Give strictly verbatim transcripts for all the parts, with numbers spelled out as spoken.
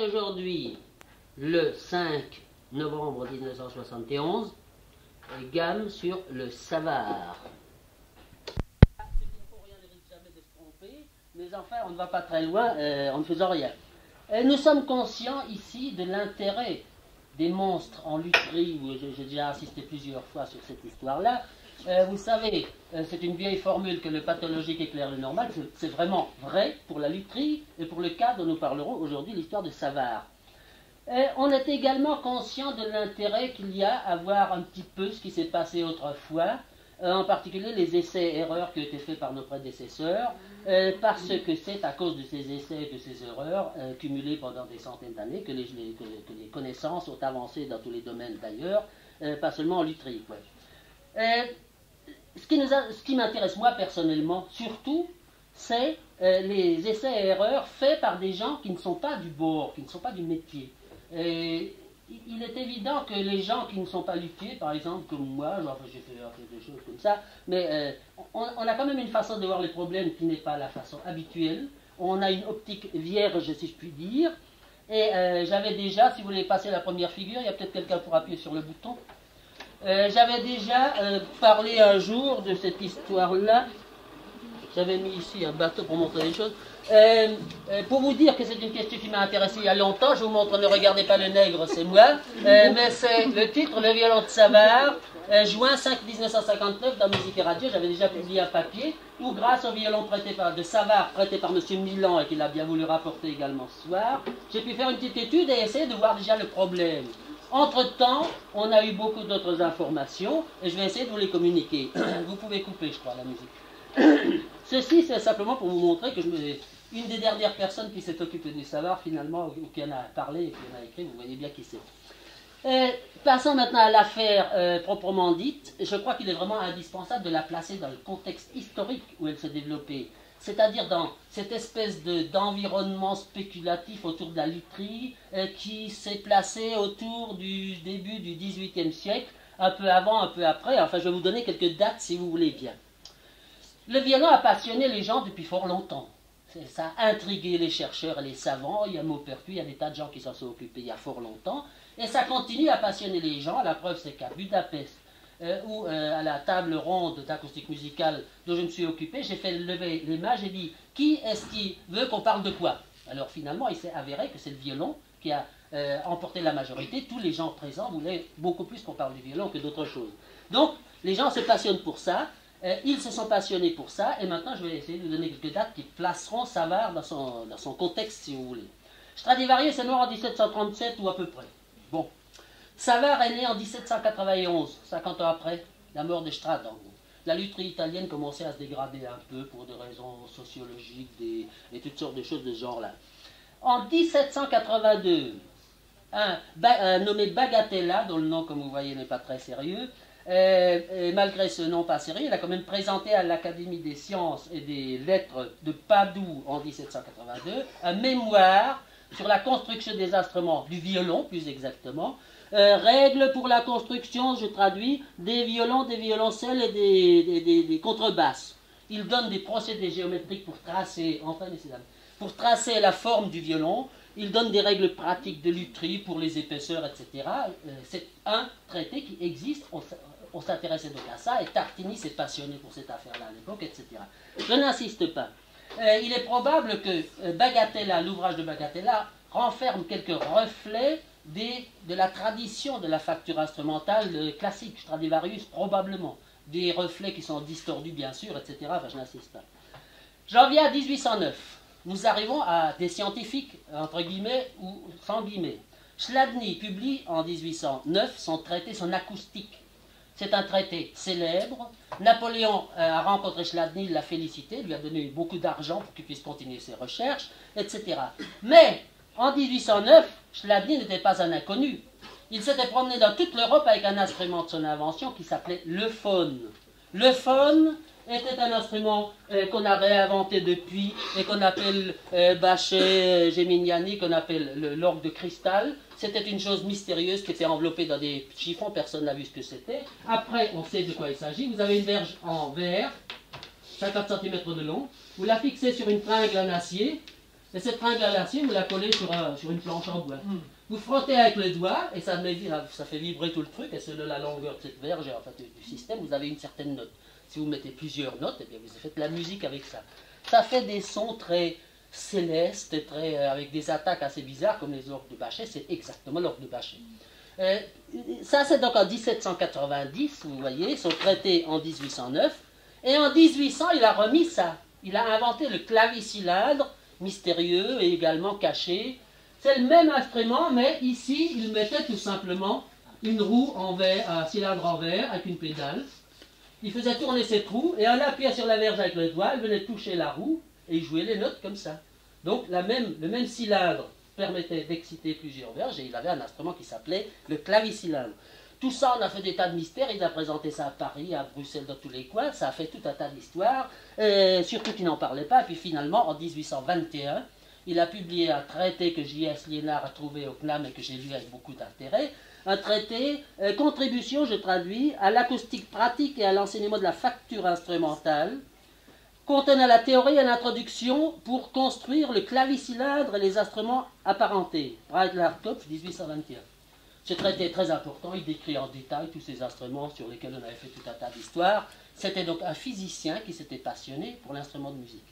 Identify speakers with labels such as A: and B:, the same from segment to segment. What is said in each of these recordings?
A: aujourd'hui le cinq novembre mille neuf cent soixante et onze, et gamme sur le Savart. Il ne faut rien, ne risque jamais de se tromper, mais enfin, on ne va pas très loin euh, en ne faisant rien. Et nous sommes conscients ici de l'intérêt des monstres en lutherie, où j'ai déjà assisté plusieurs fois sur cette histoire-là. Euh, vous savez, euh, c'est une vieille formule que le pathologique éclaire le normal, c'est vraiment vrai pour la lutherie et pour le cas dont nous parlerons aujourd'hui, l'histoire de Savart. Et on est également conscient de l'intérêt qu'il y a à voir un petit peu ce qui s'est passé autrefois, euh, en particulier les essais-erreurs qui ont été faits par nos prédécesseurs, euh, parce que c'est à cause de ces essais et de ces erreurs euh, cumulées pendant des centaines d'années que les, les, que, que les connaissances ont avancé dans tous les domaines d'ailleurs, euh, pas seulement en lutherie. Ouais. Euh, ce qui, nous a, ce qui m'intéresse moi personnellement, surtout, c'est euh, les essais-erreurs faits par des gens qui ne sont pas du bord, qui ne sont pas du métier. Et il est évident que les gens qui ne sont pas luthiers, par exemple, comme moi, enfin, j'ai fait, fait des choses comme ça, mais euh, on, on a quand même une façon de voir les problèmes qui n'est pas la façon habituelle. On a une optique vierge, si je puis dire. Et euh, j'avais déjà, si vous voulez passer la première figure, il y a peut-être quelqu'un pour appuyer sur le bouton. Euh, j'avais déjà euh, parlé un jour de cette histoire-là. J'avais mis ici un bateau pour montrer les choses. Euh, euh, pour vous dire que c'est une question qui m'a intéressé il y a longtemps, je vous montre, ne regardez pas le nègre, c'est moi. Euh, mais c'est le titre, Le violon de Savart, euh, juin cinq mille neuf cent cinquante-neuf dans Musique et Radio. J'avais déjà publié un papier où, grâce au violon prêté par, de Savart, prêté par M. Milan et qu'il a bien voulu rapporter également ce soir, j'ai pu faire une petite étude et essayer de voir déjà le problème. Entre-temps, on a eu beaucoup d'autres informations et je vais essayer de vous les communiquer. Vous pouvez couper, je crois, la musique. Ceci, c'est simplement pour vous montrer que je me... une des dernières personnes qui s'est occupée du Savart, finalement, ou qui en a parlé et qui en a écrit, vous voyez bien qui c'est. Euh, passons maintenant à l'affaire euh, proprement dite. Je crois qu'il est vraiment indispensable de la placer dans le contexte historique où elle s'est développée. C'est-à-dire dans cette espèce de, d'environnement spéculatif autour de la lutherie euh, qui s'est placé autour du début du dix-huitième siècle, un peu avant, un peu après. Enfin, je vais vous donner quelques dates si vous voulez bien. Le violon a passionné les gens depuis fort longtemps. Ça a intrigué les chercheurs et les savants. Il y a Maupertuis, il y a des tas de gens qui s'en sont occupés il y a fort longtemps. Et ça continue à passionner les gens. La preuve, c'est qu'à Budapest, euh, ou euh, à la table ronde d'acoustique musicale dont je me suis occupé, j'ai fait lever les mains, j'ai dit « Qui est-ce qui veut qu'on parle de quoi ?» Alors finalement, il s'est avéré que c'est le violon qui a euh, emporté la majorité. Tous les gens présents voulaient beaucoup plus qu'on parle du violon que d'autres choses. Donc, les gens se passionnent pour ça. Euh, ils se sont passionnés pour ça, et maintenant je vais essayer de vous donner quelques dates qui placeront Savart dans son, dans son contexte, si vous voulez. Stradivarius est mort en dix-sept cent trente-sept, ou à peu près. Bon. Savart est né en dix-sept cent quatre-vingt-onze, cinquante ans après la mort de Strad, en gros. La lutherie italienne commençait à se dégrader un peu pour des raisons sociologiques des, et toutes sortes de choses de ce genre-là. En dix-sept cent quatre-vingt-deux, un, un nommé Bagatella, dont le nom, comme vous voyez, n'est pas très sérieux, Euh, et malgré ce nom pas sérieux, il a quand même présenté à l'Académie des sciences et des lettres de Padoue en dix-sept cent quatre-vingt-deux un mémoire sur la construction des instruments, du violon plus exactement, euh, règles pour la construction, je traduis, des violons, des violoncelles et des, des, des, des contrebasses. Il donne des procédés géométriques pour tracer, enfin, pour tracer la forme du violon. Il donne des règles pratiques de lutherie pour les épaisseurs, et cetera. Euh, c'est un traité qui existe. On, on s'intéressait donc à ça, et Tartini s'est passionné pour cette affaire-là à l'époque, et cetera. Je n'insiste pas. Euh, il est probable que euh, Bagatella, l'ouvrage de Bagatella, renferme quelques reflets des, de la tradition de la facture instrumentale euh, classique, Stradivarius, probablement. Des reflets qui sont distordus, bien sûr, et cetera. Enfin, je n'insiste pas. J'en viens à dix-huit cent neuf. Nous arrivons à des scientifiques, entre guillemets, ou sans guillemets. Chladni publie en dix-huit cent neuf son traité, son acoustique. C'est un traité célèbre. Napoléon a rencontré Chladni, l'a félicité, lui a donné beaucoup d'argent pour qu'il puisse continuer ses recherches, et cetera. Mais, en dix-huit cent neuf, Chladni n'était pas un inconnu. Il s'était promené dans toute l'Europe avec un instrument de son invention qui s'appelait le phone. Le phone était un instrument euh, qu'on a réinventé depuis et qu'on appelle euh, Bachet, Geminiani, qu'on appelle l'orgue de cristal. C'était une chose mystérieuse qui était enveloppée dans des chiffons, personne n'a vu ce que c'était. Après, on sait de quoi il s'agit. Vous avez une verge en verre, cinquante centimètres de long. Vous la fixez sur une tringle en acier. Et cette tringle à l'acier, vous la collez sur, un, sur une planche en bois. Mm. Vous frottez avec les doigts, et ça, met, ça fait vibrer tout le truc, et selon la longueur de cette verge, en fait, du système, vous avez une certaine note. Si vous mettez plusieurs notes, eh bien, vous faites la musique avec ça. Ça fait des sons très célestes, très, euh, avec des attaques assez bizarres, comme les orgues de Bachet. C'est exactement l'orgue de Bachet. Euh, ça, c'est donc en mille sept cent quatre-vingt-dix, vous voyez, son traité en mille huit cent neuf. Et en mille huit cents, il a remis ça. Il a inventé le clavicilindre, mystérieux et également caché. C'est le même instrument, mais ici, il mettait tout simplement une roue en verre, un cylindre en verre avec une pédale. Il faisait tourner cette roue, et en appuyant sur la verge avec le doigt, il venait toucher la roue, et il jouait les notes comme ça. Donc la même, le même cylindre permettait d'exciter plusieurs verges, et il avait un instrument qui s'appelait le clavicilindre. Tout ça, on a fait des tas de mystères, il a présenté ça à Paris, à Bruxelles, dans tous les coins, ça a fait tout un tas d'histoires, surtout qu'il n'en parlait pas, et puis finalement, en mille huit cent vingt et un, il a publié un traité que J S Liénard a trouvé au C N A M et que j'ai lu avec beaucoup d'intérêt, un traité, euh, contribution, je traduis, à l'acoustique pratique et à l'enseignement de la facture instrumentale, contenant la théorie et l'introduction pour construire le clavicilindre et les instruments apparentés. Breitler-Topf, mille huit cent vingt et un. Ce traité est très important, il décrit en détail tous ces instruments sur lesquels on avait fait tout un tas d'histoires. C'était donc un physicien qui s'était passionné pour l'instrument de musique.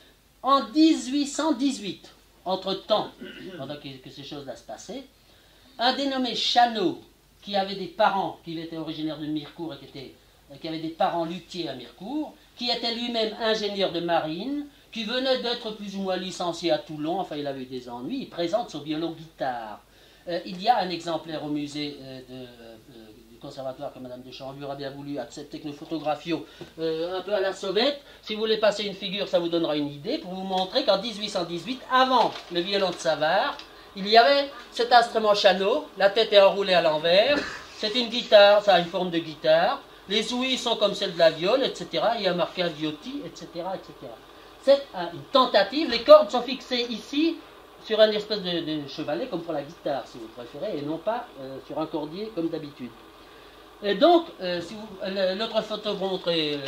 A: En mille huit cent dix-huit, entre-temps, pendant que, que ces choses-là se passaient, un dénommé Chanot, qui avait des parents, qui était originaire de Mirecourt et qui, était, qui avait des parents luthiers à Mirecourt, qui était lui-même ingénieur de marine, qui venait d'être plus ou moins licencié à Toulon, enfin il avait eu des ennuis, il présente son violon-guitare. Euh, il y a un exemplaire au musée euh, de, euh, du conservatoire que Madame de Chanvure a bien voulu accepter que nous photographions euh, un peu à la sauvette. Si vous voulez passer une figure, ça vous donnera une idée, pour vous montrer qu'en mille huit cent dix-huit, avant le violon de Savart, il y avait cet instrument Chanot, la tête est enroulée à l'envers, c'est une guitare, ça a une forme de guitare, les ouïes sont comme celles de la viole, et cetera. Il y a marqué un Viotti, et cetera, et cetera. C'est une tentative, les cordes sont fixées ici, sur un espèce de, de chevalet, comme pour la guitare, si vous préférez, et non pas euh, sur un cordier, comme d'habitude. Et donc, euh, si l'autre photo vous montre euh,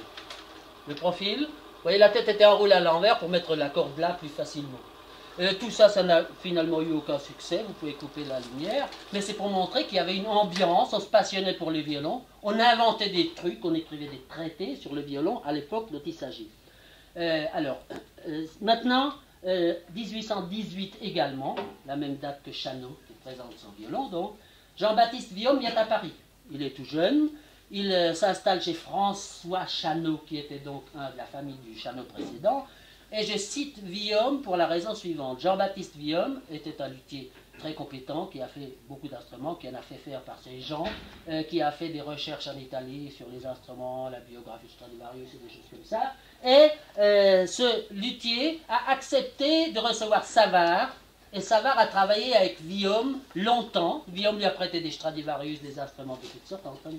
A: le profil, vous voyez, la tête était enroulée à l'envers pour mettre la corde là plus facilement. Euh, tout ça, ça n'a finalement eu aucun succès, vous pouvez couper la lumière, mais c'est pour montrer qu'il y avait une ambiance, on se passionnait pour le violon, on inventait des trucs, on écrivait des traités sur le violon à l'époque dont il s'agit. Euh, alors, euh, maintenant, euh, mille huit cent dix-huit également, la même date que Chanot qui présente son violon, donc, Jean-Baptiste Viaume vient à Paris. Il est tout jeune, il euh, s'installe chez François Chanot, qui était donc un de la famille du Chanot précédent. Et je cite Viaume pour la raison suivante. Jean-Baptiste Viaume était un luthier très compétent, qui a fait beaucoup d'instruments, qui en a fait faire par ses gens, euh, qui a fait des recherches en Italie sur les instruments, la biographie de Stradivarius et des choses comme ça. Et euh, ce luthier a accepté de recevoir Savart, et Savart a travaillé avec Viaume longtemps. Viaume lui a prêté des Stradivarius, des instruments de toutes sortes, enfin,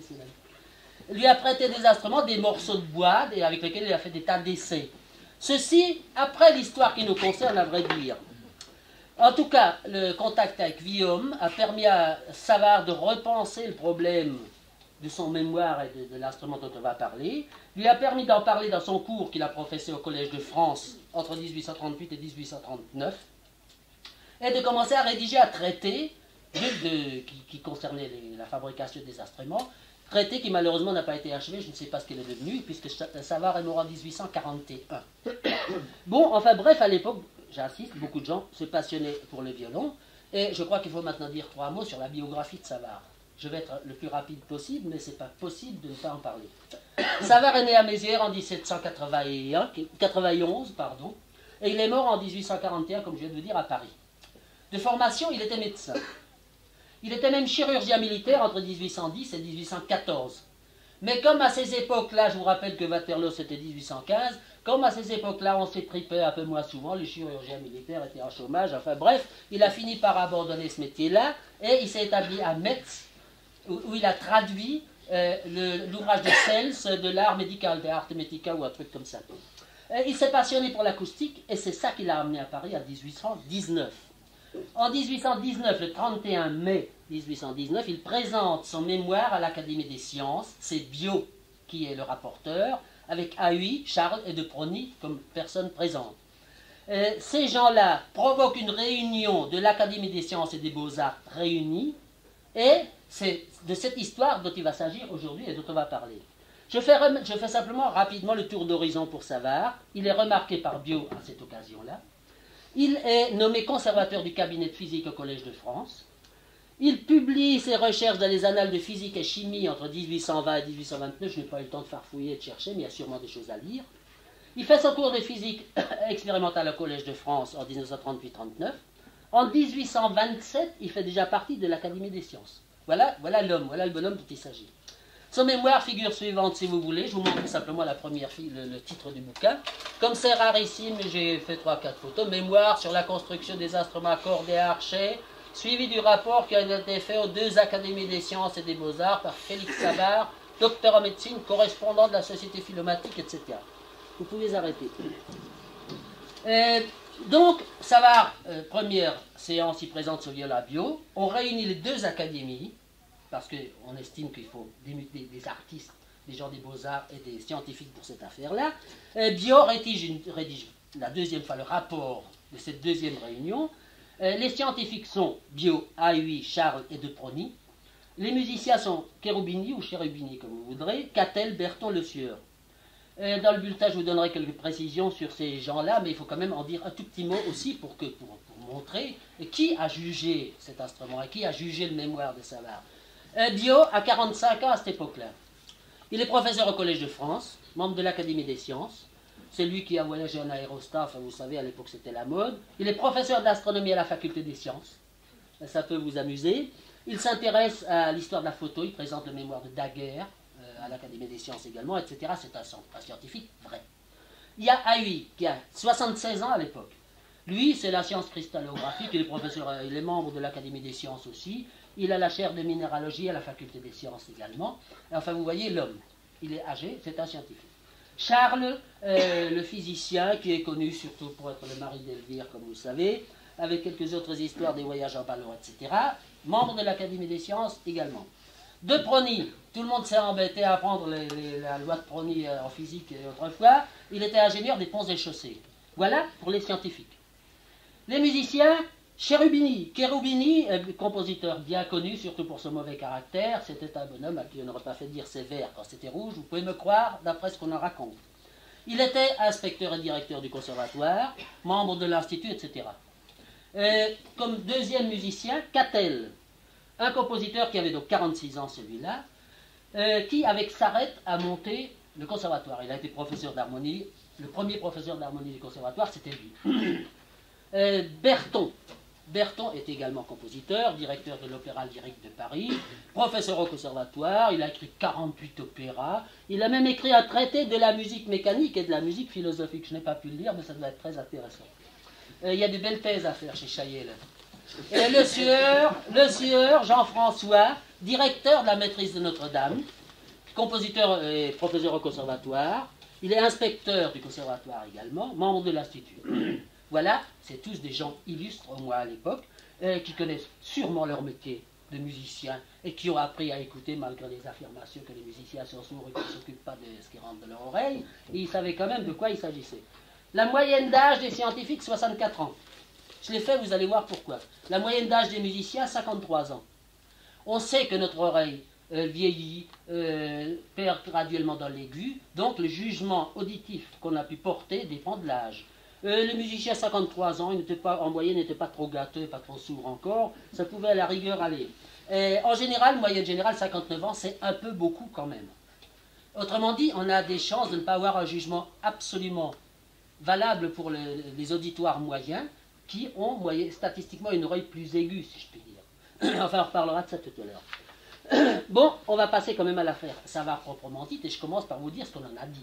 A: lui a prêté des instruments, des morceaux de bois, des, avec lesquels il a fait des tas d'essais. Ceci, après l'histoire qui nous concerne, à vrai dire. En tout cas, le contact avec Viaume a permis à Savart de repenser le problème de son mémoire et de, de l'instrument dont on va parler, lui a permis d'en parler dans son cours qu'il a professé au Collège de France entre mille huit cent trente-huit et mille huit cent trente-neuf, et de commencer à rédiger un traité de, de, qui, qui concernait les, la fabrication des instruments, traité qui malheureusement n'a pas été achevé, je ne sais pas ce qu'il est devenu, puisque Savart est mort en mille huit cent quarante et un. Bon, enfin bref, à l'époque, j'insiste, beaucoup de gens se passionnaient pour le violon, et je crois qu'il faut maintenant dire trois mots sur la biographie de Savart. Je vais être le plus rapide possible, mais ce n'est pas possible de ne pas en parler. Savart est né à Mézières en mille sept cent quatre-vingt-onze, pardon, et il est mort en mille huit cent quarante et un, comme je viens de vous dire, à Paris. De formation, il était médecin. Il était même chirurgien militaire entre mille huit cent dix et mille huit cent quatorze. Mais comme à ces époques-là, je vous rappelle que Waterloo c'était mille huit cent quinze, comme à ces époques-là on s'étripait un peu moins souvent, les chirurgiens militaires étaient en chômage, enfin bref, il a fini par abandonner ce métier-là et il s'est établi à Metz, où, où il a traduit euh, l'ouvrage de Cels de l'art médical, de Arte Medica ou un truc comme ça. Euh, il s'est passionné pour l'acoustique et c'est ça qui l'a amené à Paris en mille huit cent dix-neuf. En mille huit cent dix-neuf, le trente et un mai mille huit cent dix-neuf, il présente son mémoire à l'Académie des sciences. C'est Biot qui est le rapporteur, avec Haüy, Charles et de Prony comme personnes présentes. Euh, ces gens-là provoquent une réunion de l'Académie des sciences et des beaux-arts réunis, et c'est de cette histoire dont il va s'agir aujourd'hui et dont on va parler. Je fais, je fais simplement rapidement le tour d'horizon pour Savart. Il est remarqué par Biot à cette occasion-là. Il est nommé conservateur du cabinet de physique au Collège de France. Il publie ses recherches dans les annales de physique et chimie entre mille huit cent vingt et mille huit cent vingt-neuf. Je n'ai pas eu le temps de farfouiller et de chercher, mais il y a sûrement des choses à lire. Il fait son cours de physique expérimentale au Collège de France en mille neuf cent trente-huit trente-neuf. En mille huit cent vingt-sept, il fait déjà partie de l'Académie des sciences. Voilà, voilà l'homme, voilà le bonhomme dont il s'agit. Son mémoire figure suivante, si vous voulez. Je vous montre simplement la première fille, le, le titre du bouquin. Comme c'est rarissime, j'ai fait trois quatre photos. Mémoire sur la construction des instruments à cordes et à archets, suivi du rapport qui a été fait aux deux Académies des sciences et des beaux-arts par Félix Savart, docteur en médecine, correspondant de la Société philomatique, et cetera. Vous pouvez arrêter. Euh, donc, Savart, euh, première séance, il présente ce viola Biot. On réunit les deux académies, parce qu'on estime qu'il faut des, des, des artistes, des gens des beaux-arts et des scientifiques pour cette affaire-là. Euh, Biot rédige, une, rédige la deuxième fois le rapport de cette deuxième réunion. Euh, les scientifiques sont Biot, Ahuy, Charles et De Prony. Les musiciens sont Cherubini ou Cherubini, comme vous voudrez, Cattel, Berton, Le Sieur. Dans le bulletin, je vous donnerai quelques précisions sur ces gens-là, mais il faut quand même en dire un tout petit mot aussi pour, que, pour, pour montrer qui a jugé cet instrument et qui a jugé le mémoire de Savart. Euh, Biot a quarante-cinq ans à cette époque-là. Il est professeur au Collège de France, membre de l'Académie des sciences. C'est lui qui a voyagé en aérostat, enfin vous savez, à l'époque c'était la mode. Il est professeur d'astronomie à la Faculté des sciences. Ça peut vous amuser. Il s'intéresse à l'histoire de la photo, il présente le mémoire de Daguerre à l'Académie des sciences également, et cetera. C'est un, un scientifique vrai. Il y a Ahuy, qui a soixante-seize ans à l'époque. Lui, c'est la science cristallographique, il est professeur, il est membre de l'Académie des sciences aussi. Il a la chaire de minéralogie à la Faculté des sciences également. Enfin, vous voyez l'homme. Il est âgé, c'est un scientifique. Charles, euh, le physicien, qui est connu surtout pour être le mari d'Elvire, comme vous le savez, avec quelques autres histoires des voyages en ballon, et cetera. Membre de l'Académie des sciences également. De Prony, tout le monde s'est embêté à apprendre les, les, la loi de Prony en physique autrefois. Il était ingénieur des ponts et chaussées. Voilà pour les scientifiques. Les musiciens, Cherubini. Cherubini, compositeur bien connu, surtout pour son mauvais caractère. C'était un bonhomme à qui on n'aurait pas fait dire c'est vert quand c'était rouge. Vous pouvez me croire, d'après ce qu'on en raconte. Il était inspecteur et directeur du conservatoire, membre de l'Institut, et cetera. Euh, comme deuxième musicien, Cattel. Un compositeur qui avait donc quarante-six ans, celui-là, euh, qui, avec Sarrette, a monté le conservatoire. Il a été professeur d'harmonie. Le premier professeur d'harmonie du conservatoire, c'était lui. euh, Berton. Berton est également compositeur, directeur de l'Opéra Lyrique de Paris, professeur au conservatoire. Il a écrit quarante-huit opéras. Il a même écrit un traité de la musique mécanique et de la musique philosophique. Je n'ai pas pu le lire, mais ça doit être très intéressant. Euh, il y a de belles thèses à faire chez Chaillet. Et le sieur, le sieur Jean-François, directeur de la maîtrise de Notre-Dame, compositeur et professeur au conservatoire. Il est inspecteur du conservatoire également, membre de l'Institut. Voilà, c'est tous des gens illustres, au moins à l'époque, euh, qui connaissent sûrement leur métier de musicien et qui ont appris à écouter malgré les affirmations que les musiciens sont sourds et qu'ils ne s'occupent pas de ce qui rentre de leur oreille. Et ils savaient quand même de quoi il s'agissait. La moyenne d'âge des scientifiques, soixante-quatre ans. Je l'ai fait, vous allez voir pourquoi. La moyenne d'âge des musiciens, cinquante-trois ans. On sait que notre oreille euh, vieillit, euh, perd graduellement dans l'aigu, donc le jugement auditif qu'on a pu porter dépend de l'âge. Euh, le musicien, cinquante-trois ans, il n'était pas, en moyenne, n'était pas trop gâteux, pas trop sourd encore, ça pouvait à la rigueur aller. Et en général, moyenne générale, cinquante-neuf ans, c'est un peu beaucoup quand même. Autrement dit, on a des chances de ne pas avoir un jugement absolument valable pour le, les auditoires moyens, qui ont moyen, statistiquement une oreille plus aiguë, si je puis dire. Enfin, on reparlera de ça tout à l'heure. Bon, on va passer quand même à l'affaire Savart proprement dite, et je commence par vous dire ce qu'on en a dit.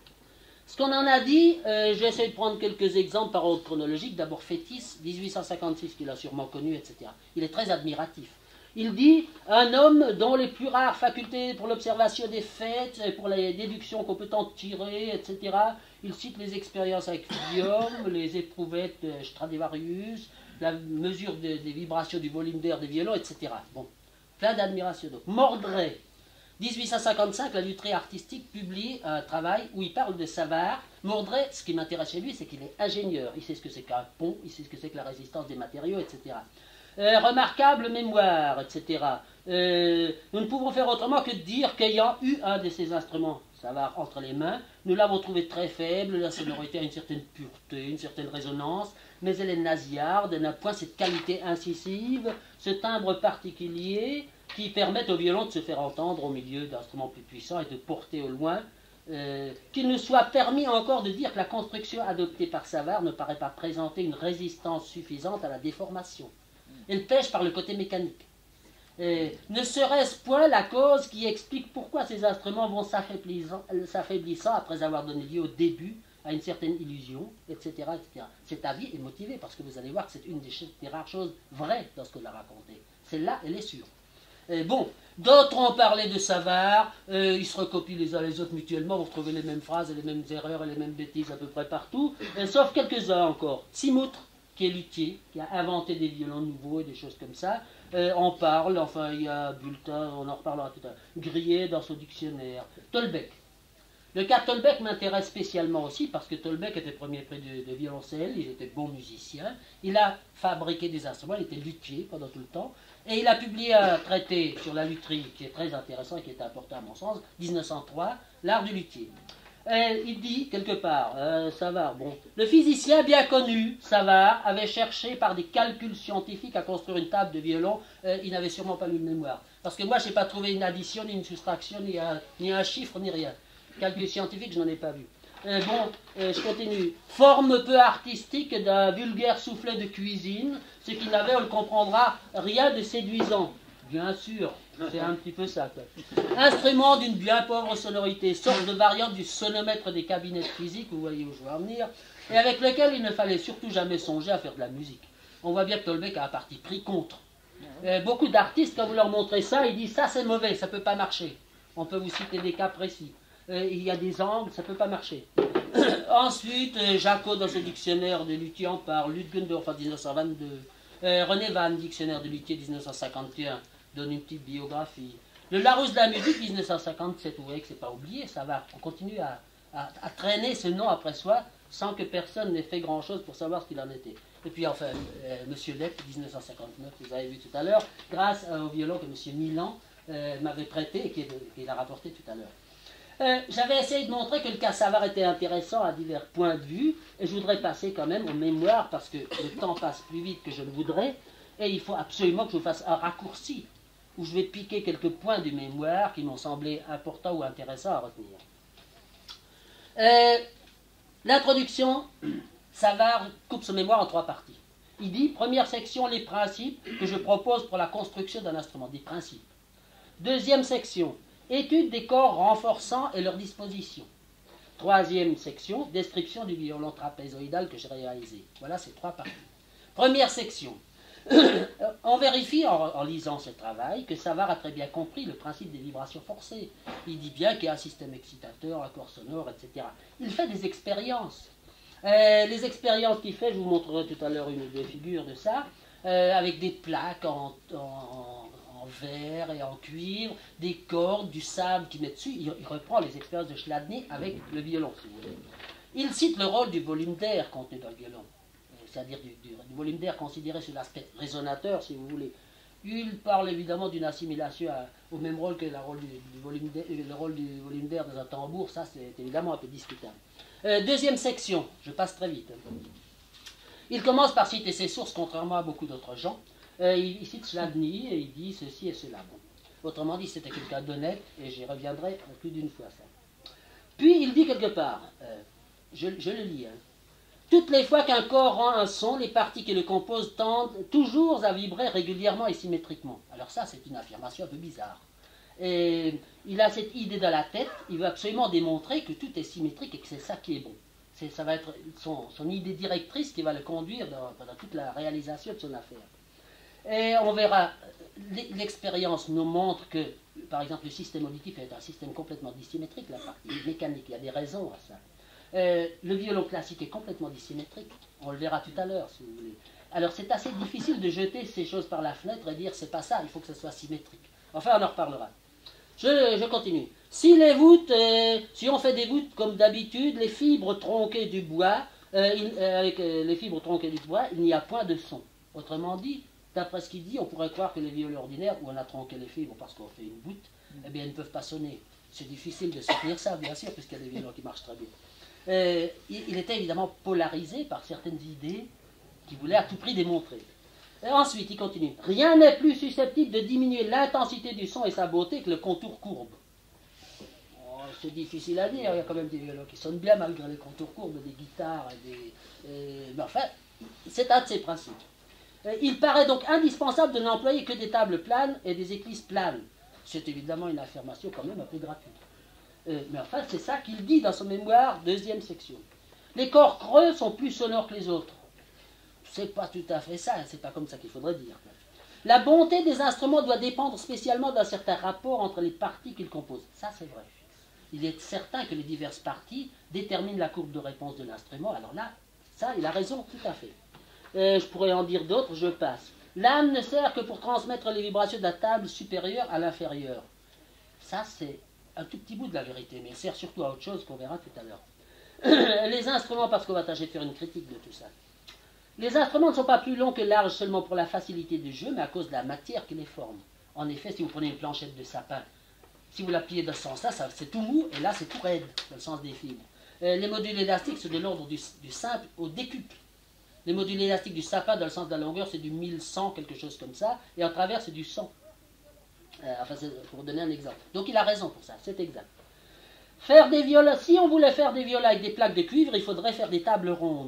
A: Ce qu'on en a dit, euh, j'essaie de prendre quelques exemples par ordre chronologique. D'abord Fétis, mille huit cent cinquante-six, qu'il a sûrement connu, et cetera. Il est très admiratif. Il dit « Un homme dont les plus rares facultés pour l'observation des faits, et pour les déductions qu'on peut en tirer, et cetera » Il cite les expériences avec Guillaume, les éprouvettes de Stradivarius, la mesure de, des vibrations du volume d'air des violons, et cetera. Bon, plein d'admiration. Donc, Mordray, dix-huit cent cinquante-cinq, la lutherie artistique publie un travail où il parle de Savart. Mordray, ce qui m'intéresse chez lui, c'est qu'il est ingénieur. Il sait ce que c'est qu'un pont, il sait ce que c'est que la résistance des matériaux, et cetera. Euh, remarquable mémoire, et cetera. Euh, nous ne pouvons faire autrement que de dire qu'ayant eu un de ces instruments, Savart, entre les mains, nous l'avons trouvé très faible, la sonorité a une certaine pureté, une certaine résonance, mais elle est nasillarde, elle n'a point cette qualité incisive, ce timbre particulier qui permet au violon de se faire entendre au milieu d'instruments plus puissants et de porter au loin. Euh, qu'il nous soit permis encore de dire que la construction adoptée par Savart ne paraît pas présenter une résistance suffisante à la déformation. Elle pêche par le côté mécanique. Euh, ne serait-ce point la cause qui explique pourquoi ces instruments vont s'affaiblissant, s'affaiblissant après avoir donné lieu au début à une certaine illusion, et cetera, et cetera. Cet avis est motivé parce que vous allez voir que c'est une des, des rares choses vraies dans ce qu'on a raconté. Celle-là, elle est sûre. Et bon, d'autres ont parlé de Savart, euh, ils se recopient les uns les autres mutuellement, vous retrouvez les mêmes phrases et les mêmes erreurs et les mêmes bêtises à peu près partout, euh, sauf quelques-uns encore. Simoutre, qui est luthier, qui a inventé des violons nouveaux et des choses comme ça, euh, en parle, enfin il y a Bulletin, on en reparlera tout à l'heure, Grillet dans son dictionnaire. Tolbeck. Le cas Tolbeck m'intéresse spécialement aussi parce que Tolbeck était premier prix de, de violoncelle, il était bon musicien, il a fabriqué des instruments, il était luthier pendant tout le temps, et il a publié un traité sur la lutherie qui est très intéressant et qui est important à mon sens, mille neuf cent trois, L'art du luthier. Et il dit quelque part, euh, Savart, bon, le physicien bien connu, Savart, avait cherché par des calculs scientifiques à construire une table de violon, euh, il n'avait sûrement pas lu le mémoire. Parce que moi, je n'ai pas trouvé une addition, ni une soustraction, ni un, ni un chiffre, ni rien. Calcul scientifique, je n'en ai pas vu. Euh, bon, euh, je continue. Forme peu artistique d'un vulgaire soufflet de cuisine, ce qui n'avait, on le comprendra, rien de séduisant. Bien sûr, c'est un petit peu ça, quoi. Instrument d'une bien pauvre sonorité, sorte de variante du sonomètre des cabinets de physique, vous voyez où je veux en venir, et avec lequel il ne fallait surtout jamais songer à faire de la musique. On voit bien que Tolbeck a un parti pris contre. Euh, beaucoup d'artistes, quand vous leur montrez ça, ils disent ça c'est mauvais, ça ne peut pas marcher. On peut vous citer des cas précis. Euh, il y a des angles, ça ne peut pas marcher. Ensuite, euh, Jacob dans son dictionnaire de luthier en parle, Ludgendorff en mille neuf cent vingt-deux, euh, René Vann, dictionnaire de luthier mille neuf cent cinquante et un, donne une petite biographie. Le Larousse de la musique mille neuf cent cinquante-sept, vous voyez que c'est pas oublié, ça va, on continue à, à, à traîner ce nom après soi sans que personne n'ait fait grand-chose pour savoir ce qu'il en était. Et puis enfin, euh, M. Lett, mille neuf cent cinquante-neuf, vous avez vu tout à l'heure, grâce au violon que M. Milan euh, m'avait prêté et qu'il a rapporté tout à l'heure. Euh, J'avais essayé de montrer que le cas Savart était intéressant à divers points de vue, et je voudrais passer quand même aux mémoires, parce que le temps passe plus vite que je le voudrais, et il faut absolument que je vous fasse un raccourci, où je vais piquer quelques points du mémoire qui m'ont semblé importants ou intéressants à retenir. Euh, L'introduction, Savart coupe son mémoire en trois parties. Il dit, première section, les principes que je propose pour la construction d'un instrument, des principes. Deuxième section, étude des corps renforçants et leur disposition. Troisième section, description du violon trapézoïdal que j'ai réalisé. Voilà ces trois parties. Première section. On vérifie en, en lisant ce travail que Savart a très bien compris le principe des vibrations forcées. Il dit bien qu'il y a un système excitateur, un corps sonore, et cetera. Il fait des expériences. Euh, les expériences qu'il fait, je vous montrerai tout à l'heure une ou deux figures de ça, euh, avec des plaques en, en, en verre et en cuivre, des cordes, du sable qu'il met dessus. Il, il reprend les expériences de Chladni avec le violon, si vous voulez. Il cite le rôle du volume d'air contenu dans le violon, c'est-à-dire du, du, du volume d'air considéré sur l'aspect résonateur, si vous voulez. Il parle évidemment d'une assimilation à, au même rôle que la rôle du, du volume le rôle du volume d'air dans un tambour, ça c'est évidemment un peu discutable. Euh, deuxième section, je passe très vite. Il commence par citer ses sources, contrairement à beaucoup d'autres gens. Euh, il, il cite Chladni et il dit ceci et cela. Bon. Autrement dit, c'était quelqu'un d'honnête, et j'y reviendrai plus d'une fois ça. Puis il dit quelque part, euh, je, je le lis, hein, toutes les fois qu'un corps rend un son, les parties qui le composent tendent toujours à vibrer régulièrement et symétriquement. Alors ça, c'est une affirmation un peu bizarre. Et il a cette idée dans la tête, il veut absolument démontrer que tout est symétrique et que c'est ça qui est bon. Ça va être son, son idée directrice qui va le conduire dans, dans toute la réalisation de son affaire. Et on verra, l'expérience nous montre que, par exemple, le système auditif est un système complètement dissymétrique, la partie mécanique, il y a des raisons à ça. Euh, le violon classique est complètement dissymétrique, on le verra tout à l'heure si vous voulez. Alors c'est assez difficile de jeter ces choses par la fenêtre et dire c'est pas ça, il faut que ce soit symétrique. Enfin on en reparlera. Je, je continue. Si les voûtes, euh, si on fait des voûtes comme d'habitude, les fibres tronquées du bois, euh, il, euh, avec euh, les fibres tronquées du bois, il n'y a point de son. Autrement dit, d'après ce qu'il dit, on pourrait croire que les violons ordinaires, où on a tronqué les fibres parce qu'on fait une voûte, eh bien, elles ne peuvent pas sonner. C'est difficile de soutenir ça, bien sûr, puisqu'il y a des violons qui marchent très bien. Euh, il, il était évidemment polarisé par certaines idées qu'il voulait à tout prix démontrer. Et ensuite, il continue. Rien n'est plus susceptible de diminuer l'intensité du son et sa beauté que le contour courbe. Oh, c'est difficile à dire, il y a quand même des violons qui sonnent bien malgré les contours courbes, des guitares, et des, et, mais enfin, c'est un de ses principes. Il paraît donc indispensable de n'employer que des tables planes et des éclisses planes. C'est évidemment une affirmation quand même un peu gratuite. Euh, mais enfin, c'est ça qu'il dit dans son mémoire, deuxième section. Les corps creux sont plus sonores que les autres. C'est pas tout à fait ça, c'est pas comme ça qu'il faudrait dire. La bonté des instruments doit dépendre spécialement d'un certain rapport entre les parties qu'ils composent. Ça, c'est vrai. Il est certain que les diverses parties déterminent la courbe de réponse de l'instrument. Alors là, ça, il a raison, tout à fait. Euh, je pourrais en dire d'autres, je passe. L'âme ne sert que pour transmettre les vibrations de la table supérieure à l'inférieure. Ça, c'est un tout petit bout de la vérité, mais elle sert surtout à autre chose qu'on verra tout à l'heure. Les instruments, parce qu'on va tâcher de faire une critique de tout ça. Les instruments ne sont pas plus longs que larges seulement pour la facilité du jeu, mais à cause de la matière qui les forme. En effet, si vous prenez une planchette de sapin, si vous la pliez dans ce sens-là, c'est tout mou, et là, c'est tout raide, dans le sens des fibres. Euh, les modules élastiques, c'est de l'ordre du, du simple au décuple. Les modules élastiques du sapin, dans le sens de la longueur, c'est du mille cent, quelque chose comme ça, et en travers, c'est du cent. Euh, enfin, pour donner un exemple. Donc, il a raison pour ça, c'est exact. Faire des violas, si on voulait faire des violas avec des plaques de cuivre, il faudrait faire des tables rondes.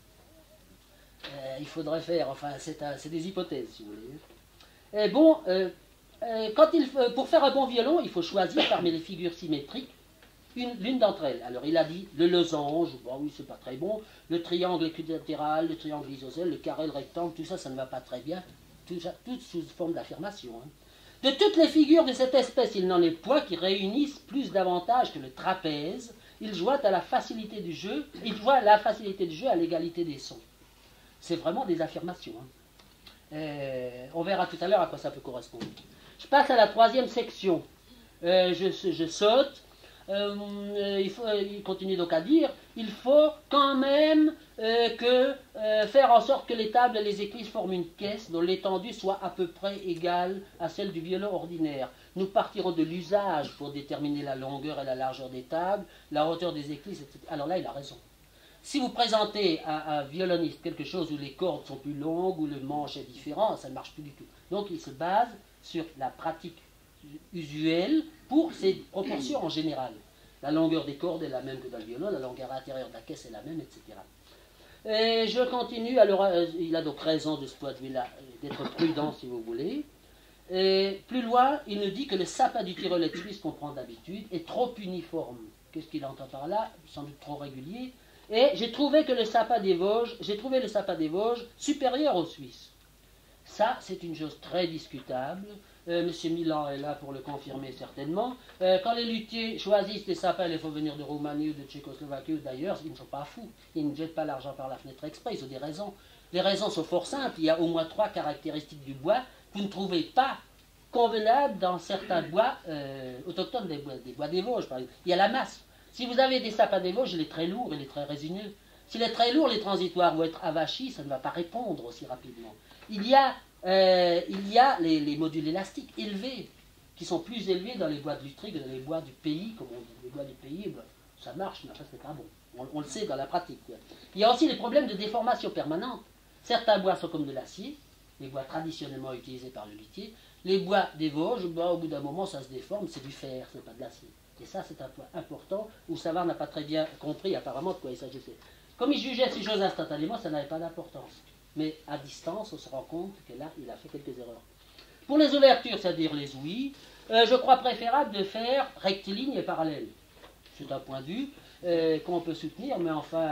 A: Euh, il faudrait faire, enfin, c'est des hypothèses, si vous voulez. Et bon, euh, euh, quand il, pour faire un bon violon, il faut choisir parmi les figures symétriques l'une d'entre elles. Alors il a dit le losange, bon oui c'est pas très bon, le triangle équilatéral, le triangle isosèle, le carré, le rectangle, tout ça, ça ne va pas très bien, tout, ça, tout sous forme d'affirmation. Hein. De toutes les figures de cette espèce, il n'en est point qui réunissent plus d'avantages que le trapèze. Il joue à la facilité du jeu, il joue à la facilité du jeu à l'égalité des sons. C'est vraiment des affirmations. Hein. Euh, on verra tout à l'heure à quoi ça peut correspondre. Je passe à la troisième section. Euh, je, je saute. Euh, il, faut, il continue donc à dire, il faut quand même euh, que, euh, faire en sorte que les tables et les éclisses forment une caisse dont l'étendue soit à peu près égale à celle du violon ordinaire. Nous partirons de l'usage pour déterminer la longueur et la largeur des tables, la hauteur des éclisses, et cetera. Alors là, il a raison. Si vous présentez à un violoniste quelque chose où les cordes sont plus longues, où le manche est différent, ça ne marche plus du tout. Donc il se base sur la pratique usuelle pour ces proportions en général. La longueur des cordes est la même que dans le violon, la longueur intérieure de la caisse est la même, et cetera. Et je continue, alors euh, il a donc raison de ce point de vue-là, d'être prudent si vous voulez. Et plus loin, il nous dit que le sapin du Tyrol et de Suisse qu'on prend d'habitude est trop uniforme. Qu'est-ce qu'il entend par là? Sans doute trop régulier. Et j'ai trouvé que le sapin des Vosges, j'ai trouvé le sapin des Vosges supérieur au Suisse. Ça, c'est une chose très discutable. Euh, Monsieur Milan est là pour le confirmer certainement. Euh, quand les luthiers choisissent des sapins, il faut venir de Roumanie ou de Tchécoslovaquie ou d'ailleurs, ils ne sont pas fous. Ils ne jettent pas l'argent par la fenêtre exprès, ils ont des raisons. Les raisons sont fort simples. Il y a au moins trois caractéristiques du bois que vous ne trouvez pas convenables dans certains bois euh, autochtones, des bois, des bois des Vosges par exemple. Il y a la masse. Si vous avez des sapins des Vosges, il est très lourd, il est très résineux. S'il est très lourd, les transitoires vont être avachis, ça ne va pas répondre aussi rapidement. Il y a Euh, il y a les, les modules élastiques élevés, qui sont plus élevés dans les bois de Lutry que dans les bois du pays, comme on dit. Les bois du pays, ben, ça marche, mais enfin, c'est pas bon. On, on le sait dans la pratique. Quoi. Il y a aussi les problèmes de déformation permanente. Certains bois sont comme de l'acier, les bois traditionnellement utilisés par le luthier. Les bois des Vosges, ben, au bout d'un moment, ça se déforme, c'est du fer, c'est pas de l'acier. Et ça, c'est un point important, où Savard n'a pas très bien compris apparemment de quoi il s'agissait. Comme il jugeait ces choses instantanément, ça n'avait pas d'importance. Mais à distance, on se rend compte que là, il a fait quelques erreurs. Pour les ouvertures, c'est-à-dire les ouïes, euh, je crois préférable de faire rectiligne et parallèle. C'est un point de vue euh, qu'on peut soutenir, mais enfin,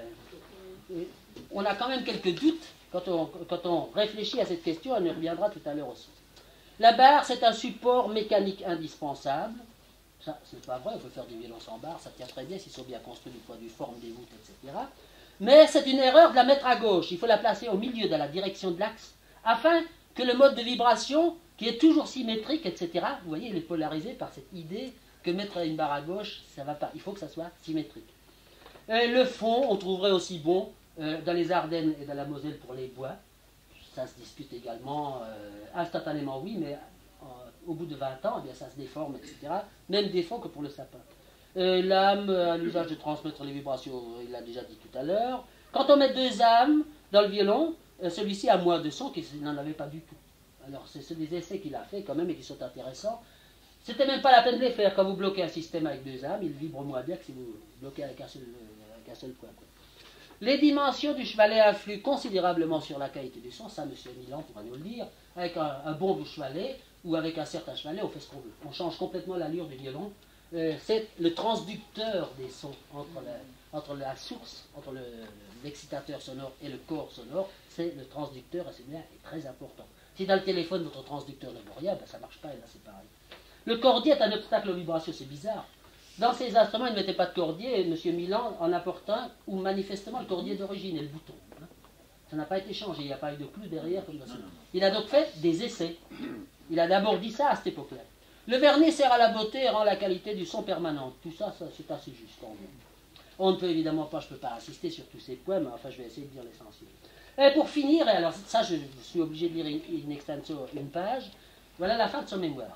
A: euh, on a quand même quelques doutes quand on, quand on réfléchit à cette question, on y reviendra tout à l'heure aussi. La barre, c'est un support mécanique indispensable. Ça, c'est pas vrai, on peut faire du violon sans barre, ça tient très bien s'ils sont bien construits du point de vue forme des voûtes, et cetera. Mais c'est une erreur de la mettre à gauche. Il faut la placer au milieu de la direction de l'axe, afin que le mode de vibration qui est toujours symétrique, et cetera. Vous voyez, il est polarisé par cette idée que mettre une barre à gauche, ça ne va pas. Il faut que ça soit symétrique. Et le fond, on trouverait aussi bon euh, dans les Ardennes et dans la Moselle pour les bois. Ça se dispute également, euh, instantanément oui, mais euh, au bout de vingt ans, eh bien, ça se déforme, et cetera. Même défaut que pour le sapin. Euh, L'âme a l'usage de transmettre les vibrations, il l'a déjà dit tout à l'heure. Quand on met deux âmes dans le violon, euh, celui-ci a moins de son qu'il n'en avait pas du tout. Alors c'est des essais qu'il a fait quand même et qui sont intéressants. C'était même pas la peine de les faire. Quand vous bloquez un système avec deux âmes, il vibre moins bien que si vous bloquez avec un seul, avec un seul point. Quoi. Les dimensions du chevalet influent considérablement sur la qualité du son, ça M. Milan pourra nous le dire. Avec un, un bon chevalet ou avec un certain chevalet, on fait ce qu'on veut. On change complètement l'allure du violon. Euh, c'est le transducteur des sons entre la, entre la source, entre l'excitateur le, sonore et le corps sonore, c'est le transducteur et celui-là est très important. Si dans le téléphone votre transducteur ne vaut rien, ben ça ne marche pas et là c'est pareil. Le cordier est un obstacle aux vibrations, c'est bizarre. Dans ces instruments, il ne mettait pas de cordier, et M. Milan en apporte un où manifestement le cordier d'origine et le bouton. Hein. Ça n'a pas été changé, il n'y a pas eu de clou derrière comme dans ce. Il a donc fait des essais. Il a d'abord dit ça à cette époque-là. Le vernis sert à la beauté et rend la qualité du son permanente. Tout ça, ça c'est assez juste quand même. On ne peut évidemment pas, je ne peux pas insister sur tous ces points, mais enfin je vais essayer de dire l'essentiel. Et pour finir, et alors ça je, je suis obligé de lire in extenso une page, voilà la fin de son mémoire.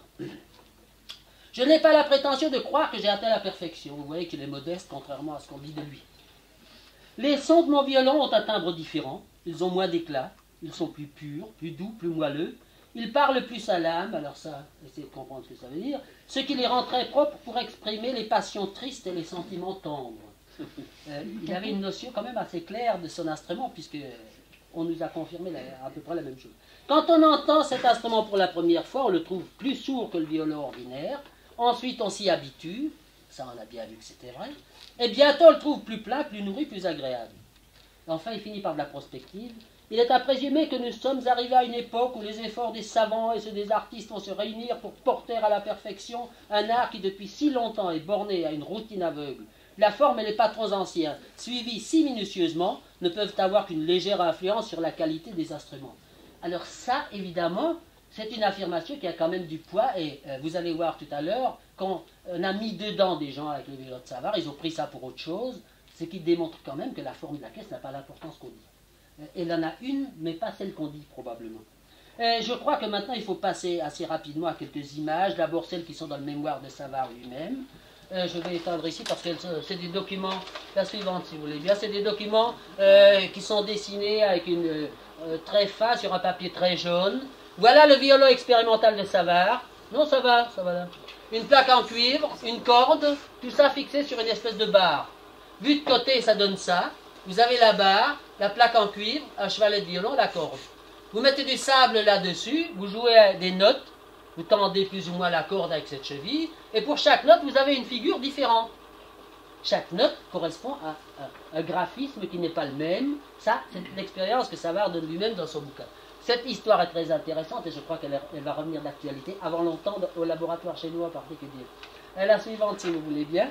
A: Je n'ai pas la prétention de croire que j'ai atteint la perfection. Vous voyez qu'il est modeste, contrairement à ce qu'on dit de lui. Les sons de mon violon ont un timbre différent. Ils ont moins d'éclat. Ils sont plus purs, plus doux, plus moelleux. Ils parlent plus à l'âme. Alors ça, essayez de comprendre ce que ça veut dire. Ce qui les rend très propres pour exprimer les passions tristes et les sentiments tendres. Euh, il avait une notion quand même assez claire de son instrument, puisque on nous a confirmé la, à peu près la même chose. Quand on entend cet instrument pour la première fois, on le trouve plus sourd que le violon ordinaire. Ensuite, on s'y habitue, ça on a bien vu que c'était vrai, et bientôt on le trouve plus plein, plus nourri, plus agréable. Enfin, il finit par de la prospective. Il est à présumer que nous sommes arrivés à une époque où les efforts des savants et ceux des artistes vont se réunir pour porter à la perfection un art qui depuis si longtemps est borné à une routine aveugle. La forme et les patrons anciens, suivis si minutieusement, ne peuvent avoir qu'une légère influence sur la qualité des instruments. Alors ça, évidemment, c'est une affirmation qui a quand même du poids, et euh, vous allez voir tout à l'heure, quand on a mis dedans des gens avec le violon de Savart, ils ont pris ça pour autre chose, ce qui démontre quand même que la forme de la caisse n'a pas l'importance qu'on dit. Euh, elle en a une, mais pas celle qu'on dit probablement. Euh, je crois que maintenant il faut passer assez rapidement à quelques images, d'abord celles qui sont dans le mémoire de Savart lui-même. Euh, je vais éteindre ici parce que c'est des documents, la suivante si vous voulez bien, c'est des documents euh, qui sont dessinés avec une euh, très fin sur un papier très jaune. Voilà le violon expérimental de Savart. Non, ça va, ça va là. Une plaque en cuivre, une corde, tout ça fixé sur une espèce de barre. Vu de côté, ça donne ça. Vous avez la barre, la plaque en cuivre, un chevalet de violon, la corde. Vous mettez du sable là-dessus, vous jouez des notes, vous tendez plus ou moins la corde avec cette cheville, et pour chaque note, vous avez une figure différente. Chaque note correspond à un, un graphisme qui n'est pas le même. Ça, c'est l'expérience que Savart donne lui-même dans son bouquin. Cette histoire est très intéressante et je crois qu'elle va revenir d'actualité avant longtemps au laboratoire chez nous en particulier. Et la suivante, si vous voulez bien.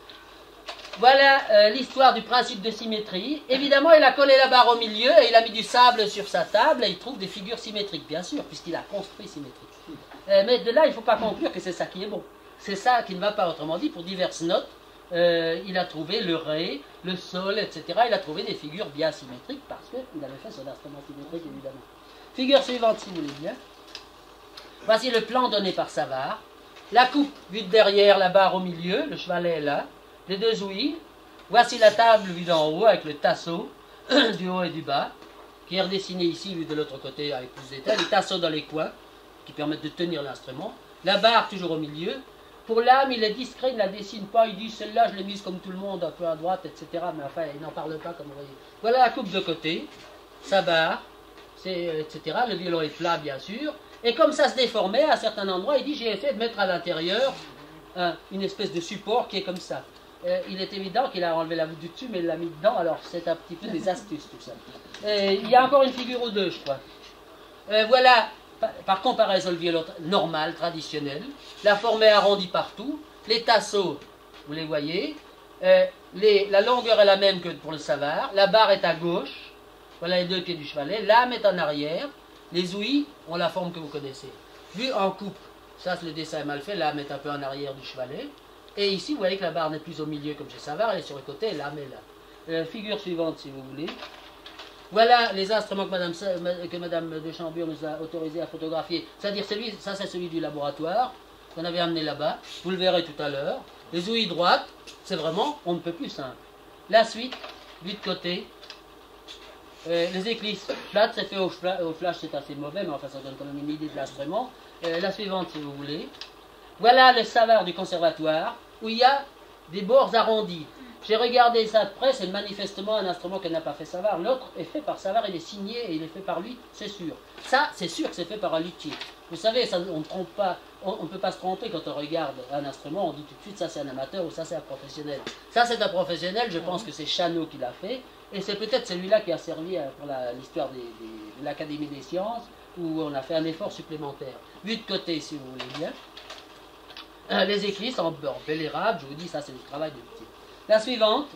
A: Voilà euh, l'histoire du principe de symétrie. Évidemment, il a collé la barre au milieu et il a mis du sable sur sa table et il trouve des figures symétriques, bien sûr, puisqu'il a construit symétrique. Euh, mais de là, il ne faut pas conclure que c'est ça qui est bon. C'est ça qui ne va pas, autrement dit, pour diverses notes. Euh, il a trouvé le ré, le sol, et cetera. Il a trouvé des figures bien symétriques parce qu'il avait fait son instrument symétrique, évidemment. Figure suivante, si vous voulez bien. Voici le plan donné par Savart. La coupe vue de derrière, la barre au milieu, le chevalet est là, les deux ouïes. Voici la table vue d'en haut avec le tasseau du haut et du bas, qui est redessiné ici, vu de l'autre côté avec plus de détails. Les tasseaux dans les coins, qui permettent de tenir l'instrument. La barre toujours au milieu. Pour l'âme, il est discret, il ne la dessine pas. Il dit, celle-là, je l'ai mise comme tout le monde, un peu à droite, et cetera. Mais enfin, il n'en parle pas, comme vous voyez. Voilà la coupe de côté, sa barre, et cetera. Le violon est plat, bien sûr. Et comme ça se déformait, à un certain endroit, il dit, j'ai essayé de mettre à l'intérieur un, une espèce de support qui est comme ça. Euh, il est évident qu'il a enlevé la voûte du dessus, mais il l'a mis dedans. Alors, c'est un petit peu des astuces, tout ça. Euh, il y a encore une figure ou deux, je crois. Euh, voilà, par, par comparaison, le violon normal, traditionnel. La forme est arrondie partout. Les tasseaux, vous les voyez. Euh, les, la longueur est la même que pour le Savart. La barre est à gauche. Voilà les deux pieds du chevalet. L'âme est en arrière. Les ouïes ont la forme que vous connaissez. vu en coupe, ça le dessin est mal fait, l'âme est un peu en arrière du chevalet. Et ici, vous voyez que la barre n'est plus au milieu comme chez Savard, elle est sur le côté, l'âme est là. Euh, figure suivante, si vous voulez. Voilà les instruments que Madame, que Madame de Chambure nous a autorisé à photographier. C'est-à-dire, celui, ça c'est celui du laboratoire, qu'on avait amené là-bas. Vous le verrez tout à l'heure. Les ouïes droites, c'est vraiment, on ne peut plus simple. La suite, vue de côté. Euh, les éclisses plates, c'est fait au, fla au flash, c'est assez mauvais, mais enfin ça donne quand même une idée de l'instrument. Euh, la suivante, si vous voulez. Voilà le Savard du conservatoire, où il y a des bords arrondis. J'ai regardé ça de près, c'est manifestement un instrument que n'a pas fait Savard. L'autre est fait par Savard, il est signé et il est fait par lui, c'est sûr. Ça, c'est sûr que c'est fait par un luthier. Vous savez, ça, on ne trompe pas, on ne peut pas se tromper quand on regarde un instrument, on dit tout de suite ça c'est un amateur ou ça c'est un professionnel. Ça c'est un professionnel, je pense que c'est Chanot qui l'a fait, et c'est peut-être celui-là qui a servi pour l'histoire de l'Académie des sciences, où on a fait un effort supplémentaire. Vue de côté, si vous voulez bien. Euh, les éclisses en bord bellérable, je vous dis, ça c'est le travail de luthier. La suivante.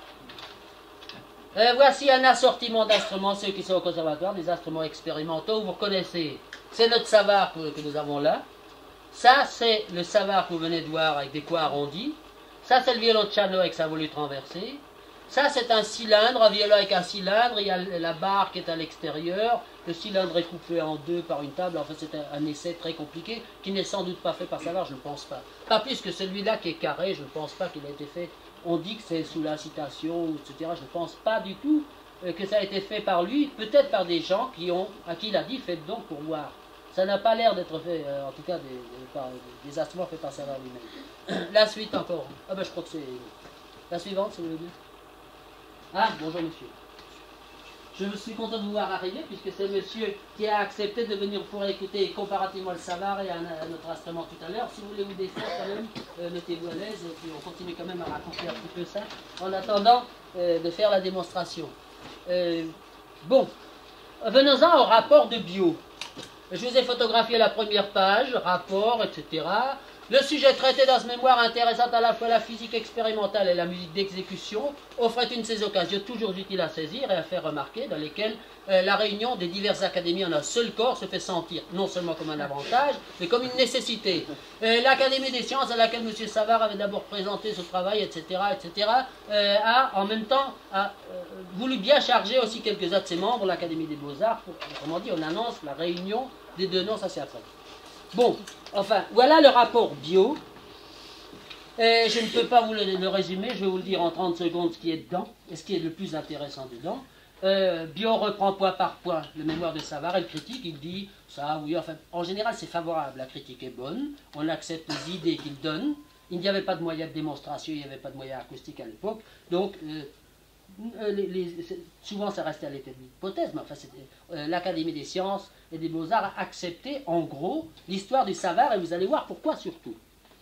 A: Euh, voici un assortiment d'instruments, ceux qui sont au conservatoire, des instruments expérimentaux. Vous reconnaissez, c'est notre Savard que, que nous avons là. Ça, c'est le Savard que vous venez de voir avec des coins arrondis. Ça, c'est le violon de Chanot avec sa volute renversée. Ça, c'est un cylindre, un violon avec un cylindre. Il y a la barre qui est à l'extérieur. Le cylindre est coupé en deux par une table. Enfin, c'est un, un essai très compliqué qui n'est sans doute pas fait par Savard, je ne pense pas. Pas plus que celui-là qui est carré, je ne pense pas qu'il a été fait. On dit que c'est sous l'incitation, et cetera. Je ne pense pas du tout que ça a été fait par lui. Peut-être par des gens qui ont, à qui il a dit, faites donc pour voir. Ça n'a pas l'air d'être fait, euh, en tout cas, des, des, par, des instruments faits par Savard lui-même. La suite encore. Ah ben je crois que c'est... La suivante, si vous voulez bien. Ah, bonjour monsieur. Je me suis content de vous voir arriver, puisque c'est monsieur qui a accepté de venir pour écouter comparativement le Savard et un, un autre instrument tout à l'heure. Si vous voulez vous défaire quand même, euh, mettez-vous à l'aise, et puis on continue quand même à raconter un petit peu ça, en attendant euh, de faire la démonstration. Euh, bon, venons-en au rapport de bio. Je vous ai photographié la première page, rapport, et cetera. Le sujet traité dans ce mémoire intéressant à la fois la physique expérimentale et la musique d'exécution offrait une de ces occasions toujours utiles à saisir et à faire remarquer, dans lesquelles euh, la réunion des diverses académies en un seul corps se fait sentir non seulement comme un avantage, mais comme une nécessité. Euh, L'Académie des sciences, à laquelle M. Savard avait d'abord présenté ce travail, et cetera, et cetera, euh, a en même temps a, euh, voulu bien charger aussi quelques-uns de ses membres, l'Académie des beaux-arts. Autrement dit, on annonce la réunion des deux noms, ça c'est après. Bon, enfin, voilà le rapport bio. Et je ne peux pas vous le, le résumer, je vais vous le dire en trente secondes ce qui est dedans, et ce qui est le plus intéressant dedans. Euh, bio reprend point par point le mémoire de Savard, et le critique, il dit, ça, oui, enfin, en général c'est favorable, la critique est bonne, on accepte les idées qu'il donne, il n'y avait pas de moyens de démonstration, il n'y avait pas de moyens acoustiques à l'époque, donc... Euh, Les, les, souvent ça restait à l'état d'hypothèse, mais enfin euh, l'Académie des sciences et des beaux-arts a accepté en gros l'histoire du Savard, et vous allez voir pourquoi surtout.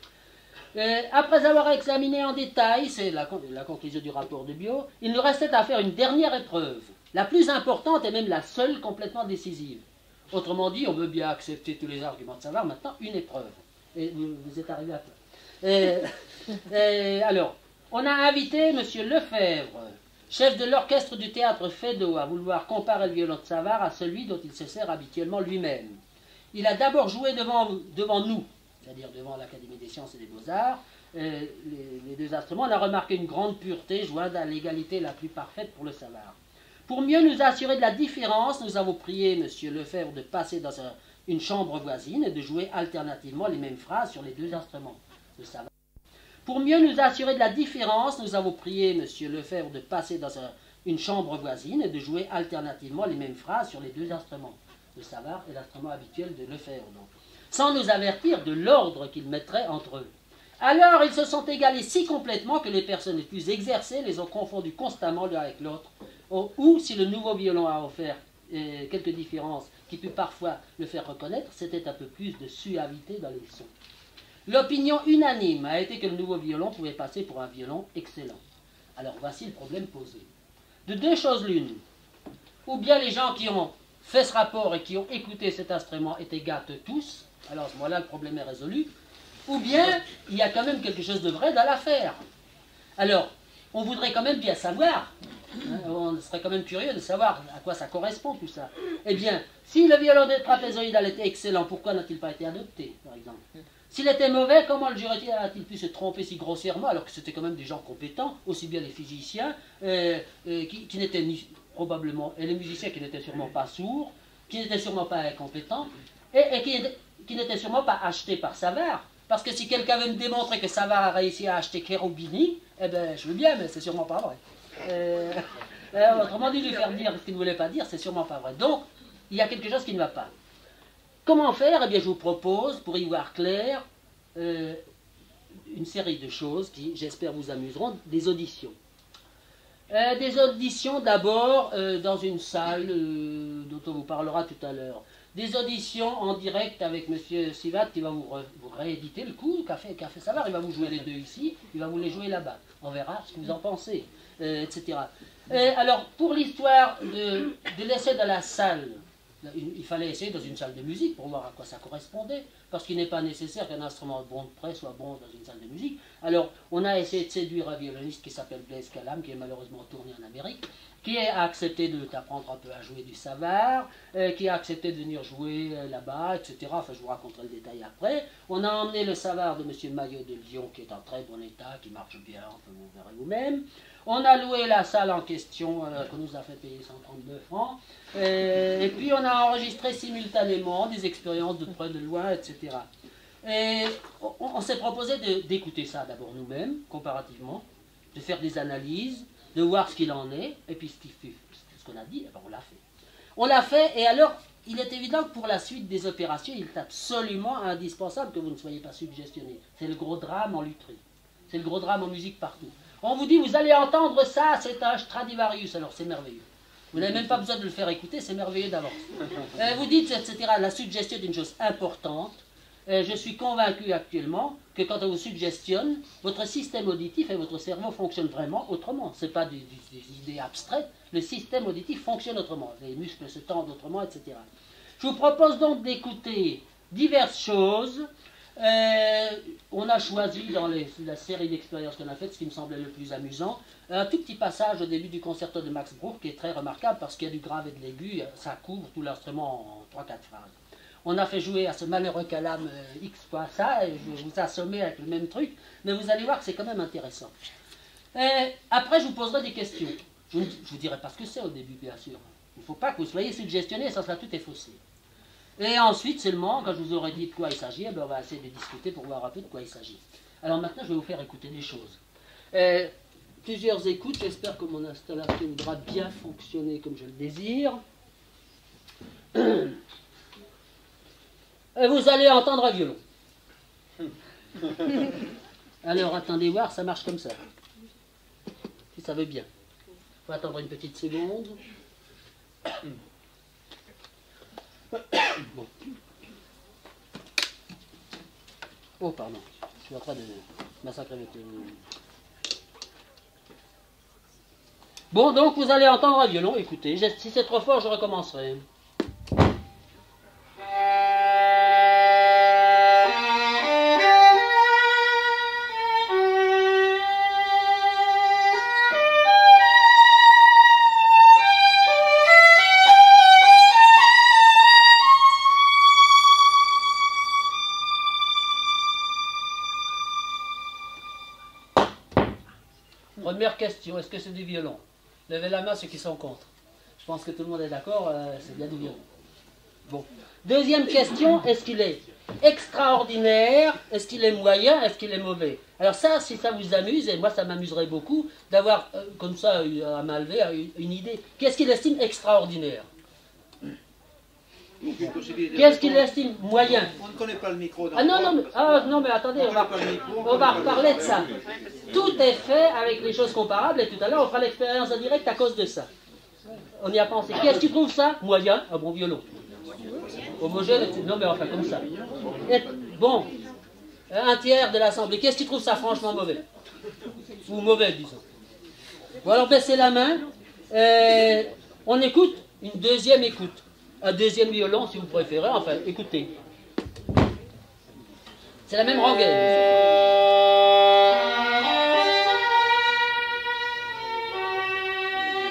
A: Euh, après avoir examiné en détail, c'est la, la conclusion du rapport de bio, il nous restait à faire une dernière épreuve, la plus importante et même la seule complètement décisive. Autrement dit, on veut bien accepter tous les arguments de Savard, maintenant une épreuve. Et vous, vous êtes arrivé à ça. Euh, euh, alors, on a invité M. Lefebvre, chef de l'orchestre du théâtre Feydeau, à vouloir comparer le violon de Savard à celui dont il se sert habituellement lui-même. Il a d'abord joué devant, devant nous, c'est-à-dire devant l'Académie des sciences et des beaux-arts, euh, les, les deux instruments. On a remarqué une grande pureté, jointe à l'égalité la plus parfaite pour le Savard. Pour mieux nous assurer de la différence, nous avons prié M. Lefebvre de passer dans un, une chambre voisine et de jouer alternativement les mêmes phrases sur les deux instruments de Savard. Pour mieux nous assurer de la différence, nous avons prié M. Lefebvre de passer dans un, une chambre voisine et de jouer alternativement les mêmes phrases sur les deux instruments, de Savard et l'instrument habituel de Lefebvre, donc, sans nous avertir de l'ordre qu'il mettrait entre eux. Alors ils se sont égalés si complètement que les personnes les plus exercées les ont confondus constamment l'un avec l'autre, ou si le nouveau violon a offert euh, quelques différences qui put parfois le faire reconnaître, c'était un peu plus de suavité dans les sons. L'opinion unanime a été que le nouveau violon pouvait passer pour un violon excellent. Alors voici le problème posé. De deux choses l'une. Ou bien les gens qui ont fait ce rapport et qui ont écouté cet instrument étaient gâtés tous, alors à ce moment-là le problème est résolu, ou bien il y a quand même quelque chose de vrai dans l'affaire. Alors, on voudrait quand même bien savoir On serait quand même curieux de savoir à quoi ça correspond tout ça. Eh bien, si le violon de trapézoïdal était excellent, pourquoi n'a-t-il pas été adopté, par exemple? S'il était mauvais, comment le juré a-t-il pu se tromper si grossièrement, alors que c'était quand même des gens compétents, aussi bien les physiciens, euh, euh, qui, qui n'étaient ni, probablement, et les musiciens qui n'étaient sûrement pas sourds, qui n'étaient sûrement pas incompétents, et, et qui, qui n'étaient sûrement pas achetés par Savard. Parce que si quelqu'un veut me démontrer que Savard a réussi à acheter Cherubini, eh bien, je veux bien, mais c'est sûrement pas vrai. Euh, euh, autrement dit, lui faire dire ce qu'il ne voulait pas dire, c'est sûrement pas vrai. Donc, il y a quelque chose qui ne va pas. Comment faire? Eh bien, je vous propose, pour y voir clair, euh, une série de choses qui, j'espère, vous amuseront, des auditions. Euh, des auditions d'abord euh, dans une salle euh, dont on vous parlera tout à l'heure. Des auditions en direct avec M. Sivat qui va vous, re, vous rééditer le coup qu'a fait, qu'a fait Savard. Il va vous jouer les deux ici, il va vous les jouer là-bas. On verra ce que vous en pensez, euh, et cetera. Euh, alors, pour l'histoire de, de l'essai de la salle, il fallait essayer dans une salle de musique pour voir à quoi ça correspondait, parce qu'il n'est pas nécessaire qu'un instrument bon de près soit bon dans une salle de musique. Alors, on a essayé de séduire un violoniste qui s'appelle Blaise Calame, qui est malheureusement tourné en Amérique, qui a accepté de t'apprendre un peu à jouer du Savard, euh, qui a accepté de venir jouer euh, là-bas, et cetera. Enfin, je vous raconterai le détail après. On a emmené le Savard de M. Maillot de Lyon, qui est en très bon état, qui marche bien, enfin, vous verrez vous-même. On a loué la salle en question, euh, qu'on nous a fait payer cent trente-deux francs. Euh, et puis on a enregistré simultanément des expériences de près, de loin, et cetera. Et on, on s'est proposé de, d'écouter ça d'abord nous-mêmes, comparativement, de faire des analyses, de voir ce qu'il en est, et puis ce qu'il fait, ce qu'on a dit, et ben on l'a fait. On l'a fait, et alors, il est évident que pour la suite des opérations, il est absolument indispensable que vous ne soyez pas suggestionné. C'est le gros drame en lutherie. C'est le gros drame en musique partout. On vous dit, vous allez entendre ça, c'est un Stradivarius, alors c'est merveilleux. Vous n'avez même pas besoin de le faire écouter, c'est merveilleux d'avance. Euh, vous dites, et cetera, la suggestion est une chose importante. Euh, je suis convaincu actuellement que quand on vous suggestionne, votre système auditif et votre cerveau fonctionnent vraiment autrement. Ce n'est pas des, des, des idées abstraites, le système auditif fonctionne autrement. Les muscles se tendent autrement, et cetera. Je vous propose donc d'écouter diverses choses. Euh, on a choisi dans les, la série d'expériences qu'on a faites, ce qui me semblait le plus amusant, un tout petit passage au début du concerto de Max Bruch qui est très remarquable parce qu'il y a du grave et de l'aigu, ça couvre tout l'instrument en trois quatre phrases. On a fait jouer à ce malheureux Calame euh, X fois ça, et je vous assommais avec le même truc, mais vous allez voir que c'est quand même intéressant. Et après, je vous poserai des questions. Je ne vous dirai pas ce que c'est au début, bien sûr. Il ne faut pas que vous soyez suggestionné, ça sera tout est faussé. Et ensuite, seulement, quand je vous aurai dit de quoi il s'agit, eh bien, on va essayer de discuter pour voir un peu de quoi il s'agit. Alors maintenant, je vais vous faire écouter des choses. Euh, plusieurs écoutes, j'espère que mon installation voudra bien fonctionner comme je le désire. Et vous allez entendre un violon. Alors, attendez voir, ça marche comme ça. Si ça veut bien. Il faut attendre une petite seconde. Bon. Oh, pardon. Je suis en train de massacrer le... Bon, donc vous allez entendre un violon. Écoutez, si c'est trop fort, je recommencerai. Première question, est-ce que c'est du violon? Levez la main ceux qui sont contre. Je pense que tout le monde est d'accord, euh, c'est bien du violon. Bon. Deuxième question, est-ce qu'il est extraordinaire? Est-ce qu'il est moyen? Est-ce qu'il est mauvais? Alors ça, si ça vous amuse, et moi ça m'amuserait beaucoup, d'avoir euh, comme ça, à main levée, une, une idée. Qu'est-ce qu'il estime extraordinaire? Qu'est-ce qu'il estime moyen?
B: On ne connaît pas le micro.
A: Ah non, non, mais, ah, non, mais attendez, on, on va, on va reparler de ça. Tout est fait avec les choses comparables, et tout à l'heure, on fera l'expérience en direct à cause de ça. On y a pensé. Qu'est-ce que tu trouves ça? Moyen, un bon violon. Homogène, non, mais enfin, comme ça. Et, bon, un tiers de l'assemblée. Qu'est-ce que tu trouves ça franchement mauvais? Ou mauvais, disons. Bon, alors, baissez la main. Euh, on écoute une deuxième écoute. Un deuxième violon, si vous préférez. Enfin, écoutez. C'est la même rengaine.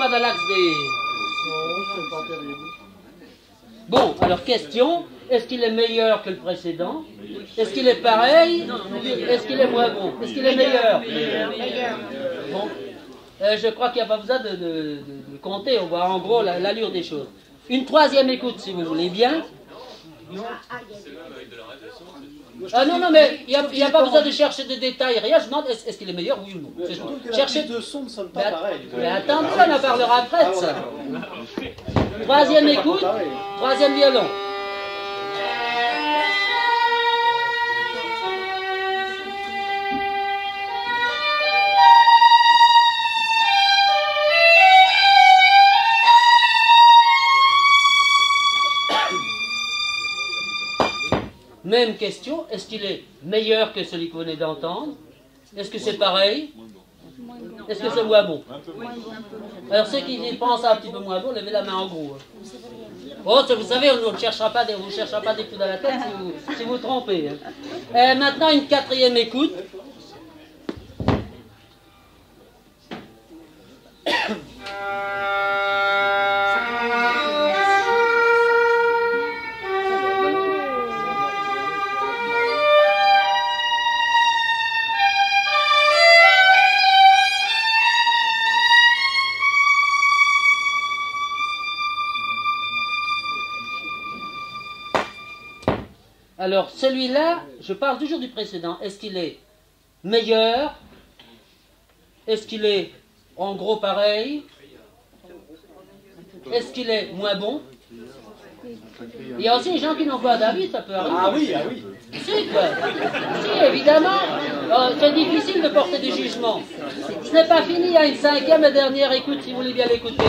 A: dans l'axe B?
B: Non, c'est pas terrible.
A: Bon, alors question, est-ce qu'il est meilleur que le précédent? Est-ce qu'il est pareil? Est-ce qu'il est moins bon? Est-ce qu'il est meilleur? Bon, euh, je crois qu'il n'y a pas besoin de, de- de- de compter, on voit en gros la- l'allure des choses. Une troisième écoute, si vous voulez bien. Ah non, non, mais il n'y a, a pas besoin de chercher de détails, rien. Je demande, est-ce est-ce qu'il est meilleur, oui ou non?
B: Je trouve que la
A: Cherchez.
B: prise de son ne sonne
A: Mais,
B: pas pareil.
A: mais attendez, on en parlera après de ça. Troisième écoute, troisième violon. Même question, est-ce qu'il est meilleur que celui que vous venez d'entendre? Est-ce que c'est pareil? Est-ce que c'est moins bon? Alors ceux qui pensent un petit peu moins bon, levez la main en gros. Oh, vous savez, on ne cherchera pas des, vous cherchera pas des coups dans la tête si vous si vous trompez. Euh, maintenant, une quatrième écoute. Alors, celui-là, je parle toujours du précédent. Est-ce qu'il est meilleur? Est-ce qu'il est en gros pareil? Est-ce qu'il est moins bon? Il y a aussi des gens qui n'ont pas d'avis, ça peut arriver.
B: Ah oui, ah oui.
A: Si, quoi. Si, évidemment. Euh, c'est difficile de porter des jugements. Ce n'est pas fini, il y a une cinquième et dernière écoute, si vous voulez bien l'écouter.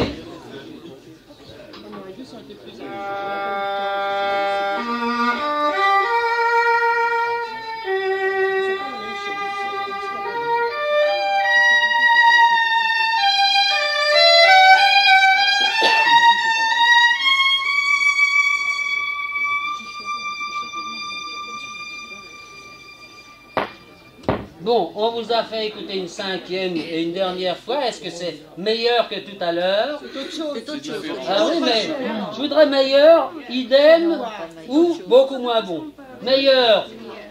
A: Bon, on vous a fait écouter une cinquième et une dernière fois. Est-ce que c'est meilleur que tout à l'heure?
C: C'est autre chose.
A: Ah oui, mais je voudrais meilleur, idem, ou beaucoup moins bon. Meilleur,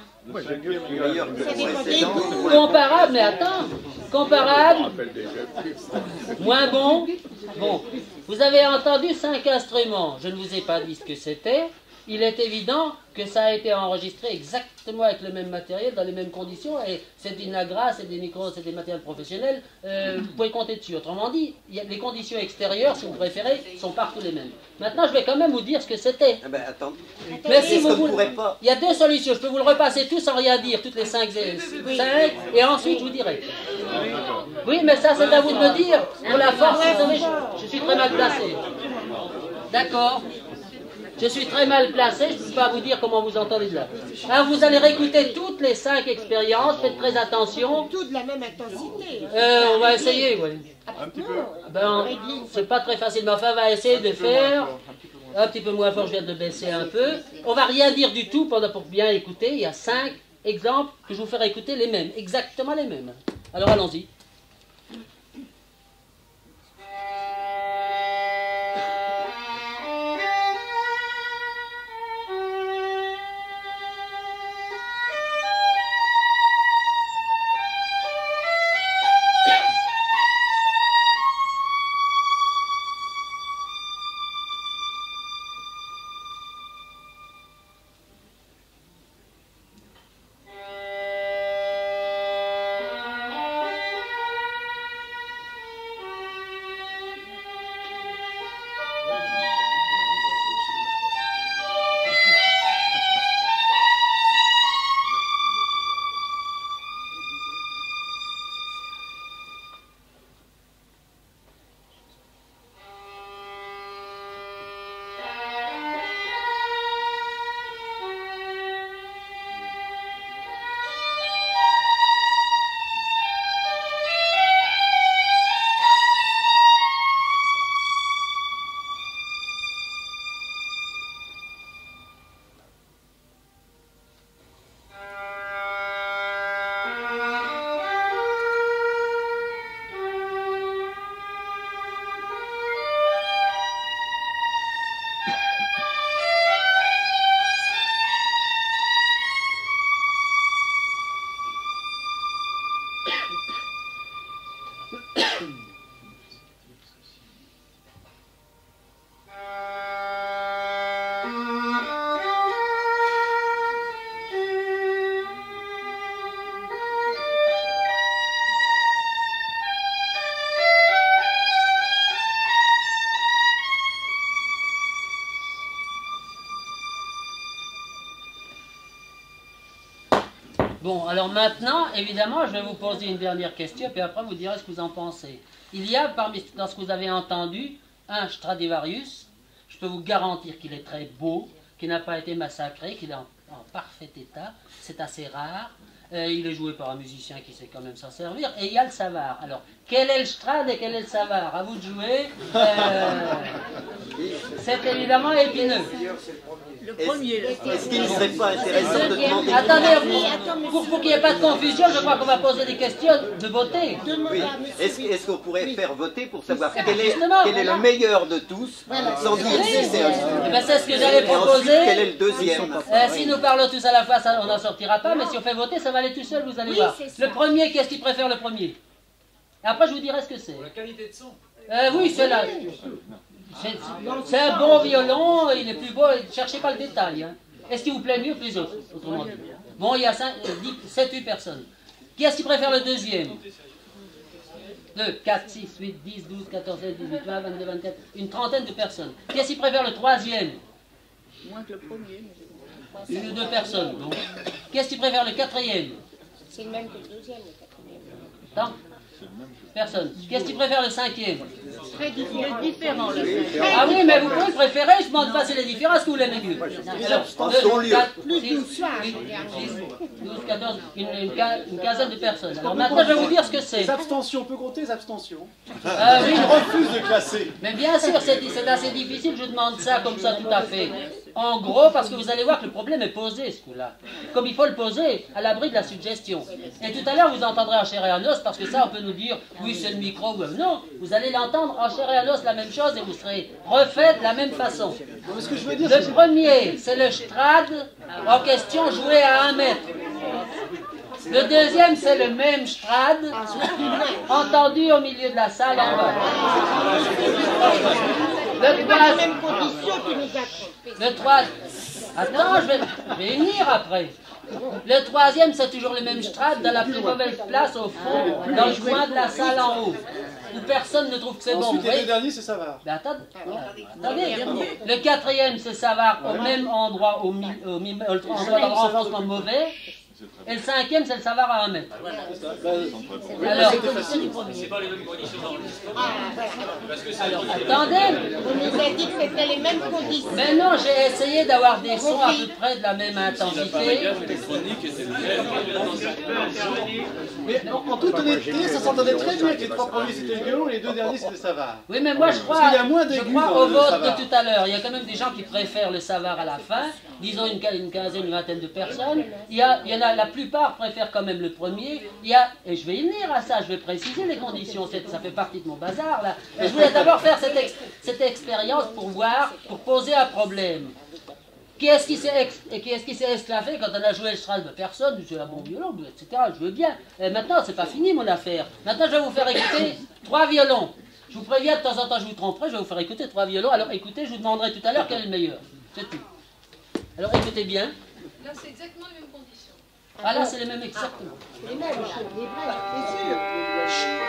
A: comparable, mais attends, comparable, moins bon. Bon, vous avez entendu cinq instruments. Je ne vous ai pas dit ce que c'était. Il est évident que ça a été enregistré exactement avec le même matériel, dans les mêmes conditions, et c'est une Nagra, c'est des micros, c'est des matériels professionnels, euh, vous pouvez compter dessus. Autrement dit, il y a, les conditions extérieures, si vous préférez, sont partout les mêmes. Maintenant, je vais quand même vous dire ce que c'était.
D: Ah ben attends.
A: Mais si
D: Est-ce
A: vous
D: qu'on
A: voulez,
D: pourrait pas
A: il y a deux solutions, je peux vous le repasser tout sans rien dire, toutes les cinq, cinq et ensuite je vous dirai. Oui, mais ça c'est à vous de me dire, pour la force, vous savez, je, je suis très mal placé. D'accord? Je suis très mal placé, je ne peux pas vous dire comment vous entendez de là. Alors vous allez réécouter toutes les cinq expériences, faites très attention.
C: Tout de la même intensité.
A: Euh, on va essayer, oui.
C: Un petit peu.
A: Ben, c'est pas très facile, mais enfin on va essayer de faire. Un petit peu moins fort, je viens de le baisser un peu. On va rien dire du tout pendant pour bien écouter. Il y a cinq exemples que je vous ferai écouter les mêmes, exactement les mêmes. Alors allons-y. Bon, alors maintenant, évidemment, je vais vous poser une dernière question, puis après vous direz ce que vous en pensez. Il y a, parmi, dans ce que vous avez entendu, un Stradivarius. Je peux vous garantir qu'il est très beau, qu'il n'a pas été massacré, qu'il est en, en parfait état. C'est assez rare. Euh, il est joué par un musicien qui sait quand même s'en servir. Et il y a le Savart. Alors, quel est le Strad et quel est le Savart? À vous de jouer. Euh, c'est évidemment épineux.
C: Le premier.
D: Est-ce qu'il ne serait pas intéressant de demander...
A: Attendez, pour, pour qu'il n'y ait pas de confusion, je crois qu'on va poser des questions de beauté.
D: Oui. Est-ce est-ce qu'on pourrait
C: Oui.
D: faire voter pour savoir
A: Eh ben,
D: quel est,
A: justement,
D: quel est
A: voilà.
D: le meilleur de tous, sans dire si c'est un...
A: Eh ben, c'est ce que j'allais
D: Et ensuite, quel est
A: proposer.
D: le deuxième?
A: Euh, si nous parlons tous à la fois, ça, on n'en sortira pas, mais si on fait voter, ça va aller tout seul, vous allez
C: Oui,
A: voir.
C: c'est ça.
A: Le premier, qu'est-ce qu'il préfère le premier? Et après, je vous dirai ce que c'est.
E: La qualité de son.
A: Euh, oui, c'est là. C'est- C'est un bon violon, il est plus beau, ne cherchez pas le détail. Hein. Est-ce qu'il vous plaît mieux que les autres, autrement dit? Bon, il y a sept huit personnes. Qui est-ce qui préfère le deuxième? deux, quatre, six, huit, dix, douze, quatorze, seize, dix-huit, vingt, vingt-deux, vingt-quatre, une trentaine de personnes. Qui est-ce qui préfère le troisième?
C: Moins que le premier. mais je pense
A: Une ou deux personnes. Bon. Qui est-ce qui préfère le quatrième?
C: C'est le même que le deuxième, le quatrième.
A: Attends. Personne. Qui est-ce qui préfère le cinquième?
C: Très différent. différent le cinquième.
A: Ah oui, mais vous pouvez préférer, je ne demande pas si les différences que vous l'aimez mieux. Alors,
D: En son lieu.
C: Plus d'une soir, dernièrement.
A: douze, quatorze, une, une, quin- une quinzaine de personnes. Alors maintenant, je vais vous dire ce que c'est.
B: Les abstentions, on peut compter les abstentions.
A: Ah oui,
B: Il refuse de classer.
A: mais bien sûr, c'est c'est assez difficile, je demande ça comme ça tout à fait. En gros, parce que vous allez voir que le problème est posé, ce coup-là. Comme il faut le poser, à l'abri de la suggestion. Et tout à l'heure, vous entendrez en chair et en os, parce que ça, on peut nous dire, oui, c'est le micro, ou non. Vous allez l'entendre en chair et en os, la même chose, et vous serez refait de la même façon.
B: Non, mais ce que je veux dire,
A: Le
B: c'est...
A: premier, c'est le Strad, en question, joué à un mètre. Le deuxième, c'est le même Strad, entendu au milieu de la salle en bas. Le
C: C'est pas la
A: troisième,
C: même condition qui nous a trompés.
A: le trois... Attends, je vais, je vais y venir après. Le troisième, c'est toujours le même Strad, dans la plus mauvaise place au fond, dans le coin de la salle en haut, où personne ne trouve que c'est bon.
B: Ensuite,
A: Vous
B: les deux
A: voyez?
B: derniers, c'est Savard.
A: Ben, attendez, attendez. Le quatrième, c'est Savard, au même endroit, au, mi, au mi, au endroit dans le renfoncement mauvais. Et le cinquième, c'est le Savard à un mètre. Alors,
E: C'est pas les mêmes conditions d'enregistrement.
C: Ah, ouais.
E: Parce que ça.
A: alors, attendez.
C: On nous a dit que c'était les mêmes conditions.
A: Mais non, j'ai essayé d'avoir des sons à peu près de la même intensité.
E: électronique était le même.
B: Mais en, en toute honnêteté, ça s'entendait très bien que les trois premiers c'était le violon et les deux derniers c'était Savard.
A: Oui, mais moi je crois,
B: Parce qu'il y a moins
A: je
B: d'aigus
A: crois
B: dans
A: au
B: le
A: vote
B: Savard.
A: de tout à l'heure. Il y a quand même des gens qui préfèrent le Savard à la fin, disons une, quin- une quinzaine, une vingtaine de personnes. Il y, a, il y en a, la plupart préfèrent quand même le premier. Il y a, et je vais y venir à ça, je vais préciser les conditions, c'est- ça fait partie de mon bazar là. Mais je voulais d'abord faire cette, ex- cette expérience pour voir, pour poser un problème. Qui est-ce qui s'est ex- et qui est-ce qui s'est esclavé quand on a joué le Strad? Ben, personne, c'est un bon violon, et cetera. Je veux bien. Et maintenant, c'est pas fini mon affaire. Maintenant, je vais vous faire écouter trois violons. Je vous préviens, de temps en temps, je vous tromperai, je vais vous faire écouter trois violons. Alors écoutez, je vous demanderai tout à l'heure quel est le meilleur. C'est tout. Alors écoutez bien.
F: Là, c'est exactement les mêmes conditions.
A: Ah là, c'est les mêmes exactement.
C: Les mêmes, là, les vrais, c'est sûr.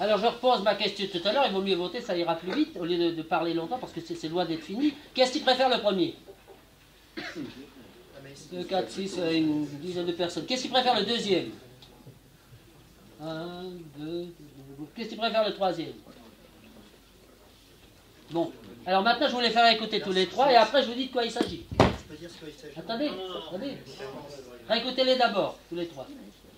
A: Alors je repose ma question tout à l'heure, il vaut mieux voter, ça ira plus vite, au lieu de, de parler longtemps, parce que c'est loin d'être fini. Qu'est-ce qui préfère le premier? deux, quatre, six, une dizaine de personnes. Qu'est-ce qui préfère le deuxième? un, deux, qu'est-ce qui préfère le troisième? Bon, alors maintenant je voulais faire écouter tous les trois, et après je vous dis de quoi il s'agit. Attendez, attendez. Réécoutez-les d'abord, tous les trois.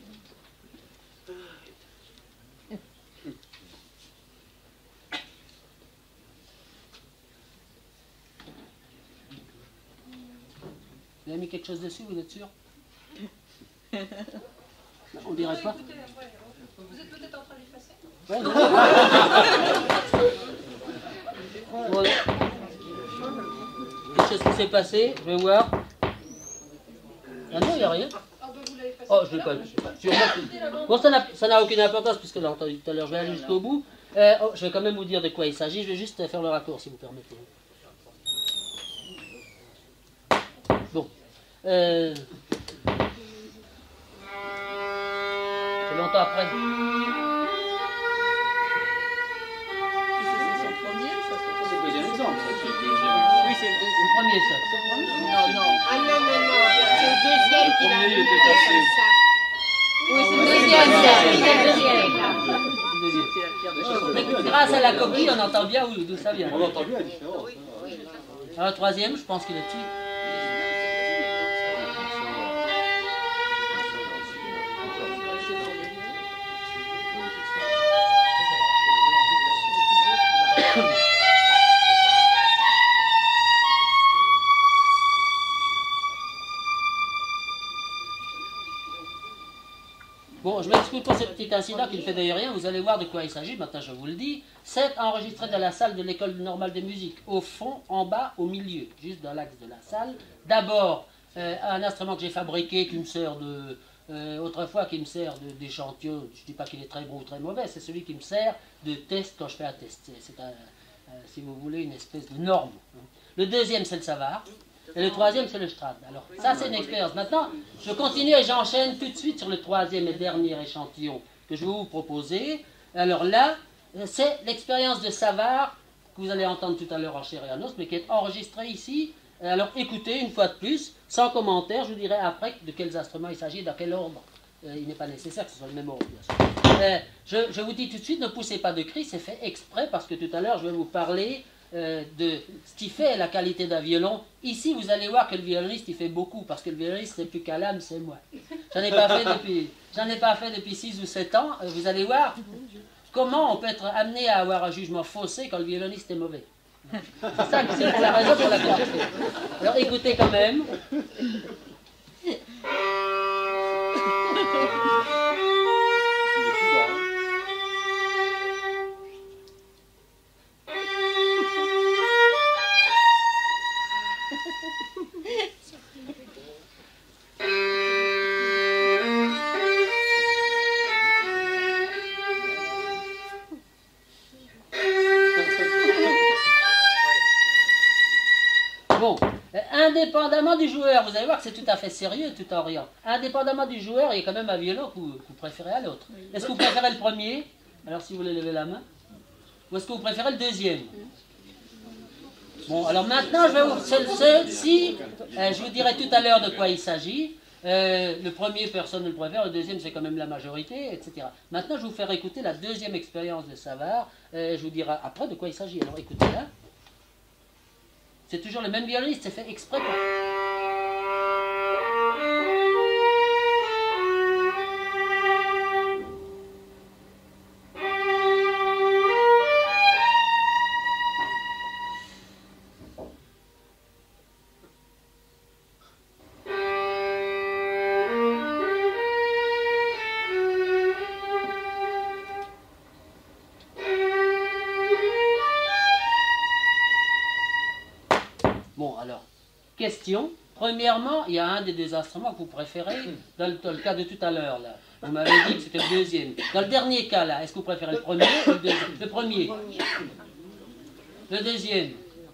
A: Vous avez mis quelque chose dessus, vous êtes sûr? On dirait pas.
F: Vous êtes peut-être en train d'effacer?
A: Ouais, non. Voilà. Quelque chose qui s'est passé, je vais voir. Ah non, il n'y a rien.
F: Ah ben vous l'avez effacé.
A: Oh, je ne l'ai pas vu. Sûrement. Bon, ça n'a aucune importance puisque l'a entendu tout à l'heure. Je vais aller jusqu'au bout. Euh, oh, je vais quand même vous dire de quoi il s'agit. Je vais juste faire le raccourci, si vous permettez. Bon. Euh... C'est longtemps après.
E: C'est le deuxième exemple.
A: Oui, c'est le deuxième. Le premier, ça.
C: Non, non. Ah non, non, non. C'est le deuxième qui l'a
E: premier, il
C: mis
E: était passé.
C: comme ça.
F: Oui, c'est
C: Le
F: le
C: deuxième,
F: deuxième.
C: c'est le deuxième.
A: Mais grâce à la coquille, on entend bien d'où ça vient.
B: On entend bien la différence.
A: Alors, le troisième, je pense qu'il est dessus. Bon, je m'excuse pour ce petit incident qui ne fait d'ailleurs rien, vous allez voir de quoi il s'agit, maintenant je vous le dis. C'est enregistré dans la salle de l'école normale de musique, au fond, en bas, au milieu, juste dans l'axe de la salle. D'abord, euh, un instrument que j'ai fabriqué qui me sert de... Euh, autrefois qui me sert d'échantillon, je ne dis pas qu'il est très bon ou très mauvais, c'est celui qui me sert de test quand je fais un test. C'est, un, euh, si vous voulez, une espèce de norme. Le deuxième, c'est le Savard. Et le troisième, c'est le Strad. Alors, ça, c'est une expérience. Maintenant, je continue et j'enchaîne tout de suite sur le troisième et dernier échantillon que je vais vous proposer. Alors là, c'est l'expérience de Savard, que vous allez entendre tout à l'heure en chair et en os, mais qui est enregistrée ici. Alors, écoutez, une fois de plus, sans commentaire, je vous dirai après de quels instruments il s'agit, dans quel ordre. Euh, il n'est pas nécessaire que ce soit le même ordre, bien sûr. Euh, je, je vous dis tout de suite, ne poussez pas de cris, c'est fait exprès, parce que tout à l'heure, je vais vous parler... Euh, de ce qui fait la qualité d'un violon. Ici, vous allez voir que le violoniste, il fait beaucoup, parce que le violoniste, c'est plus qu'à l'âme, c'est moi. J'en ai pas fait depuis, j'en ai pas fait depuis six ou sept ans. Euh, vous allez voir comment on peut être amené à avoir un jugement faussé quand le violoniste est mauvais. C'est ça, c'est la raison pour laquelle je fais. Alors, écoutez quand même. Bon, euh, indépendamment du joueur, vous allez voir que c'est tout à fait sérieux, tout en riant. Indépendamment du joueur, il y a quand même un violon que vous, que vous préférez à l'autre. Est-ce que vous préférez le premier? Alors si vous voulez lever la main. Ou est-ce que vous préférez le deuxième? Bon, alors maintenant, je vais vous... Ceci, euh, je vous dirai tout à l'heure de quoi il s'agit. Euh, le premier, personne ne le préfère. Le deuxième, c'est quand même la majorité, et cetera. Maintenant, je vais vous faire écouter la deuxième expérience de Savard. Euh, je vous dirai après de quoi il s'agit. Alors écoutez-la. C'est toujours le même violoniste, c'est fait exprès pour... Bon, alors, question. Premièrement, il y a un des deux instruments que vous préférez, dans le, dans le cas de tout à l'heure, là. Vous m'avez dit que c'était le deuxième. Dans le dernier cas, là, est-ce que vous préférez le premier ou le deuxième? Le premier. Le deuxième.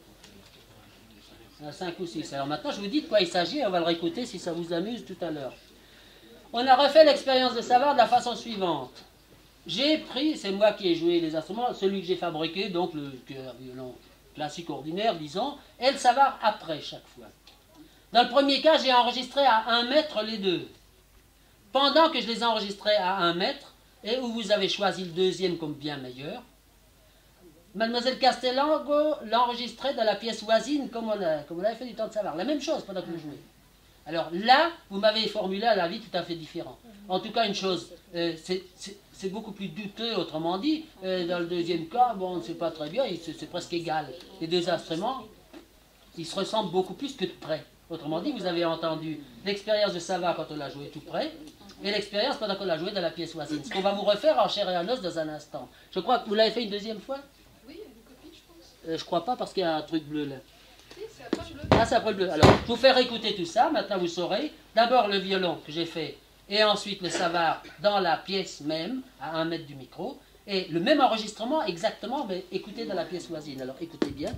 A: À cinq ou six. Alors maintenant, je vous dis de quoi il s'agit, on va le réécouter si ça vous amuse tout à l'heure. On a refait l'expérience de Savard de la façon suivante. j'ai pris, c'est moi qui ai joué les instruments, celui que j'ai fabriqué, donc le, le violon classique ordinaire, disons, et le savoir après chaque fois. Dans le premier cas, j'ai enregistré à un mètre les deux. Pendant que je les enregistrais à un mètre, et où vous avez choisi le deuxième comme bien meilleur, Mademoiselle Castellango l'enregistrait dans la pièce voisine comme on, a, comme on avait fait du temps de savoir. La même chose pendant que vous jouez. Alors là, vous m'avez formulé un avis tout à fait différent. En tout cas, une chose, euh, c'est beaucoup plus douteux, autrement dit. Euh, dans le deuxième cas, bon, on ne sait pas très bien, c'est presque égal. Les deux instruments, ils se ressemblent beaucoup plus que de près. Autrement dit, vous avez entendu l'expérience de Savard quand on l'a joué tout près, et l'expérience pendant qu'on l'a joué dans la pièce voisine. Ce qu'on va vous refaire en chair et en os dans un instant. Je crois que vous l'avez fait une deuxième fois?
F: Oui, une copie, je pense.
A: euh, Je crois pas parce qu'il y a un truc bleu là.
F: Si, c'est après le bleu.
A: Ah, c'est après le bleu. Alors, je vais vous faire écouter tout ça. Maintenant, vous saurez. D'abord le violon que j'ai fait, et ensuite le Savard dans la pièce même, à un mètre du micro. Et le même enregistrement exactement, mais écoutez dans la pièce voisine. Alors, écoutez bien.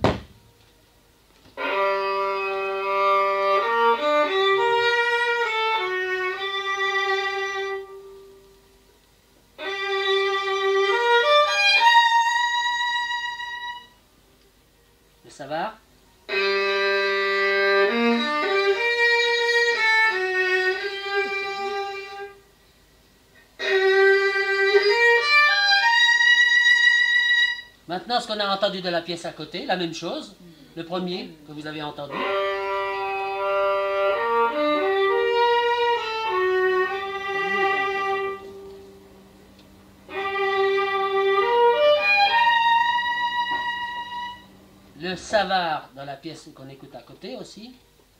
A: Le Savard. Maintenant, ce qu'on a entendu de la pièce à côté, la même chose, le premier que vous avez entendu. Le Savard dans la pièce qu'on écoute à côté aussi.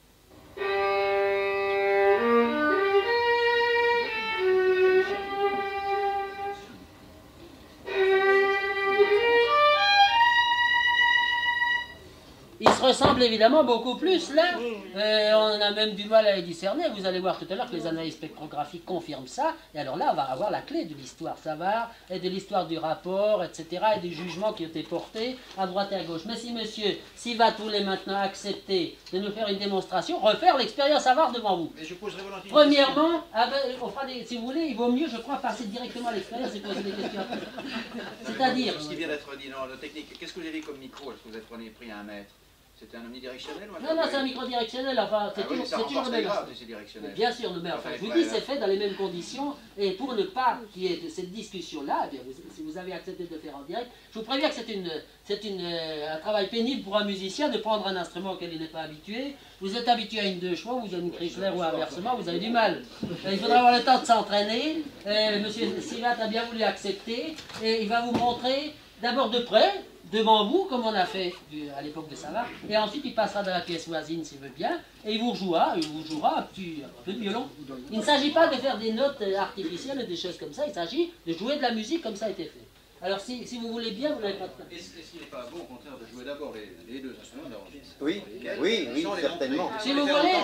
A: Ils se ressemblent évidemment beaucoup plus là. Euh, on a même du mal à les discerner. Vous allez voir tout à l'heure que les analyses spectrographiques confirment ça. Et alors là, on va avoir la clé de l'histoire Savard et de l'histoire du rapport, et cetera. Et des jugements qui ont été portés à droite et à gauche. Mais si monsieur Sivat voulait maintenant accepter de nous faire une démonstration, refaire l'expérience Savard devant vous.
G: Mais je poserai volontiers une
A: Premièrement, ah ben, on fera des, si vous voulez, il vaut mieux, je crois, passer directement à l'expérience et poser des questions après. C'est-à-dire...
G: Ce qui vient d'être dit, non, la technique. Qu'est-ce que vous avez comme micro? Est-ce que vous êtes pris, pris à un mètre? C'était un omnidirectionnel ou un
A: Non, non, c'est un micro-directionnel, enfin, c'est
G: ah oui,
A: toujours,
G: ça
A: c'est toujours
G: renforce
A: le
G: les
A: même.
G: graves si c'est directionnel.
A: Bien sûr, mais enfin, je vous dis, c'est fait dans les mêmes conditions, et pour ne pas qu'il y ait de cette discussion-là, eh bien, vous, si vous avez accepté de le faire en direct, je vous préviens que c'est une, c'est une, euh, un travail pénible pour un musicien de prendre un instrument auquel il n'est pas habitué. Vous êtes habitué à une deux choix, vous avez une Chrysler ou inversement, vous avez du mal. Et il faudra avoir le temps de s'entraîner. Monsieur Sivat a bien voulu accepter, et il va vous montrer d'abord de près, devant vous, comme on a fait à l'époque de Savard, et ensuite il passera dans la pièce voisine s'il veut bien, et il vous jouera, il vous jouera un, petit, un peu de violon. Il ne s'agit pas de faire des notes artificielles et des choses comme ça, il s'agit de jouer de la musique comme ça a été fait. Alors si, si vous voulez bien, vous n'avez pas de temps.
G: Est-ce qu'il n'est pas bon au contraire de jouer d'abord les, les deux instruments d'enregistrement?
D: Oui, oui, oui, certainement.
A: Si vous voulez,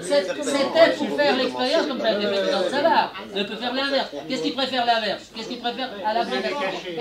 A: c'était pour faire l'expérience comme ça a été fait dans le Savard. On peut faire l'inverse. Qu'est-ce qu'il préfère l'inverse? Qu'est-ce qu'il préfère à la base?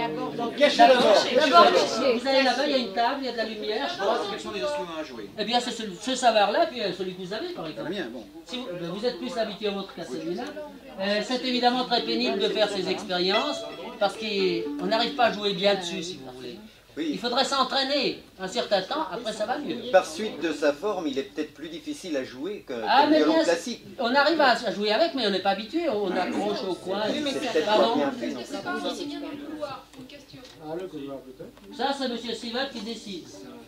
B: Cachez d'abord.
A: D'abord, vous allez là-bas, il y a une table, il y a de la lumière, je crois.
G: Quels sont les instruments à jouer?
A: Eh bien, c'est ce, ce Savard-là, puis euh, celui que vous avez, par exemple.
G: Bien, bon.
A: Si vous, vous êtes plus habitué à votre qu'à celui-là. Euh, c'est évidemment très pénible de faire ces expériences, parce qu'on n'arrive pas à jouer bien dessus, si vous voulez.
D: Oui.
A: Il faudrait s'entraîner un certain temps, après ça va mieux.
D: Par suite de sa forme, il est peut-être plus difficile à jouer qu'un
A: Ah,
D: qu'un
A: mais
D: violon
A: bien,
D: classique.
A: on arrive à, à jouer avec, mais on n'est pas habitué, on accroche au coin.
D: C'est peut-être pas
A: Pardon?
D: bien fait.
F: Est-ce
D: non
F: que c'est pas aussi bien dans le couloir? Une question.
B: Ah, le couloir peut-être.
A: Ça, c'est M. Sivat qui décide.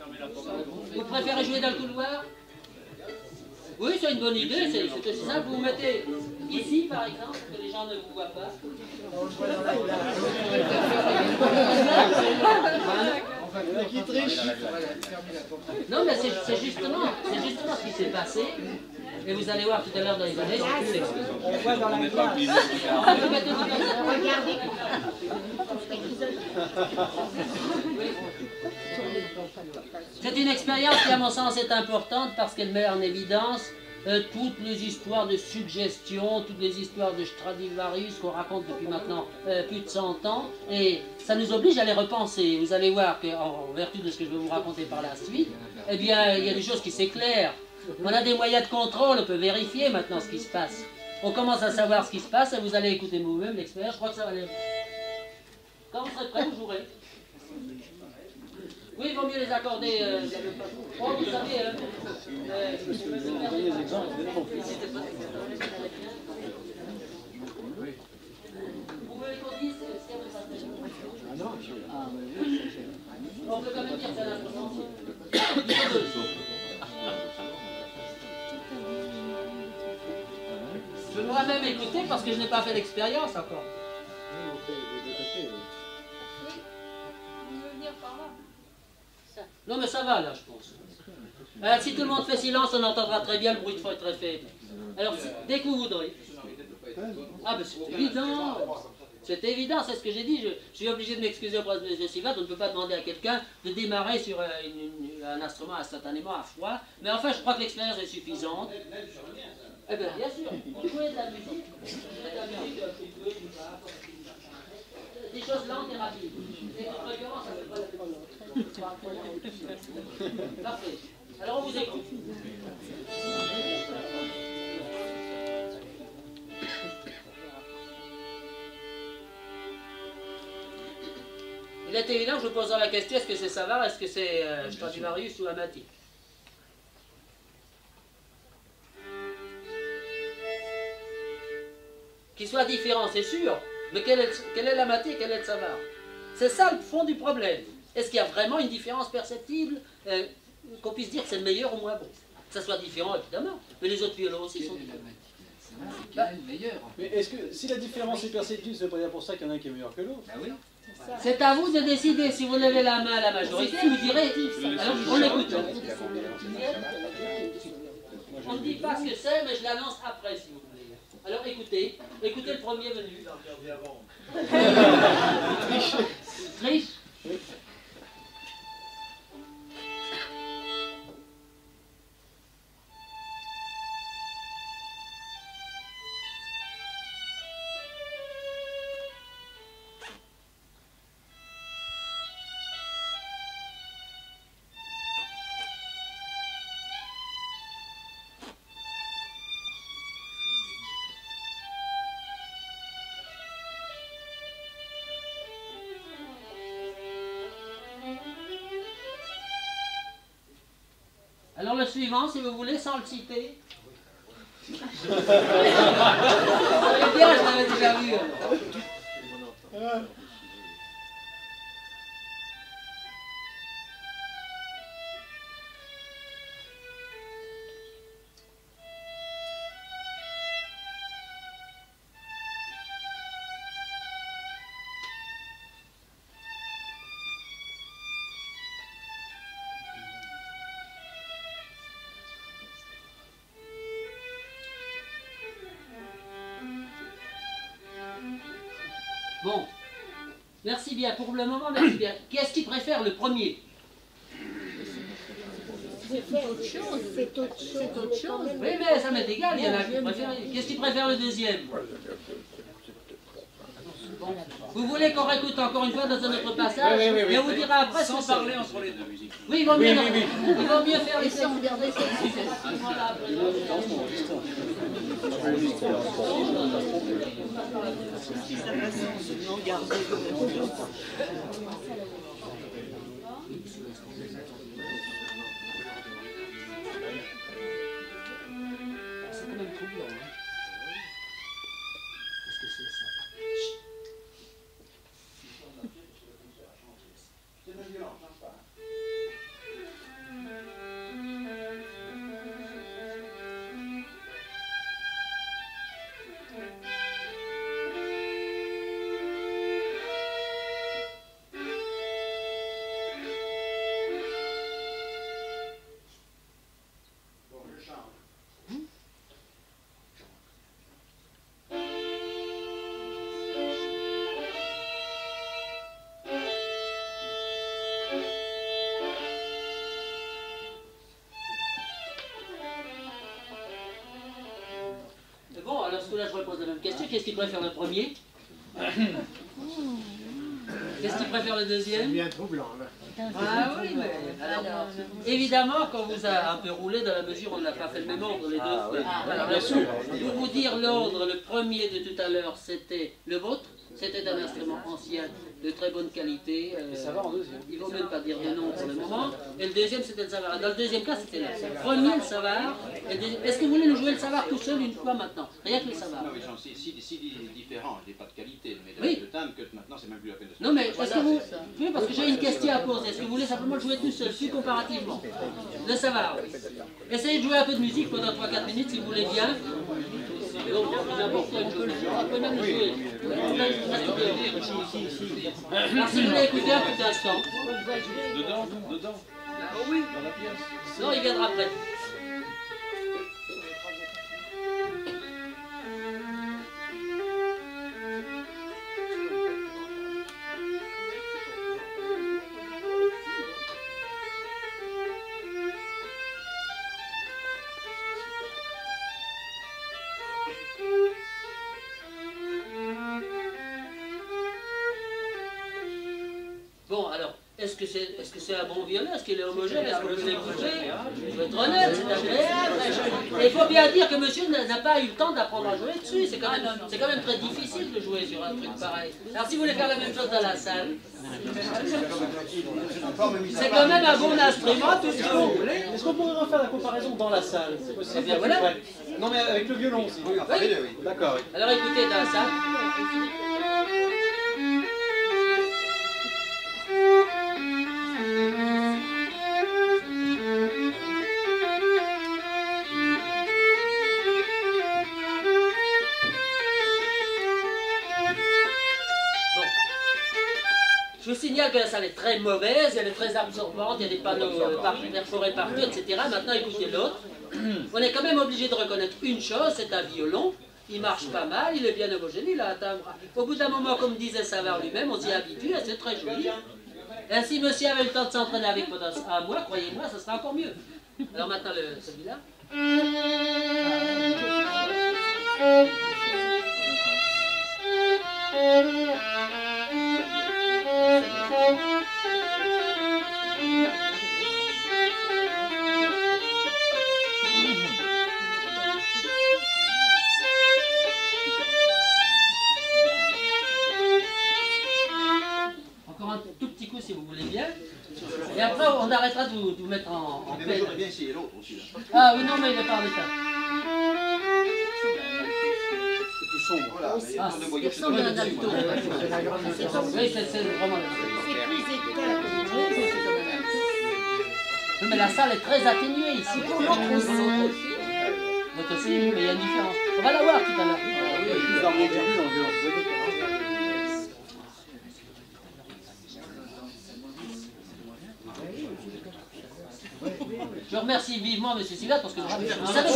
A: Vous préférez jouer dans le couloir? Oui, c'est une bonne idée, c'est c'est aussi simple. Vous vous mettez ici, par exemple, pour que les gens ne vous voient pas.
B: Qui triche.
A: Non, mais c'est c'est justement, c'est justement ce qui s'est passé. Et vous allez voir tout à l'heure dans les années, c'est plus l'explication.
C: On voit dans la glace.
A: On peut mettre le bouton.
C: Regardez.
A: C'est une expérience qui, à mon sens, est importante parce qu'elle met en évidence euh, toutes les histoires de suggestion, toutes les histoires de Stradivarius qu'on raconte depuis maintenant euh, plus de cent ans. Et ça nous oblige à les repenser. Vous allez voir qu'en vertu de ce que je vais vous raconter par la suite, eh bien, il y a des choses qui s'éclairent. On a des moyens de contrôle, on peut vérifier maintenant ce qui se passe. On commence à savoir ce qui se passe et vous allez écouter vous-même l'expérience. Je crois que ça va aller. Quand vous serez prêts, vous jouerez. Oui, il vaut mieux les accorder. Euh, oh, vous savez, euh, euh,
B: Parce que vous envoyez les exemples, évidemment.
A: vous voulez qu'on dise ce qu'il y a de ça?
B: Ah non,
A: On peut quand même dire que c'est un instrument. Je peux moi-même écouter parce que je n'ai pas fait l'expérience encore.
F: Vous voulez venir par là?
A: Non mais ça va là, je pense. Euh, si tout le monde fait silence, on entendra très bien le bruit de fond est très faible. Alors, si- dès que vous voudrez. Ah ben c'est évident. C'est évident, c'est ce que j'ai dit. Je, je suis obligé de m'excuser auprès de M. Sivat. On ne peut pas demander à quelqu'un de démarrer sur euh, une- une- un instrument instantanément à froid. Mais enfin, je crois que l'expérience est suffisante. Eh bien, bien sûr, on jouait de la musique. De la musique, euh, plus peu, plus bas, des choses lentes et rapides. Et de préférence, ça fait pas la même. Parfait. Alors, on vous écoute. Il est évident que je vous poserai la question, est-ce que c'est Savard, est-ce que c'est euh, Stradivarius ou Amati? Qu'il soit différent, c'est sûr, mais quel est, quel est l'Amati et quel est le Savard? C'est ça le fond du problème. Est-ce qu'il y a vraiment une différence perceptible, euh, qu'on puisse dire que c'est le meilleur ou moins bon? Que ça soit différent, évidemment, mais les autres violons aussi sont différents.
E: Quel est le meilleur?
B: mais est-ce que si la différence est perceptible, ça veut pas dire pour ça qu'il y en a un qui est meilleur que l'autre?
E: Bah oui.
A: C'est à vous de décider. Si vous levez la main à la majorité, vous direz. Alors, on écoute. On ne dit pas ce que c'est, mais je l'annonce après, si vous voulez. Alors, écoutez. Écoutez le premier venu. Triche. Alors le suivant, si vous voulez, sans le citer. Vous savez bien, je l'avais déjà vu. Bon, merci bien. Pour le moment, merci bien. Qui est-ce qui préfère le premier?
C: C'est autre chose. C'est autre chose. C'est autre chose.
A: Oui, mais ça m'est égal, il y en a qui préfèrent. Qui est-ce qui préfère le deuxième? Vous voulez qu'on réécoute encore une fois dans un autre passage?
B: Oui, oui, oui, oui.
A: Et on vous dira après ce
G: Sans
A: que c'est.
G: parler entre les deux, musique.
A: Oui, il vaut mieux,
B: Oui, oui, oui.
A: il vaut mieux faire les
C: Et ça, on garderait ça.
A: Voilà, après. C'est quand même troublant, hein. Qu'est-ce que c'est ça? Chut. Bon, alors ce que là je repose la même question. Qu'est-ce qui préfère le premier? Qu'est-ce qui préfère le deuxième?
B: bien troublant, là.
A: Ah oui, mais alors, évidemment, quand vous a un peu roulé, dans la mesure où on n'a pas fait le même ordre les deux fois. Alors,
B: bien sûr.
A: Pour vous dire l'ordre, le premier de tout à l'heure, c'était le vôtre. C'était un instrument ancien de très bonne qualité. Euh,
B: Et ça va en deuxième.
A: Il ne faut même pas dire de nom pour le moment. Et le deuxième, c'était le Savard. Dans le deuxième cas, c'était le premier, le Savard. Est-ce que vous voulez nous jouer le Savard tout seul une fois maintenant? Rien que le Savard.
G: Non, mais j'en sais si, si différents, je n'ai pas de qualité, mais de,
A: Oui.
G: de timbre que maintenant c'est même plus la peine de se
A: Non, mais est-ce que vous... Oui, parce que j'ai une question à poser. Est-ce que vous voulez simplement jouer tout seul, plus comparativement? Le Savard. Essayez de jouer un peu de musique pendant trois quatre minutes si vous voulez bien. Donc, n'importe quoi, une chose. Vous pouvez même le jouer. Alors, si vous voulez écouter un petit instant.
H: Dedans, dedans.
G: Oh oui.
H: Dans la pièce.
A: Non, il viendra après. Bon, alors, est-ce que c'est est-ce que c'est un bon violon? Est-ce qu'il est homogène? Est-ce qu'on peut l'écouter? Il faut être honnête, c'est agréable. Et il faut bien dire que monsieur n'a n'a pas eu le temps d'apprendre à jouer dessus. C'est quand, même- c'est quand même très difficile de jouer sur un truc pareil. Alors si vous voulez faire la même chose dans la salle, c'est quand même un bon instrument, tout ce que vous voulez.
B: Est-ce qu'on pourrait refaire la comparaison dans la salle? C'est possible?
A: Eh bien, voilà.
B: Ouais. Non mais avec le violon aussi.
D: Oui, enfin, les deux, oui.
B: D'accord, oui.
A: Alors écoutez dans la salle. Je vous signale que la salle est très mauvaise, elle est très absorbante, il y a des panneaux euh, par- perforés partout, et cetera. Maintenant, écoutez l'autre. On est quand même obligé de reconnaître une chose, c'est un violon. Il marche pas mal, il est bien homogène, il a un timbre. Au bout d'un moment, comme disait Savard lui-même, on s'y habitue et c'est très joli. Et si monsieur avait le temps de s'entraîner avec pendant un mois, croyez-moi, ça serait encore mieux. Alors maintenant, le- celui-là. Encore un tout petit coup si vous voulez bien. Et après, on arrêtera de vous, de vous mettre en, en
G: Mais
A: peine.
G: j'aurais bien essayé l'autre aussi. Là.
A: Ah oui, non, mais il est pas en état.
B: C'est plus sombre.
G: Voilà, mais il y a
A: Ah,
G: tant de
A: il
G: voyous, c'est
A: ressemble à un
G: pas
A: alto. Oui, c'est c'est vraiment la
C: C'est plus éteint.
A: Oui, c'est c'est comme un alto. Oui, mais la salle est très atténuée ici. Votre aussi, mais il y a une différence. On va la voir tout à l'heure.
B: Il y a plus d'harmonie dans le violon.
A: Je remercie vivement M. Sivat parce que vous savez,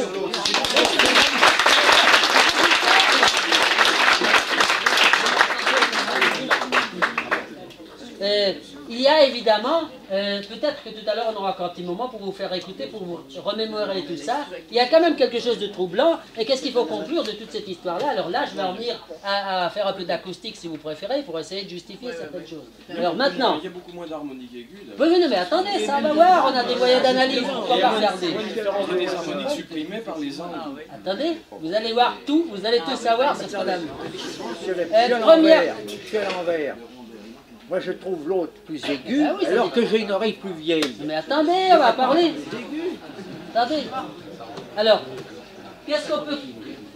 A: Euh, il y a évidemment, euh, peut-être que tout à l'heure on aura encore un petit moment pour vous faire écouter, pour vous remémorer tout ça. Il y a quand même quelque chose de troublant. Et qu'est-ce qu'il faut conclure de toute cette histoire-là? Alors là, je vais en venir à, à faire un peu d'acoustique si vous préférez, pour essayer de justifier certaines choses. Alors maintenant,
H: Il y a beaucoup moins d'harmoniques aiguës.
A: oui, oui, non, mais attendez, ça on va voir, on a des moyens d'analyse, on va regarder.
H: On a des harmoniques supprimées par les angles.
A: Attendez, vous allez voir tout, vous allez tout savoir, c'est pas d'amour.
I: Monsieur le
A: Euh,
I: monsieur à
A: première-
I: l'envers, monsieur à l'envers. Moi je trouve l'autre plus aigu,
A: Ah oui, ça
I: alors
A: fait-
I: que j'ai une oreille plus vieille.
A: Mais attendez, on va parler. Attendez. Alors, qu'est-ce qu'on peut...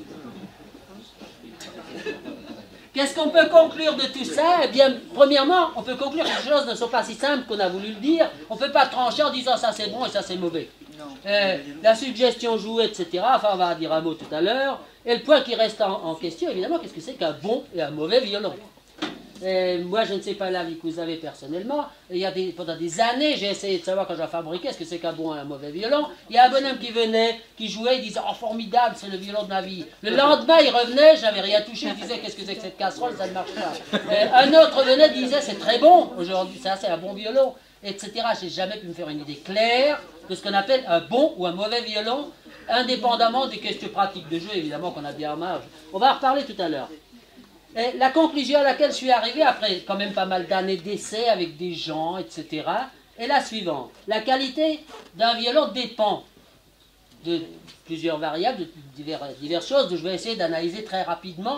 A: Qu'est-ce qu'on peut conclure de tout ça? Eh bien, premièrement, on peut conclure que les choses ne sont pas si simples qu'on a voulu le dire. On ne peut pas trancher en disant ça c'est bon et ça c'est mauvais. Euh, la suggestion jouée, et cetera. Enfin, on va en dire un mot tout à l'heure. Et le point qui reste en, en question, évidemment, qu'est-ce que c'est qu'un bon et un mauvais violon? Euh, moi, je ne sais pas l'avis que vous avez personnellement. Il y a des, pendant des années, j'ai essayé de savoir quand je fabriquais ce que c'est qu'un bon et un mauvais violon. Il y a un bonhomme qui venait, qui jouait, il disait « Oh, formidable, c'est le violon de ma vie ». Le lendemain, il revenait, je n'avais rien touché, il disait « Qu'est-ce que c'est que cette casserole, ça ne marche pas ». Euh, un autre venait, disait « C'est très bon, aujourd'hui, ça c'est un bon violon », et cetera. Je n'ai jamais pu me faire une idée claire de ce qu'on appelle un bon ou un mauvais violon, indépendamment des questions pratiques de jeu, évidemment, qu'on a bien en marge. On va en reparler tout à l'heure. Et la conclusion à laquelle je suis arrivé, après quand même pas mal d'années d'essais avec des gens, et cetera, est la suivante. La qualité d'un violon dépend de plusieurs variables, de divers- diverses choses, que je vais essayer d'analyser très rapidement,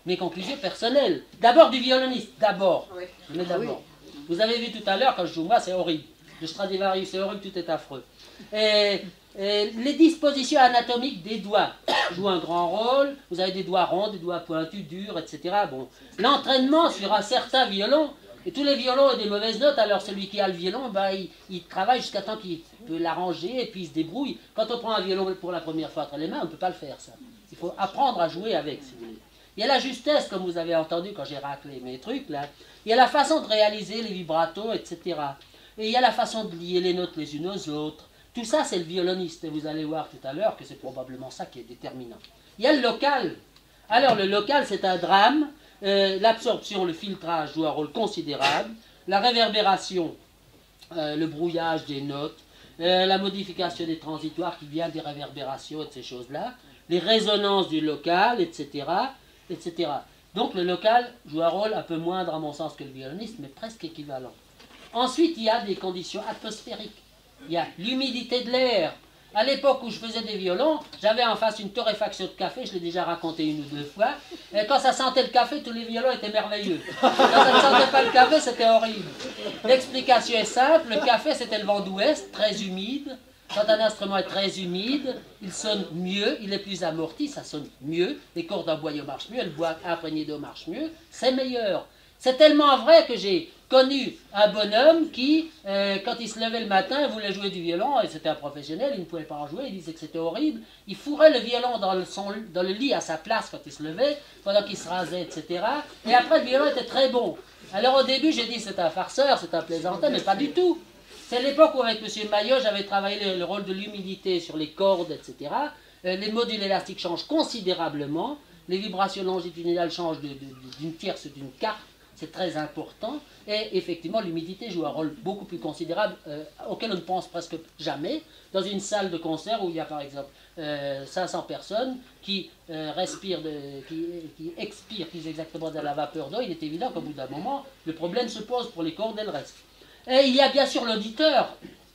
A: mes conclusions personnelles. D'abord du violoniste, d'abord.
C: Oui.
A: Je mets d'abord. Vous avez vu tout à l'heure, quand je joue moi, c'est horrible. Le Stradivarius, c'est horrible, tout est affreux. Et, et les dispositions anatomiques des doigts jouent un grand rôle. Vous avez des doigts ronds, des doigts pointus, durs, et cetera. Bon. L'entraînement sur un certain violon, et tous les violons ont des mauvaises notes, alors celui qui a le violon, bah, il, il travaille jusqu'à temps qu'il peut l'arranger, et puis il se débrouille. Quand on prend un violon pour la première fois entre les mains, on ne peut pas le faire, ça. Il faut apprendre à jouer avec, si vous voulez. Il y a la justesse, comme vous avez entendu quand j'ai raclé mes trucs, là. Il y a la façon de réaliser les vibratos, et cetera. Et il y a la façon de lier les notes les unes aux autres. Tout ça, c'est le violoniste. Et vous allez voir tout à l'heure que c'est probablement ça qui est déterminant. Il y a le local. Alors, le local, c'est un drame. Euh, L'absorption, le filtrage joue un rôle considérable. La réverbération, euh, le brouillage des notes. Euh, la modification des transitoires qui vient des réverbérations et de ces choses-là. Les résonances du local, et cetera, et cetera. Donc, le local joue un rôle un peu moindre, à mon sens, que le violoniste, mais presque équivalent. Ensuite, il y a des conditions atmosphériques. Il y a l'humidité de l'air. À l'époque où je faisais des violons, j'avais en face une torréfaction de café, je l'ai déjà raconté une ou deux fois. Et quand ça sentait le café, tous les violons étaient merveilleux. Quand ça ne sentait pas le café, c'était horrible. L'explication est simple, le café c'était le vent d'ouest, très humide. Quand un instrument est très humide, il sonne mieux, il est plus amorti, ça sonne mieux. Les cordes d'un boyau marchent mieux, le bois imprégné d'eau marche mieux, c'est meilleur. C'est tellement vrai que j'ai connu un bonhomme qui, euh, quand il se levait le matin, voulait jouer du violon, et c'était un professionnel, il ne pouvait pas en jouer, il disait que c'était horrible. Il fourrait le violon dans le, son, dans le lit à sa place quand il se levait, pendant qu'il se rasait, et cetera. Et après, le violon était très bon. Alors au début, j'ai dit c'est un farceur, c'est un plaisantin, mais pas du tout. C'est l'époque où avec M. Maillot, j'avais travaillé le, le rôle de l'humidité sur les cordes, et cetera. Euh, les modules élastiques changent considérablement, les vibrations longitudinales changent d'une tierce d'une quarte. C'est très important. Et effectivement, l'humidité joue un rôle beaucoup plus considérable, euh, auquel on ne pense presque jamais. Dans une salle de concert où il y a par exemple euh, cinq cents personnes qui euh, respirent, de, qui, qui expirent plus exactement de la vapeur d'eau, il est évident qu'au bout d'un moment, le problème se pose pour les cordes et le reste. Et il y a bien sûr l'auditeur.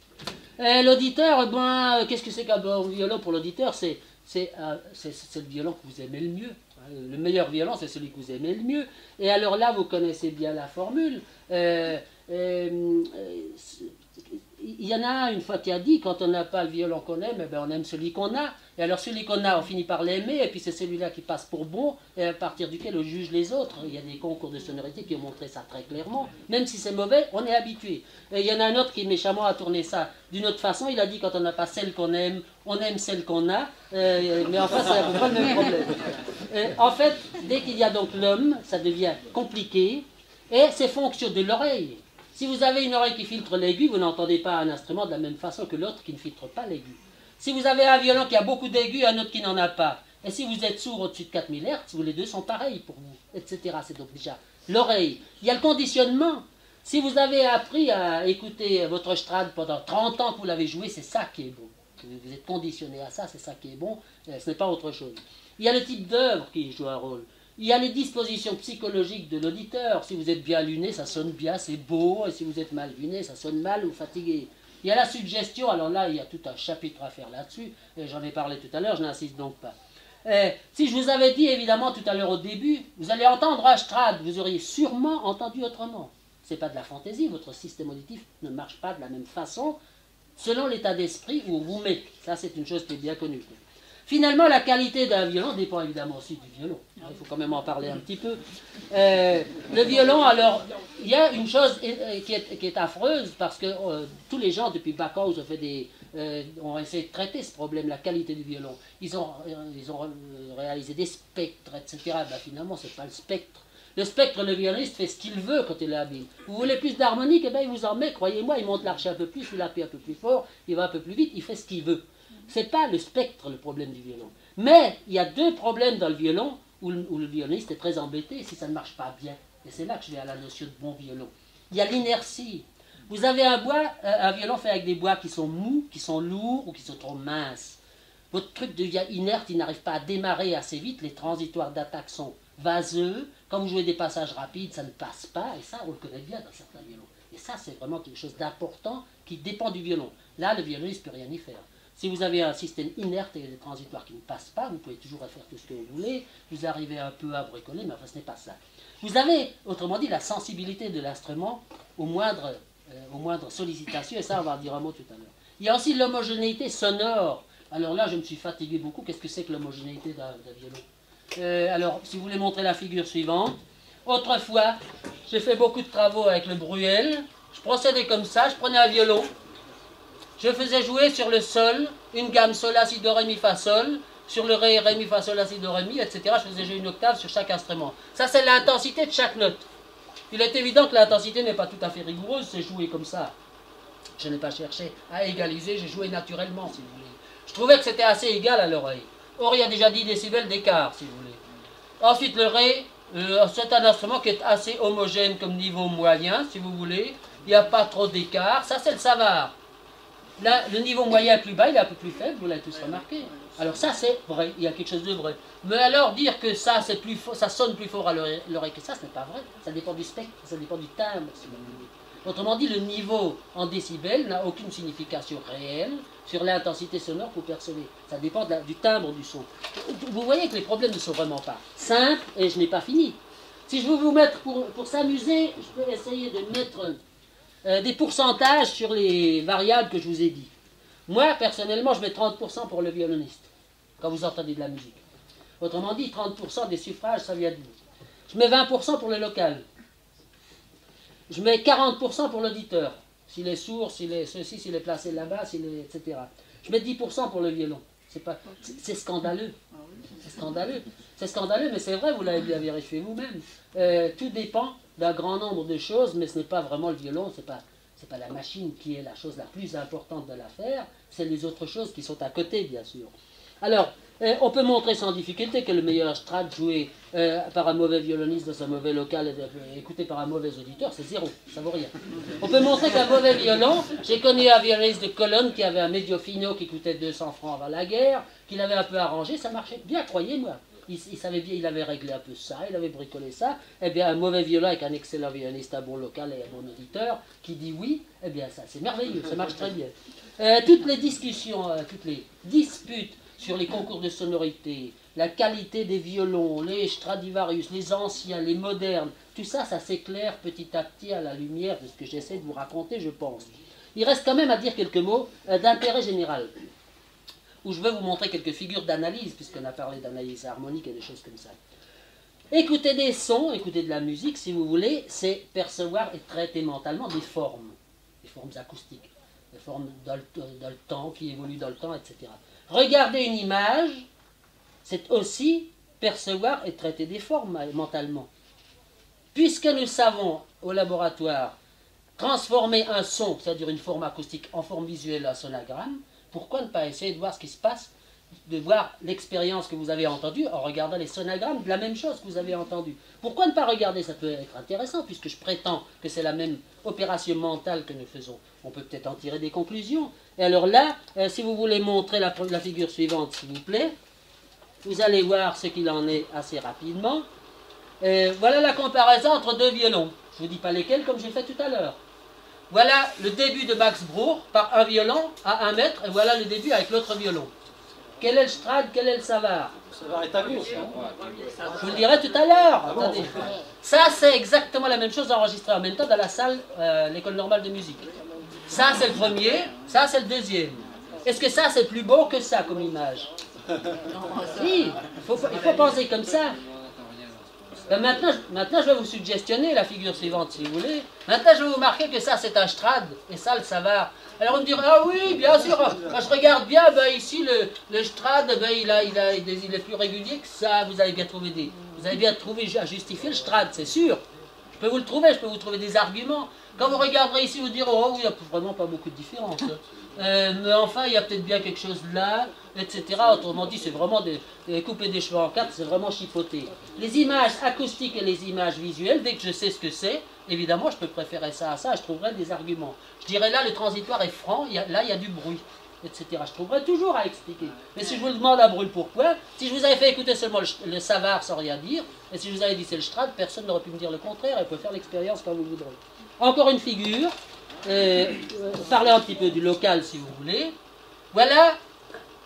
A: L'auditeur, ben, qu'est-ce que c'est qu'un bon violon pour l'auditeur? C'est euh, le violon que vous aimez le mieux. Le meilleur violon, c'est celui que vous aimez le mieux. Et alors là, vous connaissez bien la formule. Euh, euh, il y en a un, une fois qui a dit, quand on n'a pas le violon qu'on aime, eh bien, on aime celui qu'on a. Et alors celui qu'on a, on finit par l'aimer, et puis c'est celui-là qui passe pour bon, et à partir duquel on juge les autres. Il y a des concours de sonorité qui ont montré ça très clairement. Même si c'est mauvais, on est habitué. Et il y en a un autre qui méchamment a tourné ça d'une autre façon. Il a dit, quand on n'a pas celle qu'on aime, on aime celle qu'on a. Euh, mais enfin, ça n'a pas le même problème. Euh, en fait, dès qu'il y a donc l'homme, ça devient compliqué, et c'est fonction de l'oreille. Si vous avez une oreille qui filtre l'aigu, vous n'entendez pas un instrument de la même façon que l'autre qui ne filtre pas l'aigu. Si vous avez un violon qui a beaucoup d'aigus et un autre qui n'en a pas, et si vous êtes sourd au-dessus de quatre mille hertz, les deux sont pareils pour vous, et cetera. C'est donc déjà l'oreille. Il y a le conditionnement. Si vous avez appris à écouter votre Strad pendant trente ans que vous l'avez joué, c'est ça qui est bon. Vous êtes conditionné à ça, c'est ça qui est bon, ce n'est pas autre chose. Il y a le type d'œuvre qui joue un rôle. Il y a les dispositions psychologiques de l'auditeur. Si vous êtes bien luné, ça sonne bien, c'est beau. Et si vous êtes mal luné, ça sonne mal ou fatigué. Il y a la suggestion. Alors là, il y a tout un chapitre à faire là-dessus. J'en ai parlé tout à l'heure, je n'insiste donc pas. Et si je vous avais dit, évidemment, tout à l'heure au début, vous allez entendre un Strad, vous auriez sûrement entendu autrement. Ce n'est pas de la fantaisie, votre système auditif ne marche pas de la même façon selon l'état d'esprit où vous mettez. Ça, c'est une chose qui est bien connue. Finalement, la qualité d'un violon dépend évidemment aussi du violon. Il faut quand même en parler un petit peu. Euh, le violon, alors, il y a une chose qui est, qui est affreuse, parce que euh, tous les gens, depuis Bacchus, ont, fait des, euh, ont essayé de traiter ce problème, la qualité du violon. Ils ont, euh, ils ont réalisé des spectres, et cetera. Ben, finalement, ce n'est pas le spectre. Le spectre, le violoniste fait ce qu'il veut quand il est habile. Vous voulez plus d'harmonique, eh ben, il vous en met, croyez-moi, il monte l'archet un peu plus, il appuie un peu plus fort, il va un peu plus vite, il fait ce qu'il veut. Ce n'est pas le spectre le problème du violon. Mais il y a deux problèmes dans le violon où le, où le violoniste est très embêté si ça ne marche pas bien. Et c'est là que je vais à la notion de bon violon. Il y a l'inertie. Vous avez un, bois, un violon fait avec des bois qui sont mous, qui sont lourds ou qui sont trop minces. Votre truc devient inerte, il n'arrive pas à démarrer assez vite, les transitoires d'attaque sont vaseux. Quand vous jouez des passages rapides, ça ne passe pas, et ça, on le connaît bien dans certains violons. Et ça, c'est vraiment quelque chose d'important qui dépend du violon. Là, le violoniste ne peut rien y faire. Si vous avez un système inerte et des transitoires qui ne passent pas, vous pouvez toujours faire tout ce que vous voulez, vous arrivez un peu à bricoler, mais enfin ce n'est pas ça. Vous avez, autrement dit, la sensibilité de l'instrument au moindre, euh, aux moindres sollicitations, et ça on va en dire un mot tout à l'heure. Il y a aussi l'homogénéité sonore. Alors là, je me suis fatigué beaucoup. Qu'est-ce que c'est que l'homogénéité d'un violon? euh, Alors, si vous voulez montrer la figure suivante. Autrefois, j'ai fait beaucoup de travaux avec le Bruel. Je procédais comme ça, je prenais un violon. Je faisais jouer sur le sol une gamme sol, la, si, do, ré, mi, fa, sol, sur le ré, ré, mi, fa, sol, la, si, do, ré, mi, et cetera. Je faisais jouer une octave sur chaque instrument. Ça, c'est l'intensité de chaque note. Il est évident que l'intensité n'est pas tout à fait rigoureuse, c'est joué comme ça. Je n'ai pas cherché à égaliser, j'ai joué naturellement, si vous voulez. Je trouvais que c'était assez égal à l'oreille. Or, il y a déjà dix décibels d'écart, si vous voulez. Ensuite, le ré, euh, c'est un instrument qui est assez homogène comme niveau moyen, si vous voulez. Il n'y a pas trop d'écart. Ça, c'est le Savard. Là, le niveau moyen est plus bas, il est un peu plus faible, vous l'avez tous remarqué. Alors ça, c'est vrai, il y a quelque chose de vrai. Mais alors, dire que ça, c'est plus fort, ça sonne plus fort à l'oreille que ça, ce n'est pas vrai. Ça dépend du spectre, ça dépend du timbre, si vous voulez. Autrement dit, le niveau en décibels n'a aucune signification réelle sur l'intensité sonore que vous percevez. Ça dépend de la, du timbre du son. Vous voyez que les problèmes ne sont vraiment pas simples, et je n'ai pas fini. Si je veux vous mettre, pour, pour s'amuser, je peux essayer de mettre euh, des pourcentages sur les variables que je vous ai dit. Moi, personnellement, je mets trente pour cent pour le violoniste, quand vous entendez de la musique. Autrement dit, trente pour cent des suffrages, ça vient de vous. Je mets vingt pour cent pour le local. Je mets quarante pour cent pour l'auditeur. S'il est sourd, s'il est ceci, s'il est placé là-bas, s'il est, et cetera. Je mets dix pour cent pour le violon. C'est pas, c'est scandaleux. C'est scandaleux. C'est scandaleux, mais c'est vrai, vous l'avez bien vérifié vous-même. Euh, tout dépend d'un grand nombre de choses, mais ce n'est pas vraiment le violon, c'est pas, c'est pas la machine qui est la chose la plus importante de l'affaire, c'est les autres choses qui sont à côté, bien sûr. Alors, euh, on peut montrer sans difficulté que le meilleur strat joué euh, par un mauvais violoniste dans un mauvais local et euh, écouté par un mauvais auditeur, c'est zéro, ça vaut rien. On peut montrer qu'un mauvais violon, j'ai connu un violoniste de Cologne qui avait un Medio Fino qui coûtait deux cents francs avant la guerre, qu'il avait un peu arrangé, ça marchait bien, croyez-moi. Il, il savait bien, il avait réglé un peu ça, il avait bricolé ça. Eh bien, un mauvais violon avec un excellent violoniste, un bon local et un bon auditeur qui dit oui, eh bien, ça, c'est merveilleux, ça marche très bien. Euh, toutes les discussions, euh, toutes les disputes sur les concours de sonorité, la qualité des violons, les Stradivarius, les anciens, les modernes, tout ça, ça s'éclaire petit à petit à la lumière de ce que j'essaie de vous raconter, je pense. Il reste quand même à dire quelques mots euh, d'intérêt général, où je vais vous montrer quelques figures d'analyse, puisqu'on a parlé d'analyse harmonique et des choses comme ça. Écouter des sons, écouter de la musique, si vous voulez, c'est percevoir et traiter mentalement des formes, des formes acoustiques, des formes dans le, dans le temps, qui évoluent dans le temps, et cetera. Regarder une image, c'est aussi percevoir et traiter des formes mentalement. Puisque nous savons, au laboratoire, transformer un son, c'est-à-dire une forme acoustique, en forme visuelle, un sonogramme, pourquoi ne pas essayer de voir ce qui se passe, de voir l'expérience que vous avez entendue en regardant les sonogrammes de la même chose que vous avez entendue. Pourquoi ne pas regarder? Ça peut être intéressant, puisque je prétends que c'est la même opération mentale que nous faisons. On peut peut-être en tirer des conclusions. Et alors là, euh, si vous voulez montrer la, la figure suivante, s'il vous plaît, vous allez voir ce qu'il en est assez rapidement. Euh, voilà la comparaison entre deux violons. Je ne vous dis pas lesquels, comme j'ai fait tout à l'heure. Voilà le début de Max Bruch par un violon à un mètre, et voilà le début avec l'autre violon. Quel est le Strad, quel est le Savard?
B: Le Savard est à gauche, non?
A: Je vous le dirai tout à l'heure. Attendez. Ça, c'est exactement la même chose enregistrée en même temps dans la salle, euh, l'école normale de musique. Ça, c'est le premier, ça, c'est le deuxième. Est-ce que ça, c'est plus beau que ça comme image? Si, il faut, il faut penser comme ça. Ben maintenant, maintenant, je vais vous suggestionner la figure suivante, si vous voulez. Maintenant, je vais vous marquer que ça, c'est un Strad, et ça, le Savard. Alors, vous me direz, ah oui, bien sûr, quand je regarde bien, ben ici, le, le Strad, ben, il, a, il, a, il est plus régulier que ça, vous avez bien trouvé des... Vous avez bien trouvé à justifier le Strad, c'est sûr. Je peux vous le trouver, je peux vous trouver des arguments. Quand vous regarderez ici, vous direz, oh oui, il n'y a vraiment pas beaucoup de différence. Euh, mais enfin, il y a peut-être bien quelque chose là, et cetera. Autrement dit, c'est vraiment de, de couper des cheveux en quatre, c'est vraiment chipoter. Les images acoustiques et les images visuelles, dès que je sais ce que c'est, évidemment, je peux préférer ça à ça, je trouverai des arguments. Je dirais là, le transitoire est franc, il y a, là, il y a du bruit, et cetera. Je trouverai toujours à expliquer. Mais si je vous le demande à brûle pourquoi, si je vous avais fait écouter seulement le, le Savard sans rien dire, et si je vous avais dit c'est le Strad, personne n'aurait pu me dire le contraire, et peut faire l'expérience quand vous voudrez. Encore une figure, euh, euh, parler un petit peu du local si vous voulez. Voilà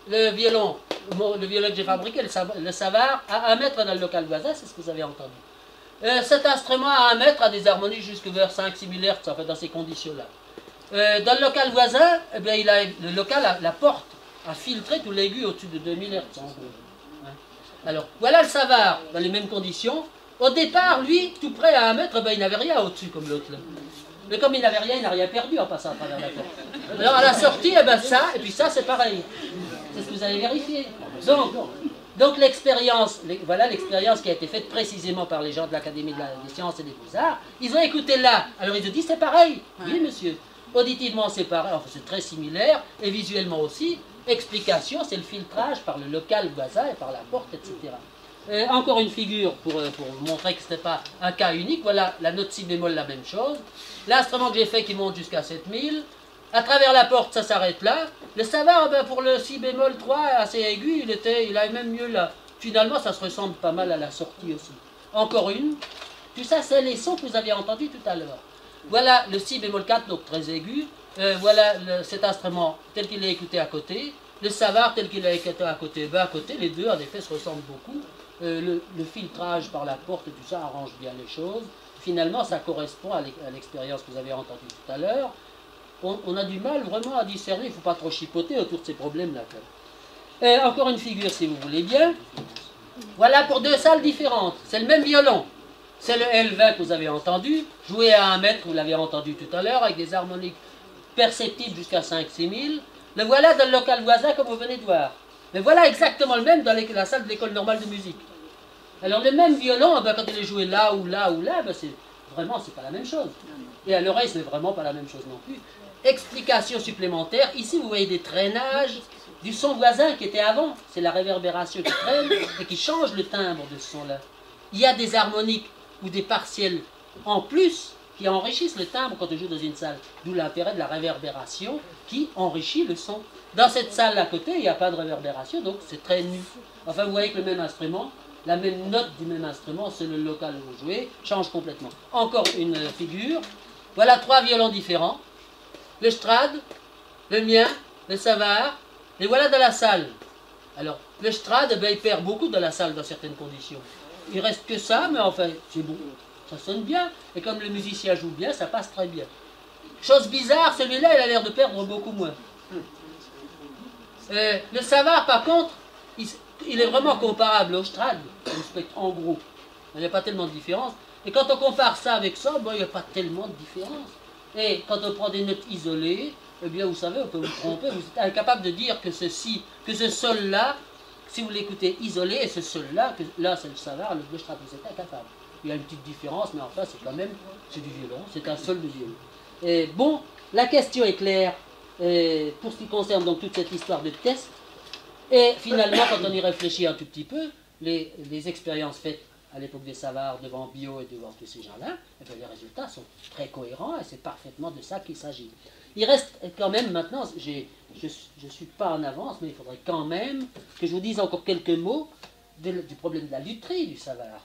A: le violon, le violon que j'ai fabriqué, le, le Savard, à un mètre dans le local voisin, c'est ce que vous avez entendu. Euh, cet instrument à un mètre a des harmonies jusque vers cinq six mille hertz, en fait, dans ces conditions-là. Euh, dans le local voisin, eh bien, il a, le local, a, la porte, a filtré tout l'aigu au-dessus de deux mille hertz, en gros. Hein. Alors, voilà le Savard, dans les mêmes conditions. Au départ, lui, tout près à un mètre, ben, il n'avait rien au-dessus, comme l'autre. Mais comme il n'avait rien, il n'a rien perdu en passant à travers la porte. Alors, à la sortie, eh ben, ça, et puis ça, c'est pareil. C'est ce que vous avez vérifié. Donc, donc l'expérience, voilà l'expérience qui a été faite précisément par les gens de l'Académie de la, des sciences et des beaux-arts. Ils ont écouté là. Alors, ils ont dit, c'est pareil. Oui, monsieur. Auditivement, c'est pareil. Enfin, c'est très similaire. Et visuellement aussi. Explication, c'est le filtrage par le local voisin et par la porte, et cetera. Euh, encore une figure pour, pour vous montrer que ce n'était pas un cas unique. Voilà la note si bémol, la même chose. L'instrument que j'ai fait qui monte jusqu'à sept mille. À travers la porte, ça s'arrête là. Le Savard, ben, pour le si bémol trois, assez aigu, il, était, il avait même mieux là. Finalement, ça se ressemble pas mal à la sortie aussi. Encore une. Tout ça, c'est les sons que vous aviez entendus tout à l'heure. Voilà le si bémol quatre, donc très aigu. Euh, voilà le, cet instrument tel qu'il est écouté à côté. Le Savard tel qu'il est écouté à côté. Ben, à côté, les deux, en effet, se ressemblent beaucoup. Euh, le, le filtrage par la porte et tout ça arrange bien les choses. Finalement, ça correspond à l'expérience que vous avez entendue tout à l'heure. On, on a du mal vraiment à discerner, il ne faut pas trop chipoter autour de ces problèmes-là. Euh, encore une figure, si vous voulez bien. Voilà pour deux salles différentes. C'est le même violon. C'est le L vingt que vous avez entendu, joué à un mètre, vous l'avez entendu tout à l'heure, avec des harmoniques perceptibles jusqu'à cinq six mille. Le voilà dans le local voisin, comme vous venez de voir. Mais voilà exactement le même dans les, la salle de l'école normale de musique. Alors le même violon, ben, quand il est joué là ou là ou là, ben, c'est vraiment, c'est pas la même chose. Et à l'oreille, c'est vraiment pas la même chose non plus. Explication supplémentaire, ici vous voyez des traînages du son voisin qui était avant. C'est la réverbération qui traîne et qui change le timbre de ce son-là. Il y a des harmoniques ou des partiels en plus qui enrichissent le timbre quand on joue dans une salle. D'où l'intérêt de la réverbération qui enrichit le son. Dans cette salle à côté, il n'y a pas de réverbération, donc c'est très nu. Enfin, vous voyez que le même instrument, la même note du même instrument, c'est le local où vous jouez, change complètement. Encore une figure. Voilà trois violons différents. Le Strad, le mien, le Savard, et voilà dans la salle. Alors, le Strad, ben, il perd beaucoup dans la salle dans certaines conditions. Il reste que ça, mais enfin, c'est bon. Ça sonne bien, et comme le musicien joue bien, ça passe très bien. Chose bizarre, celui-là, il a l'air de perdre beaucoup moins. Euh, le Savard, par contre, il, il est vraiment comparable au Strad, le spectre en gros. Il n'y a pas tellement de différence. Et quand on compare ça avec ça, bon, il n'y a pas tellement de différence. Et quand on prend des notes isolées, eh bien, vous savez, on peut vous tromper. Vous êtes incapable de dire que ceci, que ce sol-là, si vous l'écoutez isolé, et ce sol-là, que là, c'est le Savard, le Strad, vous êtes incapable. Il y a une petite différence, mais enfin, c'est quand même, c'est du violon, c'est un sol de violon. Et bon, la question est claire et pour ce qui concerne donc toute cette histoire de test. Et finalement, quand on y réfléchit un tout petit peu, les, les expériences faites à l'époque des Savard devant Biot et devant tous ces gens-là, eh bien, les résultats sont très cohérents et c'est parfaitement de ça qu'il s'agit. Il reste quand même maintenant, je ne suis pas en avance, mais il faudrait quand même que je vous dise encore quelques mots de, du problème de la lutherie du Savard.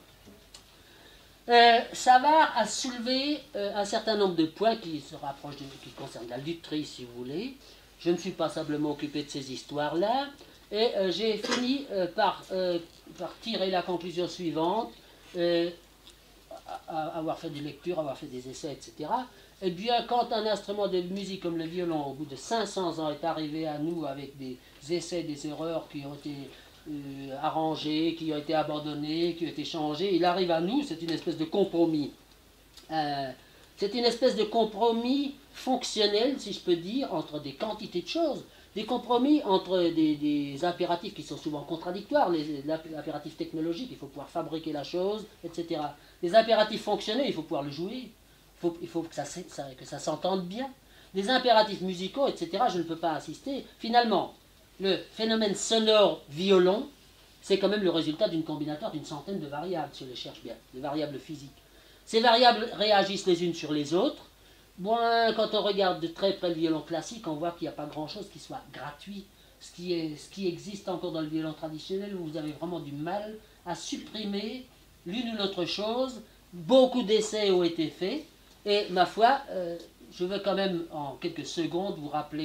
A: Euh, Savard a soulevé euh, un certain nombre de points qui se rapprochent de, qui concernent la lutherie, si vous voulez. Je ne me suis pas simplement occupé de ces histoires-là, et euh, j'ai fini euh, par, euh, par tirer la conclusion suivante, euh, à, à avoir fait des lectures, avoir fait des essais, et cetera. Eh bien, quand un instrument de musique comme le violon, au bout de cinq cents ans, est arrivé à nous avec des essais, des erreurs qui ont été Euh, arrangés, qui ont été abandonnés, qui ont été changés, il arrive à nous, c'est une espèce de compromis. Euh, c'est une espèce de compromis fonctionnel, si je peux dire, entre des quantités de choses, des compromis entre des, des impératifs qui sont souvent contradictoires, les, les impératifs technologiques, il faut pouvoir fabriquer la chose, et cetera. Les impératifs fonctionnels, il faut pouvoir le jouer, il faut, il faut que ça, ça, que ça s'entende bien. Les impératifs musicaux, et cetera, je ne peux pas insister. Finalement, le phénomène sonore violon, c'est quand même le résultat d'une combinatoire d'une centaine de variables, si on les cherche bien, des variables physiques. Ces variables réagissent les unes sur les autres. Bon, quand on regarde de très près le violon classique, on voit qu'il n'y a pas grand-chose qui soit gratuit. Ce qui, est, ce qui existe encore dans le violon traditionnel, où vous avez vraiment du mal à supprimer l'une ou l'autre chose. Beaucoup d'essais ont été faits. Et ma foi, euh, je veux quand même en quelques secondes vous rappeler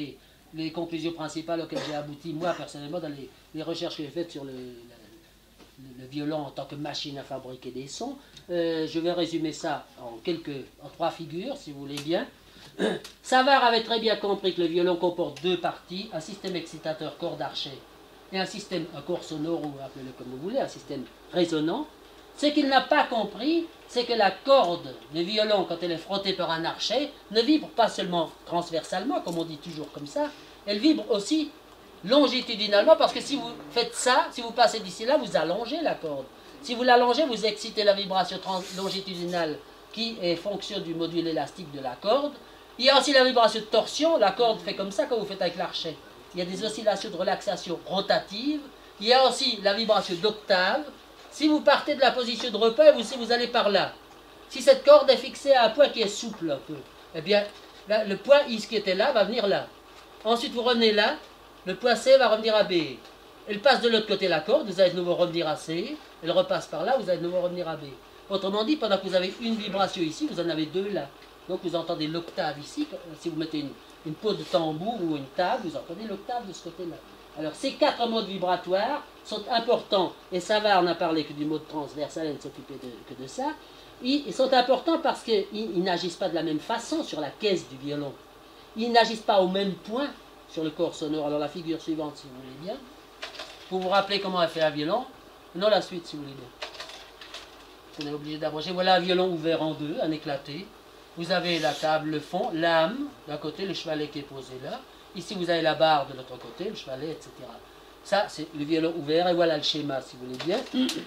A: les conclusions principales auxquelles j'ai abouti, moi, personnellement, dans les, les recherches que j'ai faites sur le, le, le violon en tant que machine à fabriquer des sons. Euh, je vais résumer ça en, quelques, en trois figures, si vous voulez bien. Savart avait très bien compris que le violon comporte deux parties, un système excitateur corde-archet et un système, un corps sonore, ou appelez-le comme vous voulez, un système résonant. Ce qu'il n'a pas compris, c'est que la corde de violon, quand elle est frottée par un archet, ne vibre pas seulement transversalement, comme on dit toujours comme ça, elle vibre aussi longitudinalement, parce que si vous faites ça, si vous passez d'ici là, vous allongez la corde. Si vous l'allongez, vous excitez la vibration longitudinale qui est fonction du module élastique de la corde. Il y a aussi la vibration de torsion, la corde fait comme ça quand vous faites avec l'archet. Il y a des oscillations de relaxation rotative. Il y a aussi la vibration d'octave. Si vous partez de la position de repère, vous, si vous allez par là, si cette corde est fixée à un point qui est souple un peu, eh bien, là, le point I qui était là va venir là. Ensuite, vous revenez là, le point C va revenir à B. Elle passe de l'autre côté de la corde, vous allez de nouveau revenir à C. Elle repasse par là, vous allez de nouveau revenir à B. Autrement dit, pendant que vous avez une vibration ici, vous en avez deux là. Donc vous entendez l'octave ici. Si vous mettez une, une peau de tambour ou une table, vous entendez l'octave de ce côté-là. Alors ces quatre modes vibratoires sont importants, et Savart n'a parlé que du mode transversal, elle ne s'occupait que de ça. Ils, ils sont importants parce qu'ils ils, n'agissent pas de la même façon sur la caisse du violon. Ils n'agissent pas au même point sur le corps sonore. Alors la figure suivante, si vous voulez bien. Pour vous rappeler comment elle fait un violon. Non, la suite, si vous voulez bien. On est obligé d'abroger. Voilà un violon ouvert en deux, un éclaté. Vous avez la table, le fond, l'âme, d'un côté, le chevalet qui est posé là. Ici, vous avez la barre de l'autre côté, le chevalet, et cetera. Ça, c'est le violon ouvert, et voilà le schéma, si vous voulez bien.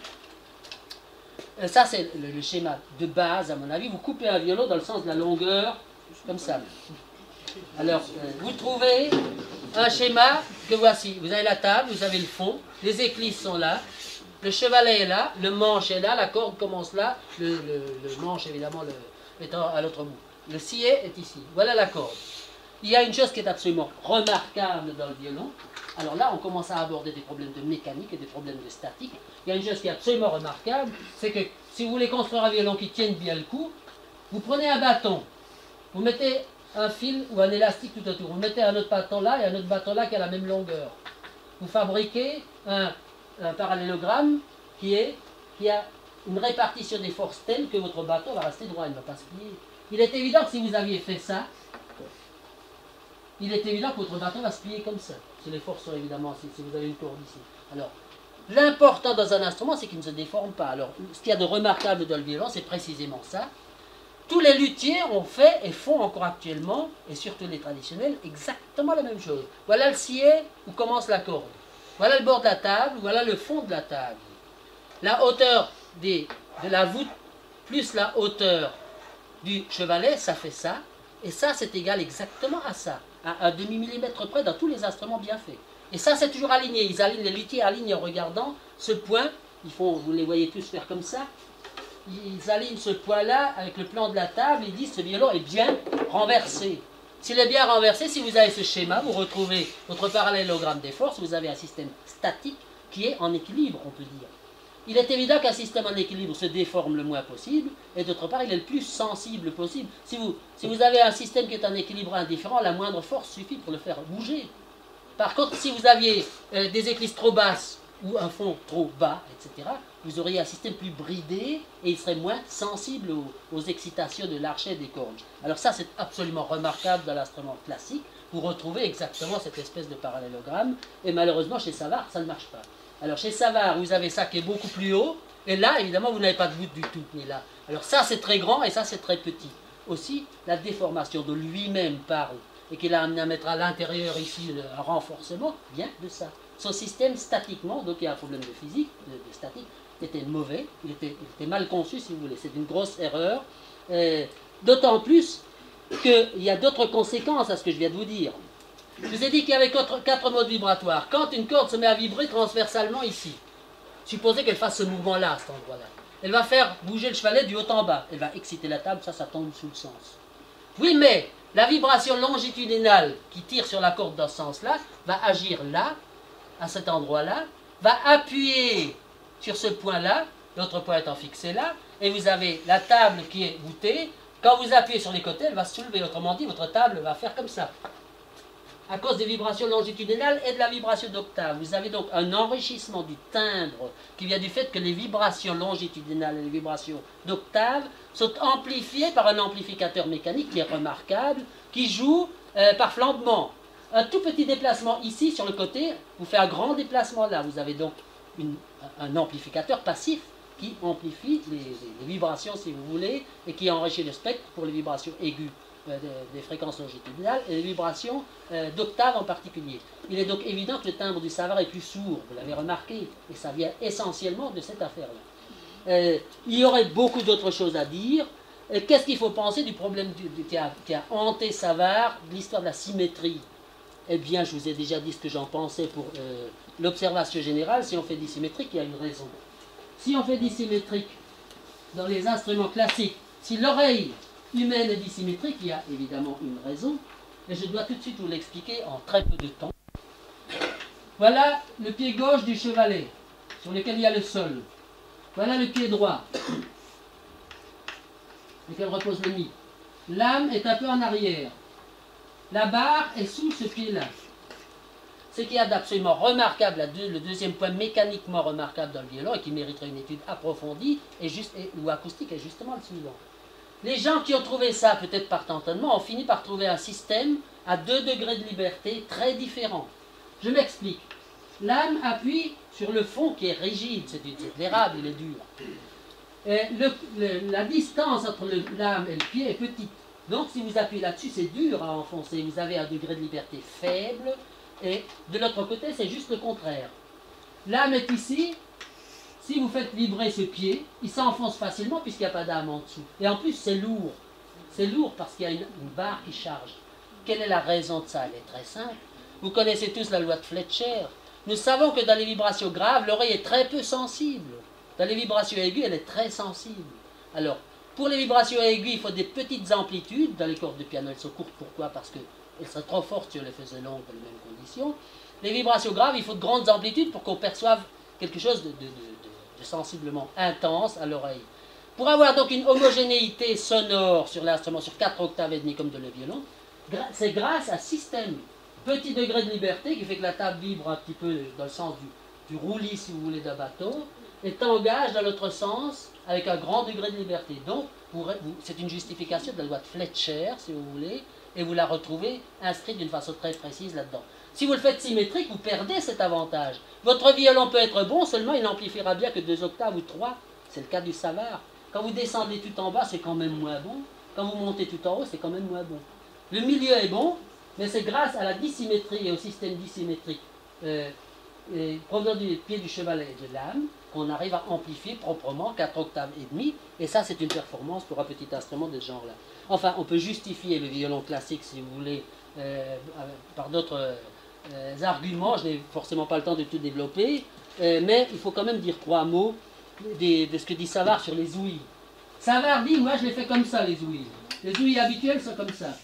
A: Ça, c'est le, le schéma de base, à mon avis. Vous coupez un violon dans le sens de la longueur, comme ça. Alors, euh, vous trouvez un schéma que voici. Vous avez la table, vous avez le fond, les éclisses sont là, le chevalet est là, le manche est là, la corde commence là, le, le, le manche, évidemment, le, étant à l'autre bout. Le sillet est ici. Voilà la corde. Il y a une chose qui est absolument remarquable dans le violon. Alors là, on commence à aborder des problèmes de mécanique et des problèmes de statique. Il y a une chose qui est absolument remarquable, c'est que si vous voulez construire un violon qui tienne bien le coup, vous prenez un bâton, vous mettez un fil ou un élastique tout autour, vous mettez un autre bâton là et un autre bâton là qui a la même longueur. Vous fabriquez un, un parallélogramme qui, est, qui a une répartition des forces telle que votre bâton va rester droit, il ne va pas se plier. Il est évident que si vous aviez fait ça, il est évident que votre bâton va se plier comme ça. Si les forces sont évidemment, si, si vous avez une corde ici. Alors, l'important dans un instrument, c'est qu'il ne se déforme pas. Alors, ce qu'il y a de remarquable dans le violon, c'est précisément ça. Tous les luthiers ont fait et font encore actuellement, et surtout les traditionnels, exactement la même chose. Voilà le sillet où commence la corde. Voilà le bord de la table, voilà le fond de la table. La hauteur des, de la voûte plus la hauteur du chevalet, ça fait ça. Et ça, c'est égal exactement à ça. À un demi-millimètre près dans tous les instruments bien faits. Et ça, c'est toujours aligné. Ils alignent, les luthiers alignent en regardant ce point. Ils font, vous les voyez tous faire comme ça. Ils alignent ce point-là avec le plan de la table. Ils disent ce violon est bien renversé. S'il est bien renversé, si vous avez ce schéma, vous retrouvez votre parallélogramme des forces. Vous avez un système statique qui est en équilibre, on peut dire. Il est évident qu'un système en équilibre se déforme le moins possible, et d'autre part, il est le plus sensible possible. Si vous, si vous avez un système qui est en équilibre indifférent, la moindre force suffit pour le faire bouger. Par contre, si vous aviez euh, des éclisses trop basses ou un fond trop bas, et cetera, vous auriez un système plus bridé et il serait moins sensible aux, aux excitations de l'archet et des cordes. Alors ça, c'est absolument remarquable dans l'instrument classique. Vous retrouvez exactement cette espèce de parallélogramme, et malheureusement, chez Savart, ça ne marche pas. Alors chez Savart, vous avez ça qui est beaucoup plus haut, et là, évidemment, vous n'avez pas de voûte du tout, ni là. Alors ça, c'est très grand, et ça, c'est très petit. Aussi, la déformation de lui-même parle, et qu'il a amené à mettre à l'intérieur ici un renforcement, vient de ça. Son système, statiquement, donc il y a un problème de physique, de, de statique, était mauvais, il était, il était mal conçu, si vous voulez. C'est une grosse erreur. D'autant plus qu'il y a d'autres conséquences à ce que je viens de vous dire. Je vous ai dit qu'il y avait quatre, quatre modes vibratoires. Quand une corde se met à vibrer transversalement ici, supposez qu'elle fasse ce mouvement-là, à cet endroit-là. Elle va faire bouger le chevalet du haut en bas. Elle va exciter la table, ça, ça tombe sous le sens. Oui, mais la vibration longitudinale qui tire sur la corde dans ce sens-là va agir là, à cet endroit-là, va appuyer sur ce point-là, l'autre point étant fixé là, et vous avez la table qui est voûtée. Quand vous appuyez sur les côtés, elle va se soulever. Autrement dit, votre table va faire comme ça. à cause des vibrations longitudinales et de la vibration d'octave. Vous avez donc un enrichissement du timbre qui vient du fait que les vibrations longitudinales et les vibrations d'octave sont amplifiées par un amplificateur mécanique qui est remarquable, qui joue euh, par flambement. Un tout petit déplacement ici sur le côté vous fait un grand déplacement là. Vous avez donc une, un amplificateur passif qui amplifie les, les vibrations, si vous voulez, et qui enrichit le spectre pour les vibrations aiguës euh, des, des fréquences longitudinales et les vibrations euh, d'octave en particulier. Il est donc évident que le timbre du Savart est plus sourd, vous l'avez remarqué, et ça vient essentiellement de cette affaire-là. Euh, il y aurait beaucoup d'autres choses à dire. Euh, Qu'est-ce qu'il faut penser du problème du, du, qui, a, qui a hanté Savart, de l'histoire de la symétrie? Eh bien, je vous ai déjà dit ce que j'en pensais pour euh, l'observation générale. Si on fait dissymétrique, il y a une raison. Si on fait dissymétrique dans les instruments classiques, si l'oreille humaine est dissymétrique, il y a évidemment une raison, et je dois tout de suite vous l'expliquer en très peu de temps. Voilà le pied gauche du chevalet, sur lequel il y a le sol. Voilà le pied droit, sur lequel repose le nid. L'âme est un peu en arrière. La barre est sous ce pied-là. Ce qui est d'absolument remarquable, le deuxième point mécaniquement remarquable dans le violon et qui mériterait une étude approfondie et juste, et, ou acoustique est justement le suivant. Les gens qui ont trouvé ça, peut-être par tâtonnement, ont fini par trouver un système à deux degrés de liberté très différents. Je m'explique. L'âme appuie sur le fond qui est rigide, c'est l'érable, il est dur. Et le, le, la distance entre l'âme et le pied est petite. Donc si vous appuyez là-dessus, c'est dur à enfoncer. Vous avez un degré de liberté faible. Et de l'autre côté, c'est juste le contraire. L'âme est ici. Si vous faites vibrer ce pied, il s'enfonce facilement puisqu'il n'y a pas d'âme en dessous. Et en plus, c'est lourd. C'est lourd parce qu'il y a une, une barre qui charge. Quelle est la raison de ça? Elle est très simple. Vous connaissez tous la loi de Fletcher. Nous savons que dans les vibrations graves, l'oreille est très peu sensible. Dans les vibrations aiguës, elle est très sensible. Alors, pour les vibrations aiguës, il faut des petites amplitudes. Dans les cordes de piano, elles sont courtes. Pourquoi? Parce que elles seraient trop fortes si on les faisait longues dans les mêmes conditions. Les vibrations graves, il faut de grandes amplitudes pour qu'on perçoive quelque chose de, de, de, de, de sensiblement intense à l'oreille. Pour avoir donc une homogénéité sonore sur l'instrument, sur quatre octaves et demi comme de le violon, c'est grâce à ce système, petit degré de liberté qui fait que la table vibre un petit peu dans le sens du, du roulis, si vous voulez, d'un bateau, et t'engage dans l'autre sens avec un grand degré de liberté. Donc, c'est une justification de la loi de Fletcher, si vous voulez, et vous la retrouvez inscrite d'une façon très précise là-dedans. Si vous le faites symétrique, vous perdez cet avantage. Votre violon peut être bon, seulement il n'amplifiera bien que deux octaves ou trois. C'est le cas du Savart. Quand vous descendez tout en bas, c'est quand même moins bon. Quand vous montez tout en haut, c'est quand même moins bon. Le milieu est bon, mais c'est grâce à la dissymétrie et au système dissymétrique euh, provenant du pied du chevalet et de l'âme qu'on arrive à amplifier proprement quatre octaves et demi. Et ça, c'est une performance pour un petit instrument de ce genre-là. Enfin, on peut justifier le violon classique, si vous voulez, euh, par d'autres euh, arguments. Je n'ai forcément pas le temps de tout développer, euh, mais il faut quand même dire trois mots de, de ce que dit Savart sur les ouïes. Savart dit, moi je les fais comme ça, les ouïes. Les ouïes habituelles sont comme ça.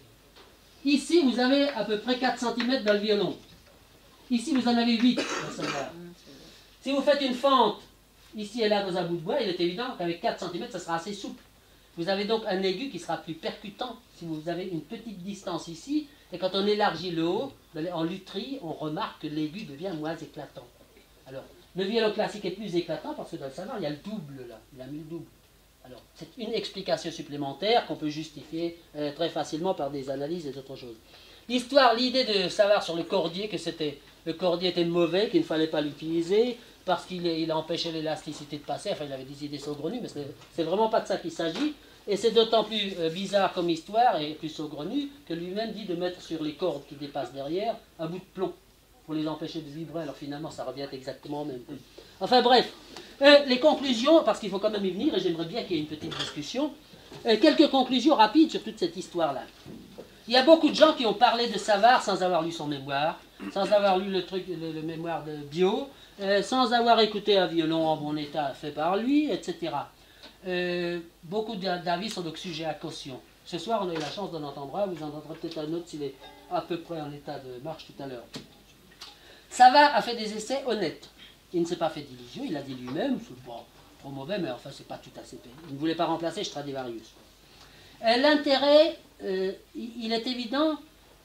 A: Ici, vous avez à peu près quatre centimètres dans le violon. Ici, vous en avez huit dans Savart. Si vous faites une fente, ici et là, dans un bout de bois, il est évident qu'avec quatre centimètres, ça sera assez souple. Vous avez donc un aigu qui sera plus percutant si vous avez une petite distance ici. Et quand on élargit le haut, en lutherie, on remarque que l'aigu devient moins éclatant. Alors, le violon classique est plus éclatant parce que dans le Savart, il y a le double là. Il a mis le double. Alors, c'est une explication supplémentaire qu'on peut justifier euh, très facilement par des analyses et d'autres choses. L'histoire, l'idée de Savart sur le cordier, que c'était, le cordier était mauvais, qu'il ne fallait pas l'utiliser, parce qu'il il empêchait l'élasticité de passer, enfin il avait des idées saugrenues, mais c'est vraiment pas de ça qu'il s'agit, et c'est d'autant plus euh, bizarre comme histoire, et plus saugrenu, que lui-même dit de mettre sur les cordes qui dépassent derrière, un bout de plomb, pour les empêcher de vibrer, alors finalement ça revient exactement au même. Enfin bref, euh, les conclusions, parce qu'il faut quand même y venir, et j'aimerais bien qu'il y ait une petite discussion, euh, quelques conclusions rapides sur toute cette histoire-là. Il y a beaucoup de gens qui ont parlé de Savart sans avoir lu son mémoire, sans avoir lu le, truc, le, le mémoire de Biot, Euh, sans avoir écouté un violon en bon état fait par lui, et cetera. Euh, beaucoup d'avis sont donc sujets à caution. Ce soir, on a eu la chance d'en entendre un, vous en entendrez peut-être un autre s'il est à peu près en état de marche tout à l'heure. Savart a fait des essais honnêtes. Il ne s'est pas fait d'illusions, il a dit lui-même, c'est bon, trop mauvais, mais enfin, c'est pas tout à ses peines. Il ne voulait pas remplacer Stradivarius. Euh, L'intérêt, euh, il est évident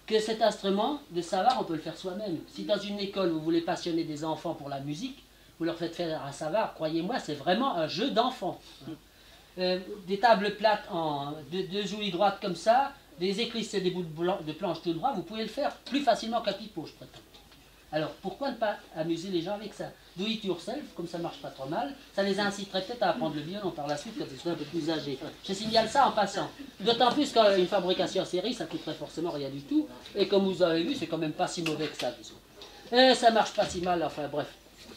A: que cet instrument de Savart, on peut le faire soi-même. Si dans une école, vous voulez passionner des enfants pour la musique, vous leur faites faire un Savart, croyez-moi, c'est vraiment un jeu d'enfant. Euh, des tables plates en deux, deux ouïes droites comme ça, des éclisses et des bouts de, blanc, de planche tout droit, vous pouvez le faire plus facilement qu'un pipeau, je prétends. Alors, pourquoi ne pas amuser les gens avec ça? Do it yourself, comme ça marche pas trop mal, ça les inciterait peut-être à apprendre le violon par la suite quand ils seront un peu plus âgés. Je signale ça en passant. D'autant plus qu'une fabrication en série, ça coûterait forcément rien du tout. Et comme vous avez vu, c'est quand même pas si mauvais que ça, disons. Et ça marche pas si mal, enfin bref.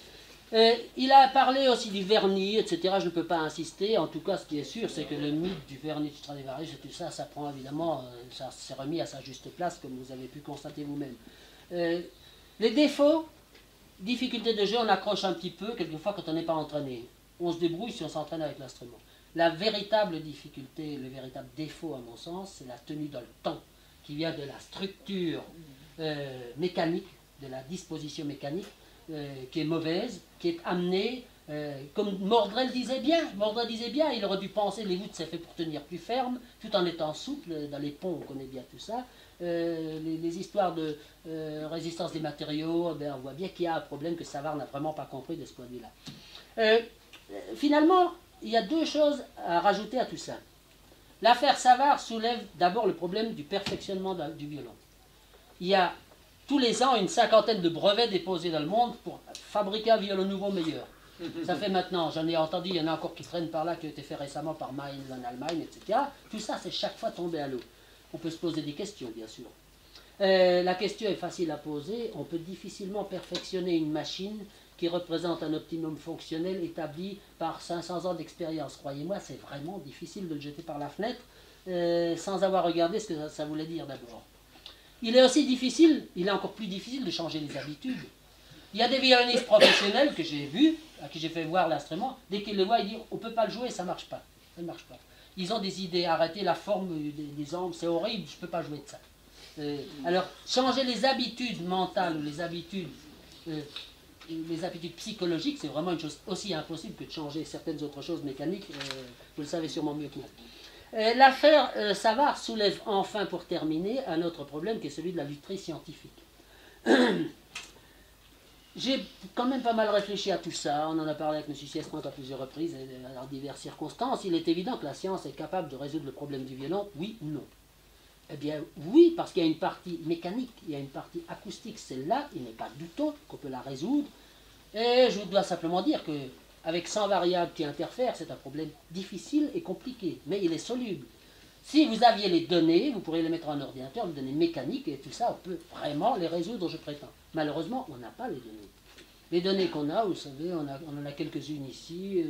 A: Et il a parlé aussi du vernis, et cetera. Je ne peux pas insister. En tout cas, ce qui est sûr, c'est que le mythe du vernis de Stradivarius et tout ça, ça prend évidemment, ça s'est remis à sa juste place, comme vous avez pu constater vous-même. Euh, les défauts, difficulté de jeu, on accroche un petit peu, quelquefois quand on n'est pas entraîné. On se débrouille si on s'entraîne avec l'instrument. La véritable difficulté, le véritable défaut, à mon sens, c'est la tenue dans le temps, qui vient de la structure euh, mécanique, de la disposition mécanique, euh, qui est mauvaise, qui est amenée, euh, comme Mordrel disait bien, Mordrel disait bien, il aurait dû penser, les voûtes c'est fait pour tenir plus ferme, tout en étant souple, dans les ponts on connaît bien tout ça. Euh, les, les histoires de euh, résistance des matériaux, ben, on voit bien qu'il y a un problème que Savart n'a vraiment pas compris de ce point de vue-là. Euh, finalement, il y a deux choses à rajouter à tout ça. L'affaire Savart soulève d'abord le problème du perfectionnement du violon. Il y a tous les ans une cinquantaine de brevets déposés dans le monde pour fabriquer un violon nouveau meilleur. Ça fait maintenant, j'en ai entendu, il y en a encore qui traînent par là, qui ont été faits récemment par Mainz en Allemagne, et cetera. Tout ça, c'est chaque fois tombé à l'eau. On peut se poser des questions, bien sûr. Euh, la question est facile à poser. On peut difficilement perfectionner une machine qui représente un optimum fonctionnel établi par cinq cents ans d'expérience. Croyez-moi, c'est vraiment difficile de le jeter par la fenêtre euh, sans avoir regardé ce que ça, ça voulait dire d'abord. Il est aussi difficile, il est encore plus difficile de changer les habitudes. Il y a des violonistes professionnels que j'ai vus, à qui j'ai fait voir l'instrument, dès qu'ils le voient, ils disent on ne peut pas le jouer, ça ne marche pas. Ça ne marche pas. Ils ont des idées, arrêter la forme des, des angles, c'est horrible, je ne peux pas jouer de ça. Euh, alors, changer les habitudes mentales ou les habitudes, euh, les habitudes psychologiques, c'est vraiment une chose aussi impossible que de changer certaines autres choses mécaniques, euh, vous le savez sûrement mieux que moi. Euh, L'affaire euh, Savart soulève enfin, pour terminer, un autre problème qui est celui de la lutherie scientifique. J'ai quand même pas mal réfléchi à tout ça, on en a parlé avec M. Siestranc à plusieurs reprises, et dans diverses circonstances. Il est évident que la science est capable de résoudre le problème du violon, oui ou non? Eh bien oui, parce qu'il y a une partie mécanique, il y a une partie acoustique, celle-là, il n'est pas douteux qu'on peut la résoudre. Et je dois simplement dire que avec cent variables qui interfèrent, c'est un problème difficile et compliqué, mais il est soluble. Si vous aviez les données, vous pourriez les mettre en ordinateur, les données mécaniques, et tout ça, on peut vraiment les résoudre, je prétends. Malheureusement, on n'a pas les données. Les données qu'on a, vous savez, on, a, on en a quelques-unes ici,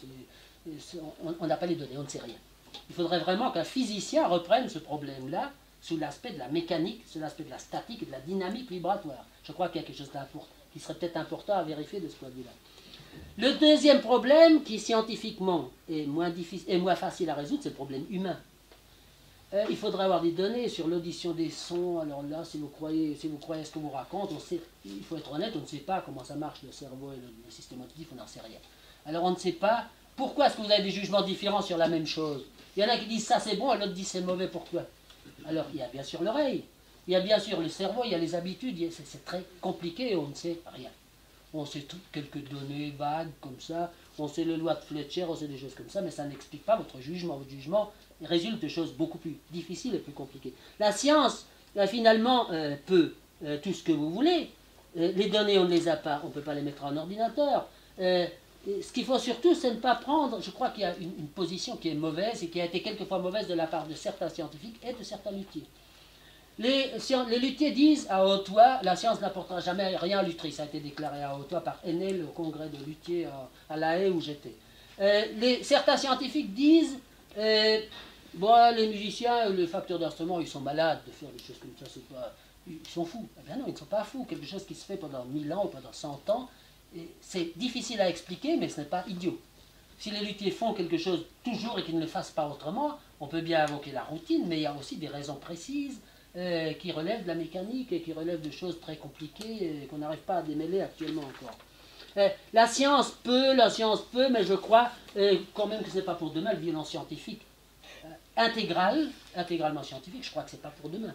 A: on n'a pas les données, on ne sait rien. Il faudrait vraiment qu'un physicien reprenne ce problème-là sous l'aspect de la mécanique, sous l'aspect de la statique et de la dynamique vibratoire. Je crois qu'il y a quelque chose d'important, qui serait peut-être important à vérifier de ce point de vue-là. Le deuxième problème, qui scientifiquement est moins, difficile, est moins facile à résoudre, c'est le problème humain. Euh, il faudrait avoir des données sur l'audition des sons. Alors là, si vous croyez, si vous croyez ce qu'on vous raconte, on sait, il faut être honnête, on ne sait pas comment ça marche le cerveau et le, le système auditif, on n'en sait rien. Alors on ne sait pas pourquoi est-ce que vous avez des jugements différents sur la même chose. Il y en a qui disent ça c'est bon et l'autre dit c'est mauvais, pourquoi? Alors il y a bien sûr l'oreille, il y a bien sûr le cerveau, il y a les habitudes, c'est très compliqué et on ne sait rien. On sait toutes quelques données vagues comme ça, on sait les lois de Fletcher, on sait des choses comme ça, mais ça n'explique pas votre jugement. Votre jugement résulte de choses beaucoup plus difficiles et plus compliquées. La science, euh, finalement, euh, peut euh, tout ce que vous voulez. Euh, les données, on ne les a pas, on ne peut pas les mettre en ordinateur. Euh, ce qu'il faut surtout, c'est ne pas prendre, je crois qu'il y a une, une position qui est mauvaise et qui a été quelquefois mauvaise de la part de certains scientifiques et de certains luthiers. Les, les luthiers disent à haute voix, la science n'apportera jamais rien à luthier. Ça a été déclaré à haute voix par Enel au congrès de luthiers à, à La Haye où j'étais. Euh, les, certains scientifiques disent, euh, bon, les musiciens, les facteurs d'instruments, ils sont malades de faire des choses comme ça, c'est pas, ils sont fous. Eh bien non, ils ne sont pas fous. Quelque chose qui se fait pendant mille ans ou pendant cent ans, c'est difficile à expliquer, mais ce n'est pas idiot. Si les luthiers font quelque chose toujours et qu'ils ne le fassent pas autrement, on peut bien invoquer la routine, mais il y a aussi des raisons précises euh, qui relèvent de la mécanique et qui relèvent de choses très compliquées et qu'on n'arrive pas à démêler actuellement encore. Euh, la science peut, la science peut, mais je crois euh, quand même que ce n'est pas pour demain. Le violon scientifique euh, intégral, intégralement scientifique, je crois que ce n'est pas pour demain.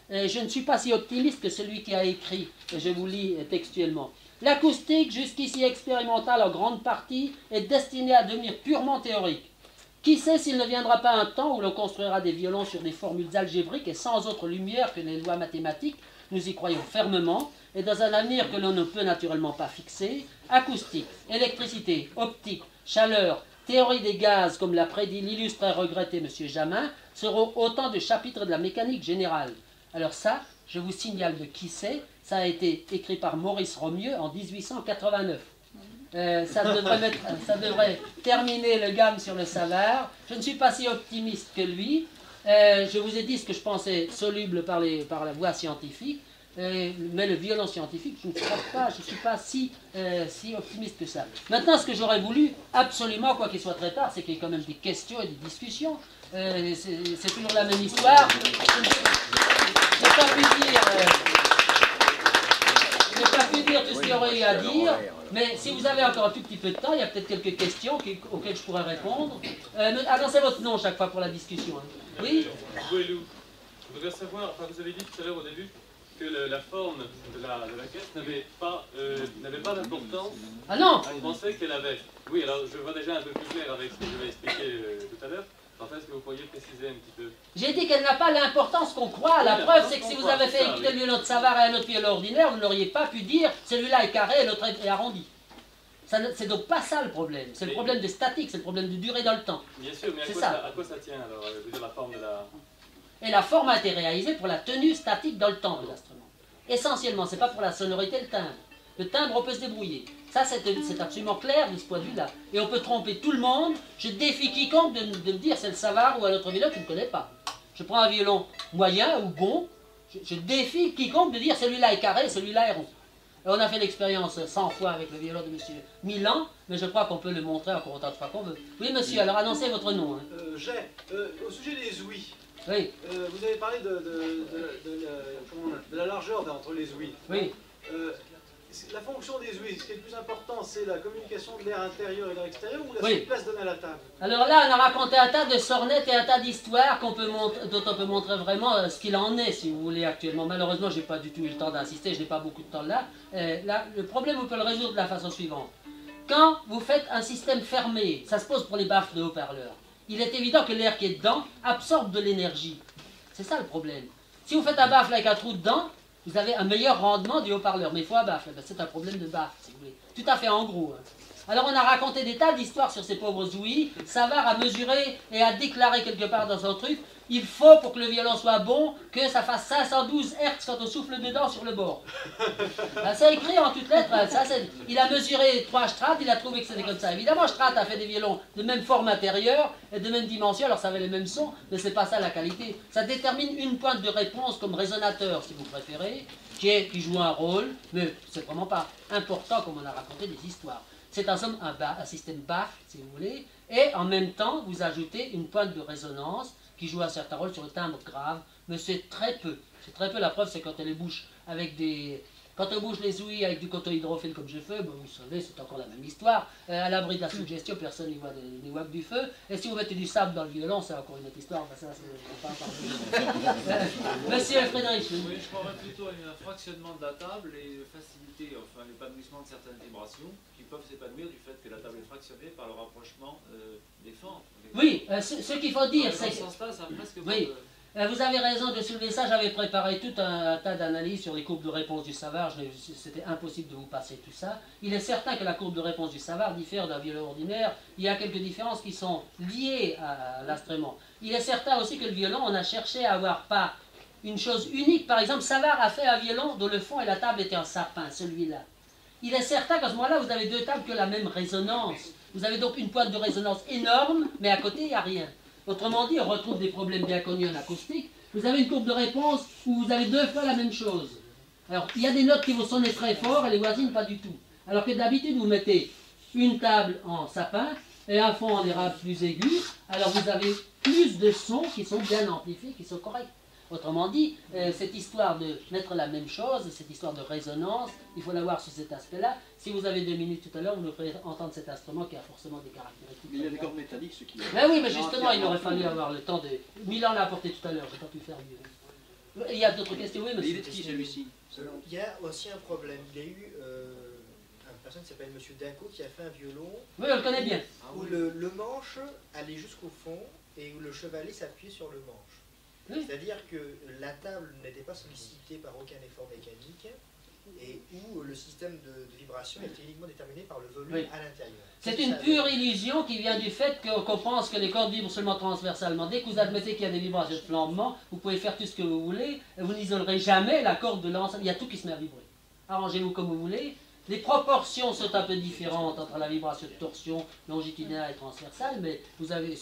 A: euh, je ne suis pas si optimiste que celui qui a écrit, et je vous lis euh, textuellement. L'acoustique, jusqu'ici expérimentale en grande partie, est destinée à devenir purement théorique. Qui sait s'il ne viendra pas un temps où l'on construira des violons sur des formules algébriques et sans autre lumière que les lois mathématiques, nous y croyons fermement, et dans un avenir que l'on ne peut naturellement pas fixer, acoustique, électricité, optique, chaleur, théorie des gaz, comme l'a prédit l'illustre et regretté M. Jamin, seront autant de chapitres de la mécanique générale. Alors ça, je vous signale de qui c'est, ça a été écrit par Maurice Romieux en mille huit cent quatre-vingt-neuf. Euh, ça, devrait mettre, ça devrait terminer le gamme sur le Savart. Je ne suis pas si optimiste que lui. Euh, je vous ai dit ce que je pensais soluble par, les, par la voie scientifique. Euh, mais le violon scientifique, je ne suis pas, je suis pas si, euh, si optimiste que ça. Maintenant, ce que j'aurais voulu, absolument, quoi qu'il soit très tard, c'est qu'il y ait quand même des questions et des discussions. Euh, c'est toujours la même histoire. Je n'ai pas pu dire... Euh, je n'ai pas pu dire tout ce qu'il y aurait eu à dire, mais si vous avez encore un tout petit peu de temps, il y a peut-être quelques questions qui, auxquelles je pourrais répondre. Euh, annoncez votre nom chaque fois pour la discussion. Hein. Oui?
J: Gouelou, je voudrais savoir, enfin vous avez dit tout à l'heure au début que le, la forme de la, de la caisse n'avait pas, euh, n'avait pas d'importance.
A: Ah non!
J: On pensait qu'elle avait. Oui, alors je vois déjà un peu plus clair avec ce que je vais expliquer euh, tout à l'heure. Enfin, est-ce que vous pourriez préciser un petit peu?
A: J'ai dit qu'elle n'a pas l'importance qu'on croit. La preuve, c'est que si vous avez fait écouter le violon de Savart et un autre violon ordinaire, vous n'auriez pas pu dire celui-là est carré et l'autre est arrondi. C'est donc pas ça le problème. C'est le problème de statique, c'est le problème de durée dans le temps.
J: Bien sûr, mais à quoi ça, à quoi ça tient alors? Je veux dire la forme de la...
A: Et la forme a été réalisée pour la tenue statique dans le temps de l'instrument. Essentiellement, c'est pas pour la sonorité, le timbre. Le timbre, on peut se débrouiller. Ça, c'est absolument clair de ce point de vue-là. Et on peut tromper tout le monde. Je défie quiconque de, de me dire c'est le Savart ou un autre violon que je ne connais pas. Je prends un violon moyen ou bon. Je, je défie quiconque de dire celui-là est carré, celui-là est rond. Et on a fait l'expérience cent fois avec le violon de M. Milan, mais je crois qu'on peut le montrer encore autant de fois qu'on veut. Oui, monsieur, alors annoncez votre nom. Hein.
B: Euh, J'ai, euh, au sujet des ouïes,
A: oui.
B: euh, vous avez parlé de, de, de, de, la, comment on, de la largeur entre les ouïes.
A: Oui.
B: Euh, la fonction des ouïes, ce qui est le plus important, c'est la communication de l'air intérieur et de l'air extérieur ou la
A: oui.
B: seule place donnée à la table?
A: Alors là, on a raconté un tas de sornettes et un tas d'histoires dont on peut montrer vraiment euh, ce qu'il en est, si vous voulez, actuellement. Malheureusement, je n'ai pas du tout eu le temps d'insister, je n'ai pas beaucoup de temps là. Euh, là. Le problème, on peut le résoudre de la façon suivante. Quand vous faites un système fermé, ça se pose pour les baffles de haut-parleurs, il est évident que l'air qui est dedans absorbe de l'énergie. C'est ça le problème. Si vous faites un baffle avec un trou dedans, vous avez un meilleur rendement du haut-parleur. Mais il faut un baffle. C'est un problème de baffle, si vous voulez. Tout à fait en gros. Hein. Alors on a raconté des tas d'histoires sur ces pauvres ouïes. Savart a mesuré et a déclaré quelque part dans son truc, il faut pour que le violon soit bon, que ça fasse cinq cent douze hertz quand on souffle dedans sur le bord. Ben, c'est écrit en toutes lettres. Ça, il a mesuré trois strates, il a trouvé que c'était comme ça. Évidemment, Strat a fait des violons de même forme intérieure et de même dimension, alors ça avait les mêmes sons, mais c'est pas ça la qualité. Ça détermine une pointe de réponse comme résonateur, si vous préférez, qui, est, qui joue un rôle, mais c'est vraiment pas important comme on a raconté des histoires. C'est en somme un, un système baffle, si vous voulez, et en même temps, vous ajoutez une pointe de résonance qui joue un certain rôle sur le timbre grave, mais c'est très peu. C'est très peu, la preuve, c'est quand elle les bouche avec des... Quand on bouge les ouïes avec du coton hydrophile comme je fais, bon, vous savez, c'est encore la même histoire. Euh, à l'abri de la suggestion, personne n'y voit, voit que du feu. Et si vous mettez du sable dans le violon, c'est encore une autre histoire. Enfin, ça, c'est pas parler. Monsieur Frédéric.
K: Oui, je croirais plutôt à un fractionnement de la table et faciliter enfin, l'épanouissement de certaines vibrations qui peuvent s'épanouir du fait que la table est fractionnée par le rapprochement euh, des fentes.
A: Oui, euh, ce, ce qu'il faut dire, c'est...
K: Dans ce sens-là, ça a presque
A: oui. Vous avez raison de soulever ça, j'avais préparé tout un, un tas d'analyses sur les courbes de réponse du Savart, c'était impossible de vous passer tout ça. Il est certain que la courbe de réponse du Savart diffère d'un violon ordinaire, il y a quelques différences qui sont liées à l'instrument. Il est certain aussi que le violon, on a cherché à avoir pas une chose unique, par exemple Savart a fait un violon dont le fond et la table étaient en sapin, celui-là. Il est certain qu'à ce moment-là, vous avez deux tables qui ont la même résonance. Vous avez donc une pointe de résonance énorme, mais à côté, il n'y a rien. Autrement dit, on retrouve des problèmes bien connus en acoustique. Vous avez une courbe de réponse où vous avez deux fois la même chose. Alors, il y a des notes qui vont sonner très fort et les voisines pas du tout. Alors que d'habitude, vous mettez une table en sapin et un fond en érable plus aigu. Alors, vous avez plus de sons qui sont bien amplifiés, qui sont corrects. Autrement dit, euh, cette histoire de mettre la même chose, cette histoire de résonance, il faut la voir sur cet aspect-là. Si vous avez deux minutes tout à l'heure, vous nous ferez entendre cet instrument qui a forcément des caractéristiques.
L: Mais il y a des cordes métalliques, ce qui...
A: Mais oui, mais justement, il aurait fallu avoir le temps de... Milan l'a apporté tout à l'heure, j'ai pas pu faire mieux. Il y a d'autres questions, oui,
G: Mais il
A: monsieur.
G: est de qui celui-ci?
L: Il y a aussi un problème. Il y a eu euh, une personne qui s'appelle Monsieur Daco qui a fait un violon.
A: Oui, on le connaît bien.
L: Où le, le manche allait jusqu'au fond et où le chevalet s'appuyait sur le manche.
A: Oui.
L: C'est-à-dire que la table n'était pas sollicitée par aucun effort mécanique et où le système de, de vibration était uniquement déterminé par le volume
A: Oui.
L: à l'intérieur.
A: C'est une pure illusion qui vient du fait qu'on qu'on pense que les cordes vibrent seulement transversalement. Dès que vous admettez qu'il y a des vibrations de flambement, vous pouvez faire tout ce que vous voulez, et vous n'isolerez jamais la corde de l'ensemble. Il y a tout qui se met à vibrer. Arrangez-vous comme vous voulez. Les proportions sont un peu différentes entre la vibration de torsion longitudinale et transversale, mais vous avez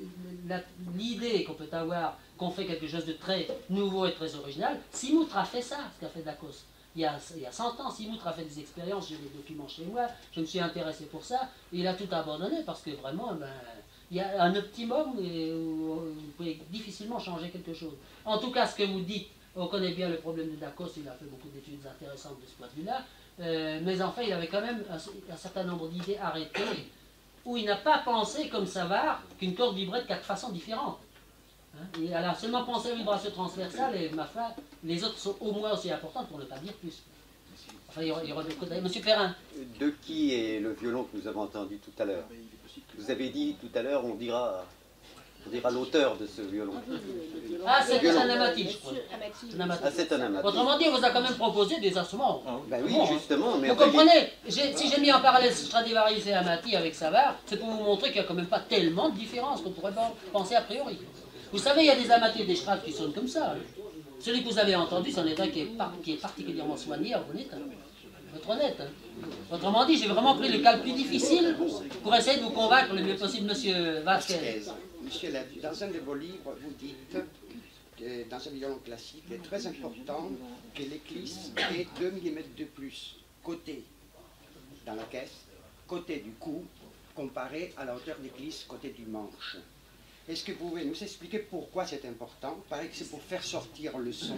A: l'idée qu'on peut avoir qu'on fait quelque chose de très nouveau et très original. Simoutre a fait ça, ce qu'a fait Dacos. Il y, a, il y a cent ans, Simoutre a fait des expériences, j'ai des documents chez moi, je me suis intéressé pour ça, et il a tout abandonné parce que vraiment, ben, il y a un optimum et où vous pouvez difficilement changer quelque chose. En tout cas, ce que vous dites, on connaît bien le problème de Dacos, il a fait beaucoup d'études intéressantes de ce point de vue-là, euh, mais enfin, il avait quand même un, un certain nombre d'idées arrêtées, où il n'a pas pensé, comme Savart, qu'une corde vibrait de quatre façons différentes. Hein, et elle a seulement pensé aux vibrations transversales, et ma foi, les autres sont au moins aussi importantes, pour ne pas dire plus. Enfin, il y aura, il y aura des côtés. Monsieur Perrin.
D: De qui est le violon que nous avons entendu tout à l'heure? Vous avez dit tout à l'heure, on dira, on dira l'auteur de ce violon.
A: Ah, c'est
D: violon.
A: un amati, je crois.
D: Ah, c'est un amati.
A: Autrement dit, on vous a quand même proposé des instruments.
D: Ben oui,
A: Bon,
D: justement. Mais
A: vous
D: après,
A: comprenez, j'ai- si j'ai mis en parallèle Stradivarius et Amati avec Savart, c'est pour vous montrer qu'il n'y a quand même pas tellement de différence qu'on pourrait pas penser a priori. Vous savez, il y a des Amati et des Strad qui sonnent comme ça. Celui que vous avez entendu, c'en est un qui est, par- qui est particulièrement soigné, à honnête. Hein. Faut être honnête. Hein. Autrement dit, j'ai vraiment pris le cas le plus difficile pour essayer de vous convaincre le mieux possible, monsieur Vasquez.
M: Monsieur Lev, dans un de vos livres, vous dites, euh, dans un violon classique, il est très important que l'éclisse ait deux millimètres de plus côté dans la caisse, côté du cou, comparé à la hauteur d'éclisse côté du manche. Est-ce que vous pouvez nous expliquer pourquoi c'est important? Il paraît que c'est pour faire sortir le son.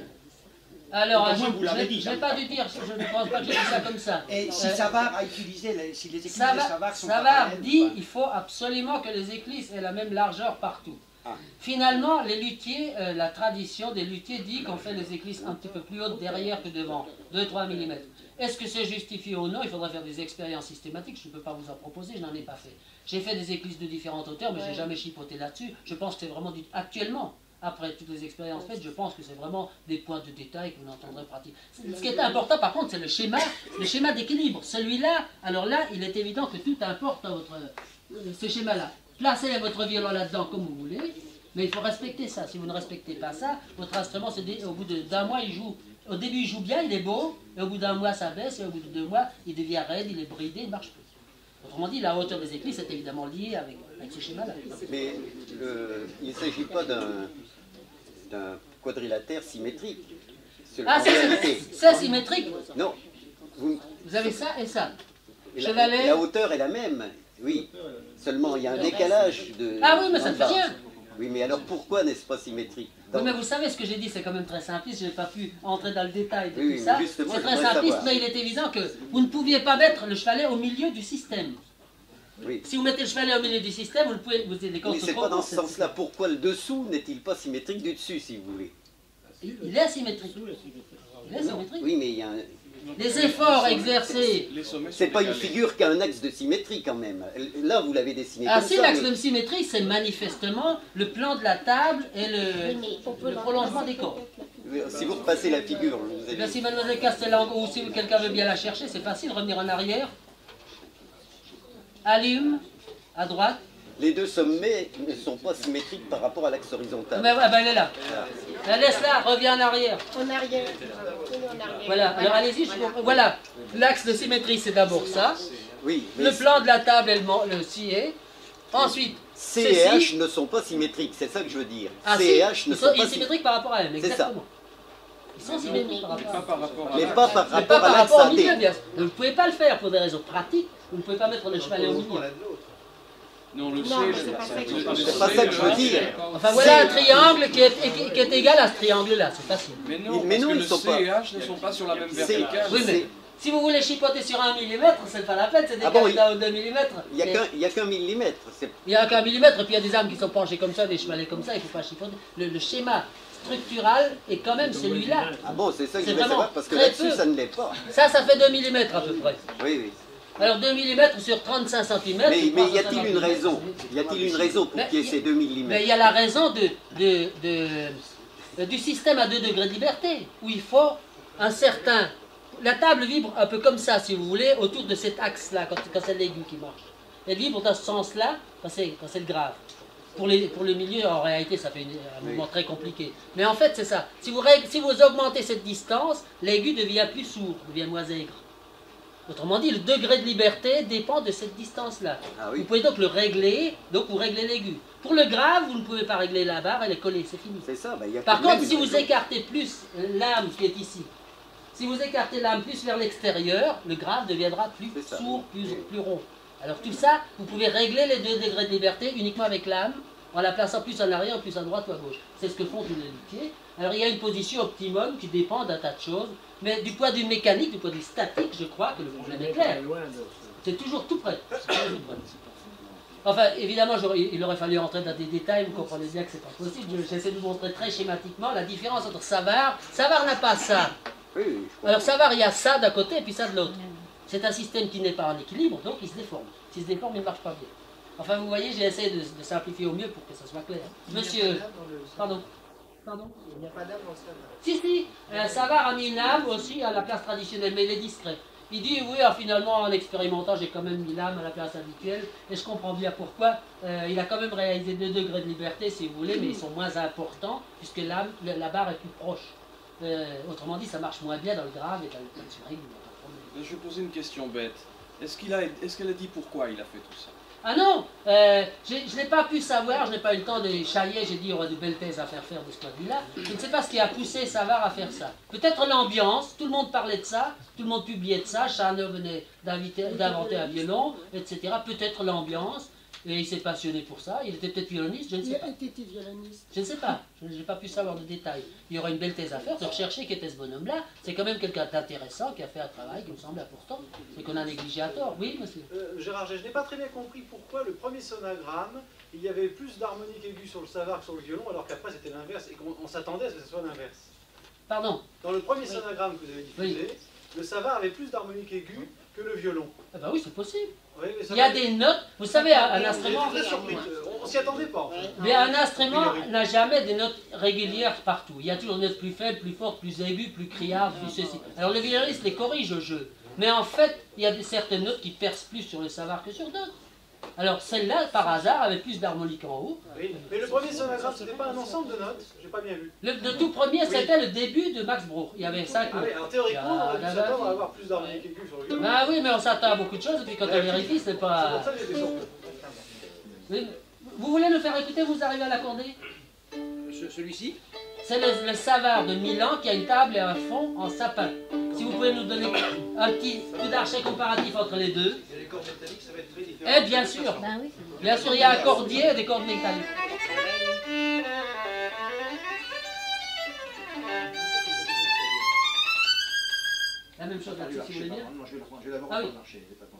A: Alors,
M: Au
A: je
M: moins, vous l'avez dit,
A: ne vais
M: ça.
A: pas dû dire, je ne pense pas que j'ai dit ça comme ça.
M: Et si
A: Euh,
M: Savart a utilisé, les, si les éclisses de
A: Savart,
M: Savart sont
A: Savart
M: parallèles,
A: dit
M: ou pas?
A: qu'il faut absolument que les éclisses aient la même largeur partout.
M: Ah.
A: Finalement, les luthiers, euh, la tradition des luthiers dit qu'on fait les éclisses un petit peu plus hautes derrière que devant, deux à trois millimètres. Est-ce que c'est justifié ou non? Il faudra faire des expériences systématiques, je ne peux pas vous en proposer, je n'en ai pas fait. J'ai fait des éclisses de différentes hauteurs, mais je
F: Ouais.
A: n'ai jamais chipoté là-dessus. Je pense que c'est vraiment du... Actuellement, après toutes les expériences faites, je pense que c'est vraiment des points de détail que vous n'entendrez pratiquer. Ce qui est important, par contre, c'est le schéma, le schéma d'équilibre. Celui-là, alors là, il est évident que tout importe à votre, euh, ce schéma-là. Placez votre violon là-dedans comme vous voulez, mais il faut respecter ça. Si vous ne respectez pas ça, votre instrument, c'est des- au bout de- d'un mois, il joue. Au début, il joue bien, il est beau, et au bout d'un mois, ça baisse, et au bout de deux mois, il devient raide, il est bridé, il ne marche plus. Autrement dit, la hauteur des éclisses est évidemment liée avec, avec ce schéma-là.
D: Mais le- il ne s'agit pas d'un d'un quadrilatère symétrique. C'est-
A: Ah,
D: en
A: c'est
D: réalité-
A: c'est symétrique.
D: Non. Vous,
A: Vous avez ça et ça.
D: et la,
A: Chevalet.
D: la hauteur est la même, oui. Seulement, il y a un décalage de...
A: Ah oui, mais ça ne fait
D: dans le bas.
A: rien.
D: Oui, mais alors pourquoi n'est-ce pas symétrique?
A: Oui, mais vous savez, ce que j'ai dit, c'est quand même très simpliste. Je n'ai pas pu entrer dans le détail de
D: Oui,
A: tout
D: oui,
A: ça.
D: mais justement,
A: C'est
D: je
A: très
D: voudrais
A: simpliste,
D: savoir.
A: mais il est évident que vous ne pouviez pas mettre le chevalet au milieu du système.
D: Oui.
A: Si vous mettez le chevalet au milieu du système, vous ne pouvez... Vous avez des
D: Mais
A: cordes
D: c'est
A: trop
D: pas dans
A: courtes,
D: ce sens-là. Pourquoi le dessous n'est-il pas symétrique du dessus, si vous voulez?
A: Il il est asymétrique. Il est asymétrique.
D: Oui, mais il y a un...
A: Les efforts exercés...
D: C'est pas une figure qui a un axe de symétrie quand même. Là, vous l'avez dessiné
A: Ah
D: comme
A: si,
D: ça.
A: l'axe
D: mais-
A: de symétrie, c'est manifestement le plan de la table et le, le prolongement des cordes.
D: Si vous repassez la figure, vous
A: Eh
D: avez...
A: bien, si mademoiselle Castellango ou si quelqu'un veut bien la chercher, c'est facile, revenir en arrière. Allume, à droite.
D: Les deux sommets ne sont pas symétriques par rapport à l'axe horizontal.
A: Mais ouais, ben elle est là. La laisse là, reviens en arrière.
C: En arrière. En arrière.
A: Voilà, alors allez-y, je- voilà. L'axe de symétrie, c'est d'abord ça.
D: Oui, mais
A: Le plan de la table, elle man- le scié. Ensuite,
D: C et
A: ceci.
D: H ne sont pas symétriques, c'est ça que je veux dire.
A: Ah,
D: C
A: si,
D: et H ne
A: ils
D: sont
A: sont
D: pas
A: symétriques par rapport à M,
D: C'est ça.
A: exactement. Ils sont symétriques par rapport à
H: Pas par rapport à
D: Mais
H: l'axe.
D: pas par
A: Mais
D: rapport
A: pas
D: à
A: par
D: l'axe
A: rapport au
D: A
A: milieu,
D: D.
A: bien sûr. Vous ne pouvez pas le faire pour des raisons pratiques. Vous ne pouvez pas mettre le chevalet au milieu.
H: Non, le C,
C: Non, mais
H: le-
C: c'est pas ça que
H: le-
C: je
H: le
C: veux
H: C,
D: C'est pas ça que je veux
H: le-
D: dire.
A: Enfin voilà un triangle qui est, qui- qui est égal à ce triangle-là, c'est facile.
H: Mais non,
D: Mais
H: parce
D: non,
H: que
D: ils
H: le
D: sont
H: C
D: pas.
H: et H ne sont pas sur la même
D: C'est-
H: verticale.
A: Oui, mais si vous voulez chipoter sur un millimètre, c'est pas la peine, c'est
D: Ah bon,
A: décalé
D: il-
A: d'un ou deux millimètres.
D: Il n'y a
A: Mais
D: qu'un il y a qu'un millimètre. c'est-
A: il y a qu'un millimètre, et puis il y a des armes qui sont penchées comme ça, des chevalets comme ça, il ne faut pas chipoter. Le, le schéma structural est quand même celui-là.
D: Ah bon, c'est ça que je
A: C'est
D: voulais
A: vraiment
D: savoir, parce que
A: très
D: là-dessus,
A: peu.
D: ça ne l'est pas.
A: Ça, ça fait deux millimètres à peu près.
D: Oui, oui.
A: Alors deux millimètres sur trente-cinq centimètres.
D: Mais, mais y a-t-il une raison Y a-t-il une raison pour qu'il y ait ces deux millimètres?
A: Mais il y a la raison de, de, de, du système à deux degrés de liberté, où il faut un certain... La table vibre un peu comme ça, si vous voulez, autour de cet axe-là, quand, quand c'est l'aigu qui marche. Elle vibre dans ce sens-là, quand c'est quand c'est le grave. Pour, les, pour le milieu, en réalité, ça fait une, un mouvement très compliqué. Mais en fait, c'est ça. Si vous, si vous augmentez cette distance, l'aigu devient plus sourd, devient moins aigre. Autrement dit, le degré de liberté dépend de cette distance-là.
D: Ah oui.
A: Vous pouvez donc le régler, donc vous réglez l'aigu. Pour le grave, vous ne pouvez pas régler la barre, elle est collée, c'est fini.
D: C'est ça, ben, y a
A: Par
D: quand même
A: contre, si
D: une
A: vous
D: raison.
A: écartez plus l'âme qui est ici, si vous écartez l'âme plus vers l'extérieur, le grave deviendra plus sourd, plus, plus rond. Alors tout ça, vous pouvez régler les deux degrés de liberté uniquement avec l'âme, en la plaçant plus en arrière, plus à droite ou à gauche. C'est ce que font tous les luthiers. Alors il y a une position optimum qui dépend d'un tas de choses, mais du point de vue mécanique, du point de vue statique, je crois que le problème est clair. C'est toujours tout près. C'est toujours tout près. Enfin, évidemment, il aurait fallu rentrer dans des détails, vous comprenez bien que c'est pas possible. J'essaie de vous montrer très schématiquement la différence entre Savart. Savart n'a pas ça. Alors Savart, il y a ça d'un côté et puis ça de l'autre. C'est un système qui n'est pas en équilibre, donc il se déforme. S'il se déforme, il ne marche pas bien. Enfin, vous voyez, j'ai essayé de, de simplifier au mieux pour que ça soit clair. Monsieur... Pardon. Pardon.
L: Il n'y a pas d'âme dans le Savart.
A: Si, si. Euh, Savart a mis une âme aussi à la place traditionnelle, mais il est discret. Il dit, oui, alors, finalement, en expérimentant, j'ai quand même mis l'âme à la place habituelle, et je comprends bien pourquoi. Euh, il a quand même réalisé deux degrés de liberté, si vous voulez, mais ils sont moins importants, puisque l'âme, la barre est plus proche. Euh, autrement dit, ça marche moins bien dans le grave et dans le suraigu.
H: Je vais poser une question bête. Est-ce qu'il a, est-ce qu'elle a dit pourquoi il a fait tout ça?
A: Ah non, euh, je n'ai pas pu savoir, je n'ai pas eu le temps de chailler, j'ai dit il y aura de belles thèses à faire faire de ce point de vue-là. Je ne sais pas ce qui a poussé Savart à faire ça. Peut-être l'ambiance, tout le monde parlait de ça, tout le monde publiait de ça, Charnot venait d'inventer un violon, et cetera. Peut-être l'ambiance, et il s'est passionné pour ça, il était peut-être violoniste, je ne sais pas.
C: Il était violoniste.
A: Je ne sais pas, je n'ai pas pu savoir de détails. Il y aura une belle thèse à faire, de rechercher qui était ce bonhomme-là. C'est quand même quelqu'un d'intéressant qui a fait un travail qui me semble important, et qu'on a négligé à tort. Oui, monsieur
B: euh, Gérard, je n'ai pas très bien compris pourquoi le premier sonogramme, il y avait plus d'harmoniques aiguës sur le Savart que sur le violon, alors qu'après c'était l'inverse, et qu'on s'attendait à ce que ce soit l'inverse.
A: Pardon?
B: Dans le premier sonogramme que vous avez diffusé, oui. Le Savart avait plus d'harmoniques aiguës que le violon.
A: Ah bah oui, c'est possible.
B: Oui, mais ça
A: il y a
B: va...
A: des notes, vous savez, un, un instrument...
B: Très surpris. On s'y attendait pas, en fait.
A: Mais un instrument n'a jamais des notes régulières partout. Il y a toujours des notes plus faibles, plus fortes, plus aiguës, plus criardes, plus ceci. Alors le violoniste les corrige au jeu. Mais en fait, il y a des, certaines notes qui percent plus sur le Savart que sur d'autres. Alors celle-là, par hasard, avait plus d'harmonique en haut.
B: Oui, mais le premier sonogramme, c'était pas un ensemble de notes, j'ai pas bien vu.
A: Le, le tout premier,
B: oui.
A: C'était le début de Max Bruch. Il y avait cinq
B: ah
A: notes.
B: Oui, alors théoriquement, on aurait dû s'attendre à avoir plus d'harmonique aiguë sur le violon.
A: Ah oui, mais on s'attend à beaucoup de choses, et puis quand on vérifie, c'est pas...
B: C'est pour ça que j'étais surpris.
A: Oui. Vous voulez nous faire écouter, vous arrivez à l'accorder?
G: Celui-ci?
A: C'est le, le Savart de Milan qui a une table et un fond en sapin. Si vous pouvez nous donner un petit coup d'archet comparatif entre les deux.
G: Et les cordes métalliques, ça va être très différent.
A: Eh bien sûr.
C: Ben oui.
A: Bien sûr, il y a un cordier et des cordes métalliques. La même chose là-dessus, si vous voulez bien.
G: Non, je vais d'abord
A: ah oui.
G: marcher, j'ai pas compris.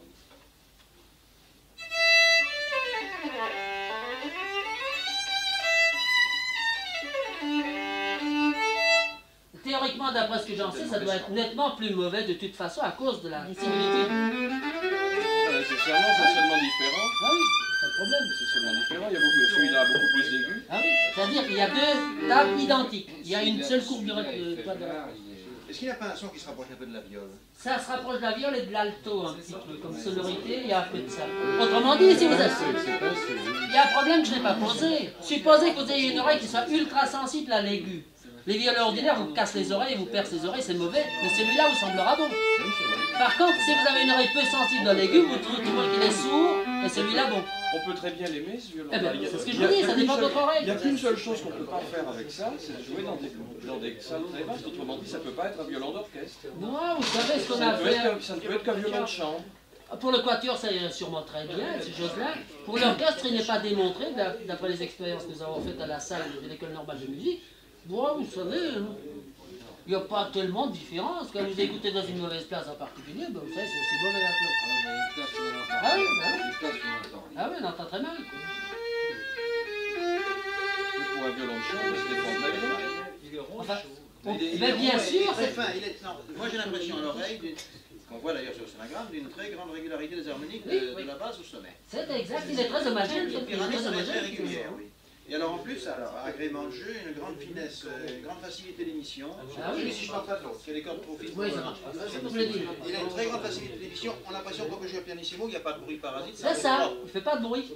A: Théoriquement, d'après ce que j'en sais, ça doit être nettement plus mauvais de toute façon à cause de la similitude.
H: Pas nécessairement, c'est seulement différent.
A: Ah oui, pas de problème.
H: C'est seulement différent, il y a beaucoup, celui-là a beaucoup plus d'aigus.
A: Ah oui, c'est-à-dire qu'il y a deux tables identiques. Il y a une seule courbe de toit de...
G: Est-ce qu'il n'y a pas un son qui se rapproche un peu de la viole?
A: Ça se rapproche de la viole et de l'alto un petit peu, comme sonorité, il y a un peu de ça. Autrement dit, si vous avez... Il y a un problème que je n'ai pas posé. Supposez que vous ayez une oreille qui soit ultra sensible à l'aigu. Les violons ordinaires vous cassent les oreilles, vous percent les oreilles, c'est mauvais, mais celui-là vous semblera bon. Par contre, si vous avez une oreille peu sensible à l'aigu, vous trouvez qu'il est sourd, et celui-là bon.
H: On peut très bien l'aimer, ce violon.
A: Eh ben, c'est ce que je vous dis, ça dépend de votre oreille.
H: Il n'y a qu'une seule chose qu'on ne peut pas faire avec ça, c'est de jouer dans des, dans des salles très vastes. Autrement dit, ça ne peut pas être un violon d'orchestre.
A: Moi, vous savez ce qu'on
H: ça
A: a fait.
H: Être, ça ne peut être qu'un violon de chambre.
A: Pour le quatuor, c'est sûrement très bien, ces choses-là. Pour l'orchestre, il n'est pas démontré, d'après les expériences que nous avons faites à la salle de l'école normale de musique. Bon, vous savez, il n'y a pas tellement de différence. Quand vous écoutez dans une mauvaise place en particulier, ben, vous savez, c'est aussi mauvais à cause. Ah oui, ah oui. Ah oui, on entend très mal.
H: Pour un violon de chambre, c'est des formes d'agrément.
K: Il est rond,
A: Enfin,
K: chaud.
A: on-
G: Il est- il
A: ben,
G: est
A: bien
G: rond, il est
A: sûr,
G: très
A: c'est-
G: fin. Il est, non, moi j'ai l'impression à l'oreille, d'une- qu'on voit d'ailleurs sur le sonogramme, d'une très grande régularité des harmoniques de,
A: Oui,
G: de
A: oui.
G: la base au sommet.
A: C'est exact, il est très homogène.
G: Les
A: il est
G: pyramides
A: très
G: sont très
A: homogène.
G: régulières, oui. Et alors en plus, alors, agrément de jeu, une grande finesse, euh, une grande facilité d'émission.
A: Ah oui.
G: Si je parle pas de l'autre, c'est les cordes trop fines.
A: Oui, ça marche. C'est comme je l'ai dit.
G: Il a une très grande facilité d'émission. On a l'impression quand on joue à pianissimo, il n'y a pas de bruit parasite.
A: C'est ça, il ne fait pas de bruit.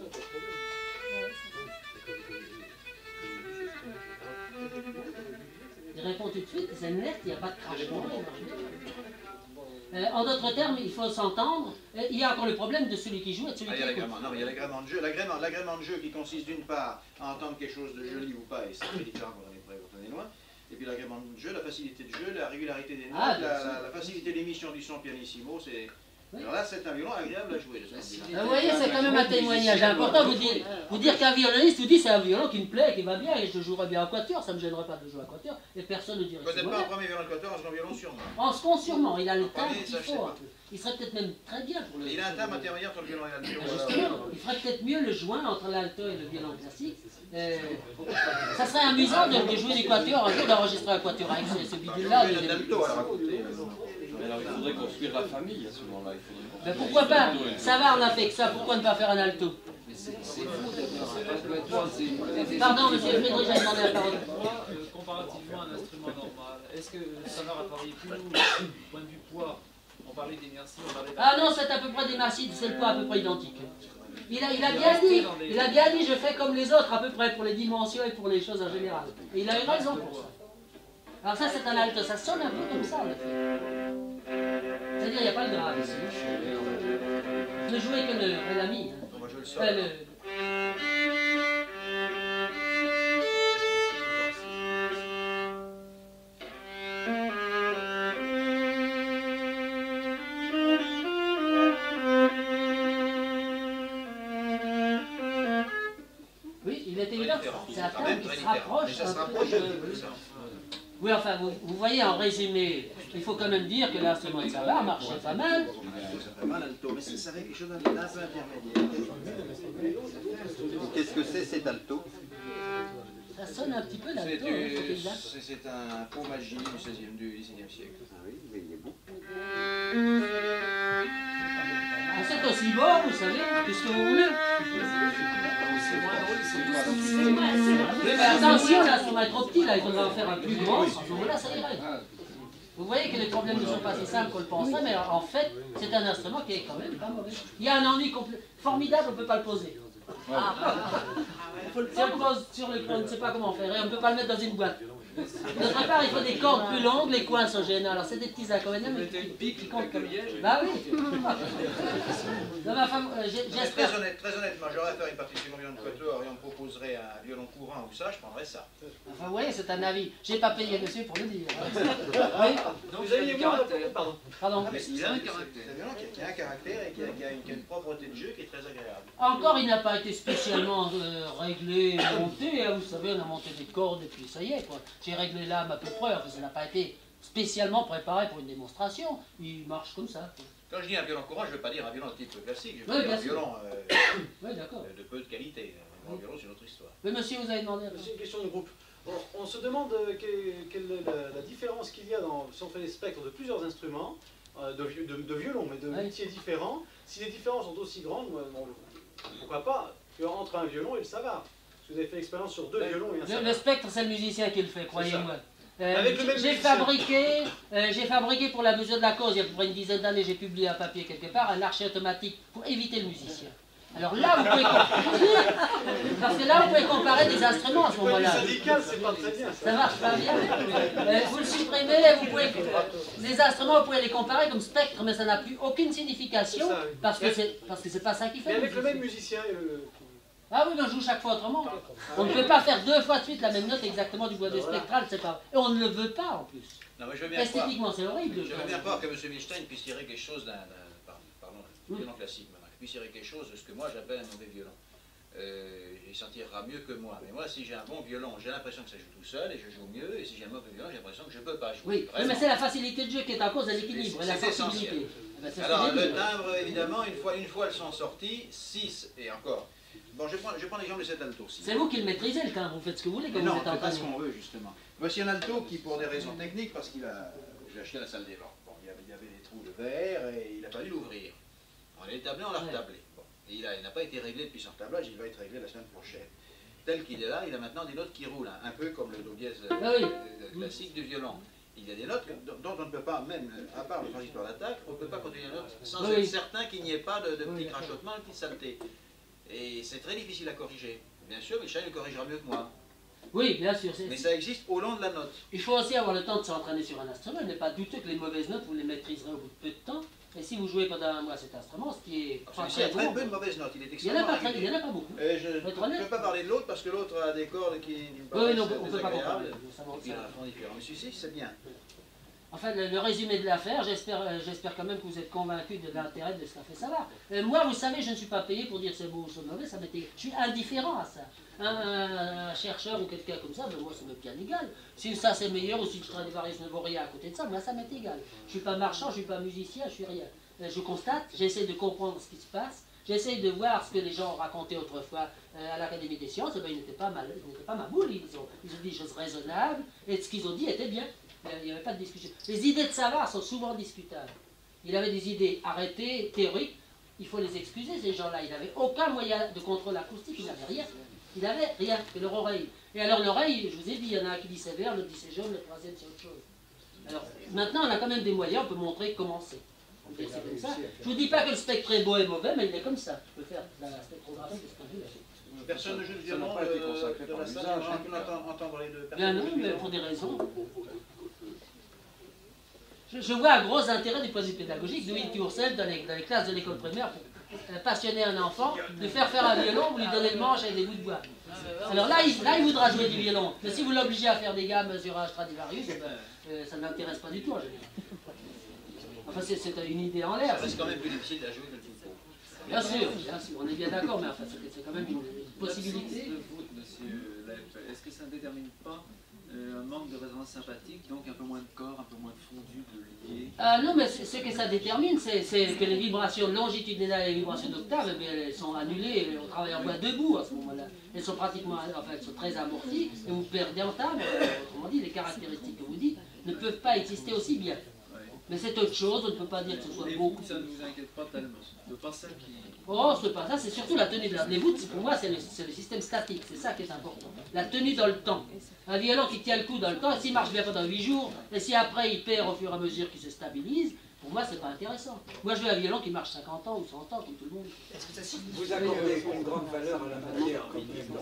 A: Il répond tout de suite, c'est net, il n'y a pas de crachement. Euh, en d'autres termes, il faut s'entendre. Euh, Il y a encore le problème de celui qui joue et de celui
G: Ah, il
A: qui
G: y a
A: écoute.
G: l'agrément. Non, mais il y a l'agrément de jeu. L'agrément, l'agrément de jeu qui consiste d'une part à entendre quelque chose de joli ou pas, et c'est très différent quand on est près ou quand on est loin. Et puis l'agrément de jeu, la facilité de jeu, la régularité des notes,
A: Ah,
G: la,
A: bien sûr.
G: la- la facilité d'émission du son pianissimo, c'est... Alors là, c'est un violon agréable à jouer. de ce point de vue-là.
A: Vous voyez, c'est quand même un témoignage important. Vous dire, vous dire qu'un violoniste vous dit c'est un violon qui me plaît, qui va bien, et je jouerai bien en quatuor, ça ne me gênerait pas de jouer en quatuor, et personne ne dirait que c'est
G: Peut-être pas
A: mauvais.
G: un premier violon de quatuor, un second violon sûrement.
A: En second, sûrement, il a le timbre
G: premier,
A: qu'il
G: ça, je sais
A: faut.
G: pas.
A: Il serait peut-être même très bien pour le.
G: Et il a un timbre intermédiaire entre le violon et l'alto.
A: Ah, justement, il ferait peut-être mieux le joint entre l'alto et le violon classique. Euh, ça serait amusant de, de jouer des quatuors un jour, d'enregistrer un quatuor avec ce, ce bidule-là.
G: Oui,
A: de-
G: le alto, alors à côté.
H: Mais alors il faudrait construire la famille à ce moment-là. Il faudrait
A: Ben,
H: construire
A: pourquoi pas
H: alto et-
A: Ça va, on a fait que ça, pourquoi ne pas faire un alto?
E: Mais c'est c'est fou de faire ça. Ça peut être trois, c'est-
A: Pardon, monsieur Friedrich, j'ai demandé la parole.
K: Poids, euh, comparativement à un instrument normal, est-ce que le Savard a travaillé plus lourd du point de vue poids? On parlait d'inertie, on parlait
A: Ah non, c'est à peu près des massives, c'est le poids à peu près identique. Il a, il a bien dit, il a bien dit, je fais comme les autres à peu près pour les dimensions et pour les choses en général. Et il a eu raison pour ça. Alors ça c'est un alto, ça sonne un peu comme ça en effet. C'est-à-dire il n'y a pas le grave ici. Ne jouez que le ré la mi. hein.
G: Moi, je le sors.
A: Euh, le- Oui, il est évident. C'est un
G: Quand
A: terme
G: même
A: qui
G: très
A: se
G: différent.
A: rapproche
G: Mais ça se
A: un peu
G: rapproche
A: de...
G: un peu de ça.
A: Oui, enfin, vous, vous voyez, en résumé, il faut quand même dire que l'instrument de Savard marchait pas mal.
G: Ça fait mal alto, mais ça serait quelque chose d'un peu intermédiaire.
D: Qu'est-ce que c'est cet alto?
A: Ça sonne un petit peu l'alto,
G: C'est
A: hein,
G: du-
A: c'est exact.
G: c'est- c'est un faux magie du seizième, du dix-septième siècle.
D: Ah oui, mais il est beau.
A: Ah, c'est aussi beau, vous savez, qu'est-ce que vous voulez.
K: c'est moins drôle, c'est
A: Oui, mais attention, l'instrument est trop petit, là, il faudra en faire un plus grand, à ce moment-là, ça irait. Vous voyez que les problèmes ne sont pas si simples qu'on le penserait, mais en fait, c'est un instrument qui est quand même pas mauvais. Il y a un ennui complet- formidable, on ne peut pas le poser. Ah, si on le pose sur le on ne sait pas comment faire, et on ne peut pas le mettre dans une boîte. D'autre part, il faut des cordes plus longues, les coins sont gênants. Alors c'est des petits inconvénients, mais qui, qui comptent comme... Bah oui. Non, mais enfin, euh, j'ai-
G: Mais
A: j'espère...
G: Très, honnête, très honnêtement, j'aurais à faire une partition violon de quatuor et on me proposerait un violon courant ou ça, je prendrais ça.
A: Enfin, vous voyez, c'est un avis. J'ai pas payé monsieur pour le dire. Oui.
B: Donc vous aviez moi, pardon.
A: Pardon.
G: Ah, mais il a un caractère. C'est un violon qui a, qui a un caractère et qui a, qui a une, qui a une propreté de jeu qui est très agréable.
A: Encore, il n'a pas été spécialement euh, réglé, monté. Hein, vous savez, on a monté des cordes et puis ça y est, quoi. J'ai réglé l'âme à peu près. Enfin, ça n'a pas été spécialement préparé pour une démonstration. Il marche comme ça, quoi.
G: Quand je dis un violon courant, je ne veux pas dire un violon de type classique, je veux
A: Oui,
G: dire
A: bien
G: un
A: sûr.
G: violon euh,
A: Oui, d'accord.
G: de peu de qualité. Un grand violon, c'est une autre histoire.
A: Mais monsieur, vous avez demandé...
B: C'est une question de groupe. On, on se demande euh, quelle, quelle est la, la différence qu'il y a dans, si on fait les spectres de plusieurs instruments, euh, de, vi- de, de violons, mais de
A: Oui.
B: métiers différents, si les différences sont aussi grandes, moi, bon, pourquoi pas, entre un violon et le Savard. Parce que vous avez fait l'expérience sur deux
A: Ben,
B: violons et un
A: Le,
B: Savard.
A: le spectre, c'est le musicien qui le fait, croyez-moi. Euh,
B: Avec le même
A: j'ai
B: musicien.
A: fabriqué, euh, j'ai fabriqué pour la mesure de la cause, il y a à peu près une dizaine d'années, j'ai publié un papier quelque part, un archet automatique pour éviter le musicien. Alors là, vous pouvez comparer, parce que là, vous pouvez comparer des instruments à ce
B: Du point de vue
A: moment-là.
B: syndical, c'est pas très bien.
A: Ça marche pas bien. Euh, vous le supprimez, vous pouvez, les instruments, vous pouvez les comparer comme spectre, mais ça n'a plus aucune signification,
B: C'est ça, oui.
A: parce que c'est parce que c'est pas ça qui fait.
B: Mais
A: le
B: avec le
A: musicien.
B: même musicien et le...
A: Ah oui, mais on joue chaque fois autrement. On ne peut pas faire deux fois de suite la même note exactement du boîtier spectral, c'est pas. Et on ne le veut pas en plus.
G: Non, mais je veux bien croire,
A: Esthétiquement, c'est horrible.
G: je veux bien croire que M. Milstein puisse tirer quelque chose d'un, d'un- pardon, pardon, un violon classique maintenant, qu'il puisse tirer quelque chose de ce que moi j'appelle un mauvais violon. Euh, il s'en tirera mieux que moi. Mais moi, si j'ai un bon violon, j'ai l'impression que ça joue tout seul et je joue mieux. Et si j'ai un mauvais violon, j'ai l'impression que je ne peux pas jouer.
A: Oui, oui,
G: Vraiment.
A: mais c'est la facilité de jeu qui est en cause de l'équilibre et la
G: C'est
A: sensibilité.
G: essentiel.
A: Eh ben, c'est ce que
G: Alors,
A: j'ai
G: le
A: dit.
G: timbre, évidemment, une fois, une fois elles sont sorties, six et encore. Bon, je prends, je prends l'exemple de cet alto-ci.
A: C'est vous qui le maîtrisez le timbre, vous faites ce que vous voulez quand
G: Mais non,
A: vous
G: on
A: êtes
G: ne fait pas ce
A: entraîné.
G: qu'on veut, justement. Voici un alto qui, pour des raisons techniques, parce qu'il a, j'ai acheté la salle des vents. Bon, il y avait, il y avait des trous de verre et il a fallu l'ouvrir. On l'a établi, on l'a retablé. Bon. Et il n'a pas été réglé depuis son tablage, il va être réglé la semaine prochaine. Tel qu'il est là, il a maintenant des notes qui roulent, hein, un peu comme le do dièse ah oui. euh, classique du violon. Il y a des notes dont on ne peut pas, même à part le transitoire d'attaque, on ne peut pas continuer la note sans oui. être certain qu'il n'y ait pas de, de petits oui. crachotements, de petites saletés. Et c'est très difficile à corriger. Bien sûr, Michel le corrigera mieux que moi.
A: Oui, bien sûr.
G: Mais ça existe au long de la note.
A: Il faut aussi avoir le temps de s'entraîner sur un instrument. Il n'est pas douteux que les mauvaises notes, vous les maîtriserez au bout de peu de temps. Et si vous jouez pendant un mois cet instrument, ce qui est
G: pas très, très bon, peu de mauvaises notes, il est extrêmement
A: il n'y en, en a pas beaucoup.
G: Et je ne peux pas parler de l'autre parce que l'autre a des cordes qui me
A: paraissent oui, non, on peut pas comparer.
G: Et puis il a un fond différent. Mais celui-ci, c'est bien.
A: Enfin, le, le résumé de l'affaire, j'espère euh, j'espère quand même que vous êtes convaincus de l'intérêt de ce qu'a fait Savard. Euh, moi, vous savez, je ne suis pas payé pour dire c'est beau ou c'est mauvais, ça m'était... Je suis indifférent à ça. Un, un, un chercheur ou quelqu'un comme ça, ben moi, ça m'est bien égal. Si ça c'est meilleur ou si le Stradivarius ne vaut rien à côté de ça, moi, ça m'est égal. Je ne suis pas marchand, je ne suis pas musicien, je ne suis rien. Euh, je constate, j'essaie de comprendre ce qui se passe, j'essaie de voir ce que les gens racontaient autrefois euh, à l'Académie des sciences, et ben, ils n'étaient pas, mal, ils n'étaient pas ma boule, ils ont, ils ont dit des choses raisonnables, et ce qu'ils ont dit était bien. Il n'y avait pas de discussion. Les idées de Savard sont souvent discutables. Il avait des idées arrêtées, théoriques. Il faut les excuser, ces gens-là. Il n'avait aucun moyen de contrôle acoustique. Il n'avait rien. Il n'avait rien que leur oreille. Et alors l'oreille, je vous ai dit, il y en a un qui dit c'est vert, l'autre dit c'est jaune, le troisième c'est autre chose. Alors maintenant, on a quand même des moyens, on peut montrer comment c'est. C'est comme ça. Je ne vous dis pas que le spectre est beau et mauvais, mais il est comme ça. Je peux faire la spectrographie de ce point de vue.
G: Personne ne joue le violon de, de, de la salle, on peut entendre les deux personnes.
A: Bien non, mais pour des raisons. Je, je vois un gros intérêt du point de vue pédagogique de Will Tourcel dans les, dans les classes de l'école primaire pour euh, passionner un enfant, de faire faire un violon, vous lui donnez le manche avec des bouts de bois. Alors là il, là, il voudra jouer du violon. Mais si vous l'obligez à faire des gammes sur un Stradivarius, ben, euh, ça ne l'intéresse pas du tout en général. Enfin, c'est une idée en l'air.
G: Ça reste quand même plus difficile à jouer que le tout.
A: Bien sûr, bien sûr, on est bien d'accord, mais enfin, c'est quand même une, une possibilité.
K: Monsieur Lepp, est-ce que ça ne détermine pas Euh, un manque de résonance sympathique, donc un peu moins de corps, un peu moins de fondu, de lié.
A: Ah non, mais ce que ça détermine, c'est que les vibrations longitudinales et les vibrations d'octave, eh elles sont annulées, on travaille en voix debout à ce moment-là. Elles sont pratiquement, enfin, elles sont très amorties, et vous perdez en timbre. Autrement dit, les caractéristiques que vous dites ne peuvent pas exister aussi bien. Mais c'est autre chose, on ne peut pas dire que ce soit beaucoup.
K: Ça ne vous inquiète pas tellement. C'est pas ça qui...
A: Oh, c'est pas ça, c'est surtout la tenue de la... Les voûtes, pour moi, c'est le, le système statique, c'est ça qui est important. La tenue dans le temps. Un violon qui tient le coup dans le temps, s'il marche bien pendant huit jours, et si après il perd au fur et à mesure qu'il se stabilise, pour moi, c'est pas intéressant. Moi, je veux un violon qui marche cinquante ans ou cent ans, comme tout le monde.
I: Vous accordez une grande valeur à la matière comme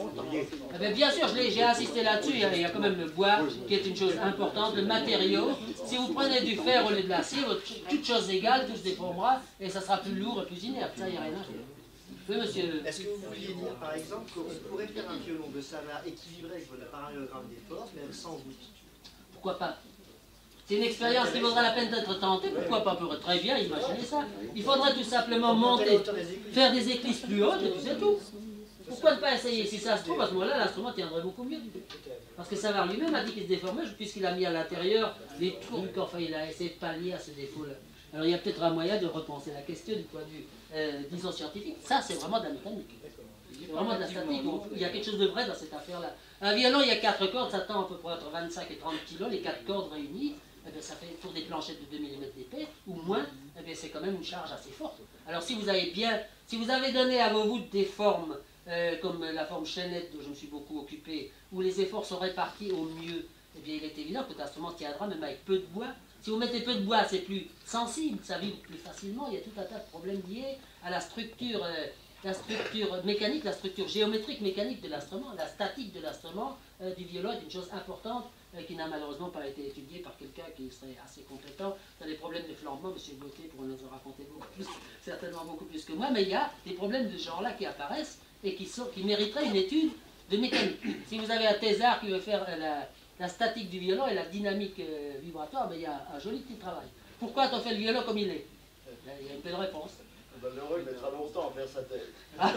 A: eh bien, bien sûr, j'ai insisté là-dessus, il, il y a quand même le bois, qui est une chose importante, le matériau. Si vous prenez du fer au lieu de l'acier, toutes choses égales, tout se déformera, et ça sera plus lourd et plus inerte. Ça, il n'y a rien à faire. Oui, monsieur.
L: Est-ce que vous vouliez dire, par exemple, qu'on pourrait faire un violon de Savard équilibré avec votre parallélogramme des forces, mais sans voûte?
A: Pourquoi pas? C'est une expérience qui vaudra la peine d'être tentée, pourquoi pas? On peut très bien imaginer ça. Il faudrait tout simplement monter, faire des éclisses plus hautes, et puis c'est tout. Pourquoi ne pas essayer? Si ça se trouve, à ce moment-là, l'instrument tiendrait beaucoup mieux. Parce que Savard lui-même a dit qu'il se déformait, puisqu'il a mis à l'intérieur des trucs, enfin, il a essayé de pallier à ce défaut-là. Alors il y a peut-être un moyen de repenser la question du point de vue, euh, disons, scientifique. Ça, c'est vraiment de la mécanique. C'est vraiment de la statique. Il y a quelque chose de vrai dans cette affaire-là. Un violon, il y a quatre cordes, ça tend à peu près entre vingt-cinq et trente kilos, les quatre cordes réunies. Eh bien, ça fait pour des planchettes de deux millimètres d'épais, ou moins, eh bien, c'est quand même une charge assez forte. Alors si vous avez bien, si vous avez donné à vos voûtes des formes, euh, comme la forme chaînette dont je me suis beaucoup occupé, où les efforts sont répartis au mieux, eh bien, il est évident que l'instrument tiendra même avec peu de bois. Si vous mettez peu de bois, c'est plus sensible, ça vibre plus facilement, il y a tout un tas de problèmes liés à la structure, euh, la structure mécanique, la structure géométrique mécanique de l'instrument, la statique de l'instrument euh, du violon est une chose importante euh, qui n'a malheureusement pas été étudiée par quelqu'un qui serait assez compétent. Dans les problèmes de flambement, M. Gauthier pourrait nous en raconter beaucoup plus, certainement beaucoup plus que moi, mais il y a des problèmes de ce genre-là qui apparaissent et qui, sont, qui mériteraient une étude de mécanique. Si vous avez un thésard qui veut faire euh, la, la statique du violon et la dynamique euh, vibratoire, ben, il y a un joli petit travail. Pourquoi a-t-on fait le violon comme il est? Il y a une belle réponse.
N: L'heureux, il mettra longtemps à faire sa tête.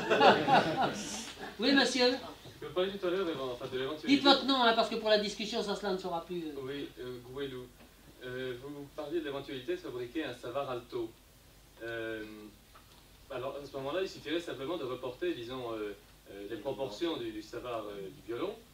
A: Oui, monsieur.
J: Vous parliez tout à l'heure enfin, de l'éventualité...
A: Dites votre nom, hein, parce que pour la discussion, ça cela ne sera plus... Euh...
J: Oui, euh, Gouelou. Euh, vous parliez de l'éventualité de fabriquer un Savard alto. Euh, alors, à ce moment-là, il suffirait simplement de reporter, disons, euh, euh, les proportions du, du Savard euh, du violon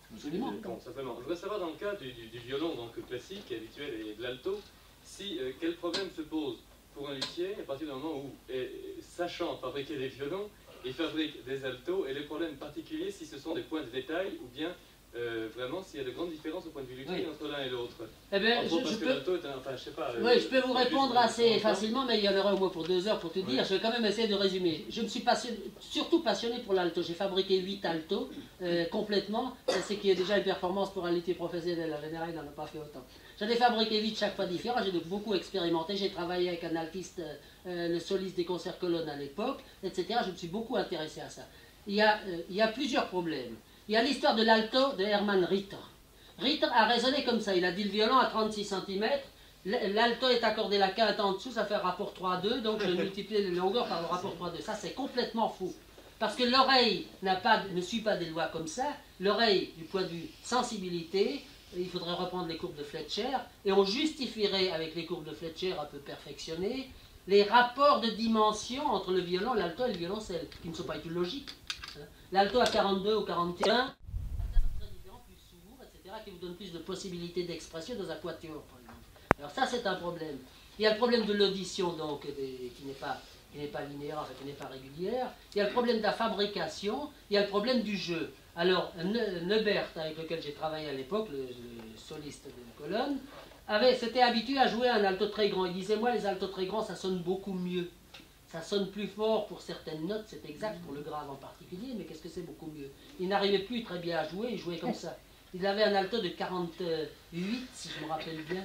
A: Absolument.
J: Bon, simplement. Je voudrais savoir dans le cas du, du, du violon donc, classique, habituel et de l'alto, si euh, quel problème se pose pour un luthier à partir du moment où, et, sachant fabriquer des violons, il fabrique des altos, et les problèmes particuliers si ce sont des points de détail ou bien euh, vraiment s'il y a de grandes différences au point de vue luthier
A: oui.
J: entre l'un et l'autre.
A: Eh bien, je,
J: parce
A: je
J: que
A: peux...
J: l'alto est un, enfin, je sais pas,
A: oui,
J: euh,
A: je peux vous répondre assez facilement, mais il y en aura au moins pour deux heures pour tout dire.
J: Oui.
A: Je vais quand même essayer de résumer. Je me suis passionné, surtout passionné pour l'alto. J'ai fabriqué huit altos euh, complètement. C'est qui est déjà une performance pour un luthier professionnel. En général, il n'en a pas fait autant. J'en ai fabriqué huit chaque fois différents. J'ai donc beaucoup expérimenté. J'ai travaillé avec un altiste, euh, le soliste des concerts colonnes à l'époque, et cetera. Je me suis beaucoup intéressé à ça. Il y a, euh, il y a plusieurs problèmes. Il y a l'histoire de l'alto de Hermann Ritter. Ritter a raisonné comme ça. Il a dit le violon à trente-six centimètres. L'alto est accordé la quinte en dessous, ça fait un rapport trois deux. Donc je multiplie les longueurs par le rapport trois deux. Ça, c'est complètement fou. Parce que l'oreille n'a pas, ne suit pas des lois comme ça. L'oreille, du point de vue sensibilité, il faudrait reprendre les courbes de Fletcher. Et on justifierait, avec les courbes de Fletcher un peu perfectionnées, les rapports de dimension entre le violon, l'alto et le violoncelle, qui ne sont pas du tout logiques. L'alto à quarante-deux ou quarante et un, très différent, plus sourd, et cetera, qui vous donne plus de possibilités d'expression dans un quatuor, par exemple. Alors ça, c'est un problème. Il y a le problème de l'audition, donc, des, qui n'est pas, qui n'est pas linéaire, enfin, qui n'est pas régulière. Il y a le problème de la fabrication. Il y a le problème du jeu. Alors, ne Neubert, avec lequel j'ai travaillé à l'époque, le, le soliste de colonne, s'était habitué à jouer un alto très grand. Il disait, moi, les altos très grands, ça sonne beaucoup mieux. Ça sonne plus fort pour certaines notes, c'est exact pour le grave en particulier, mais qu'est-ce que c'est beaucoup mieux? Il n'arrivait plus très bien à jouer, il jouait comme ça. Il avait un alto de quarante-huit, si je me rappelle bien.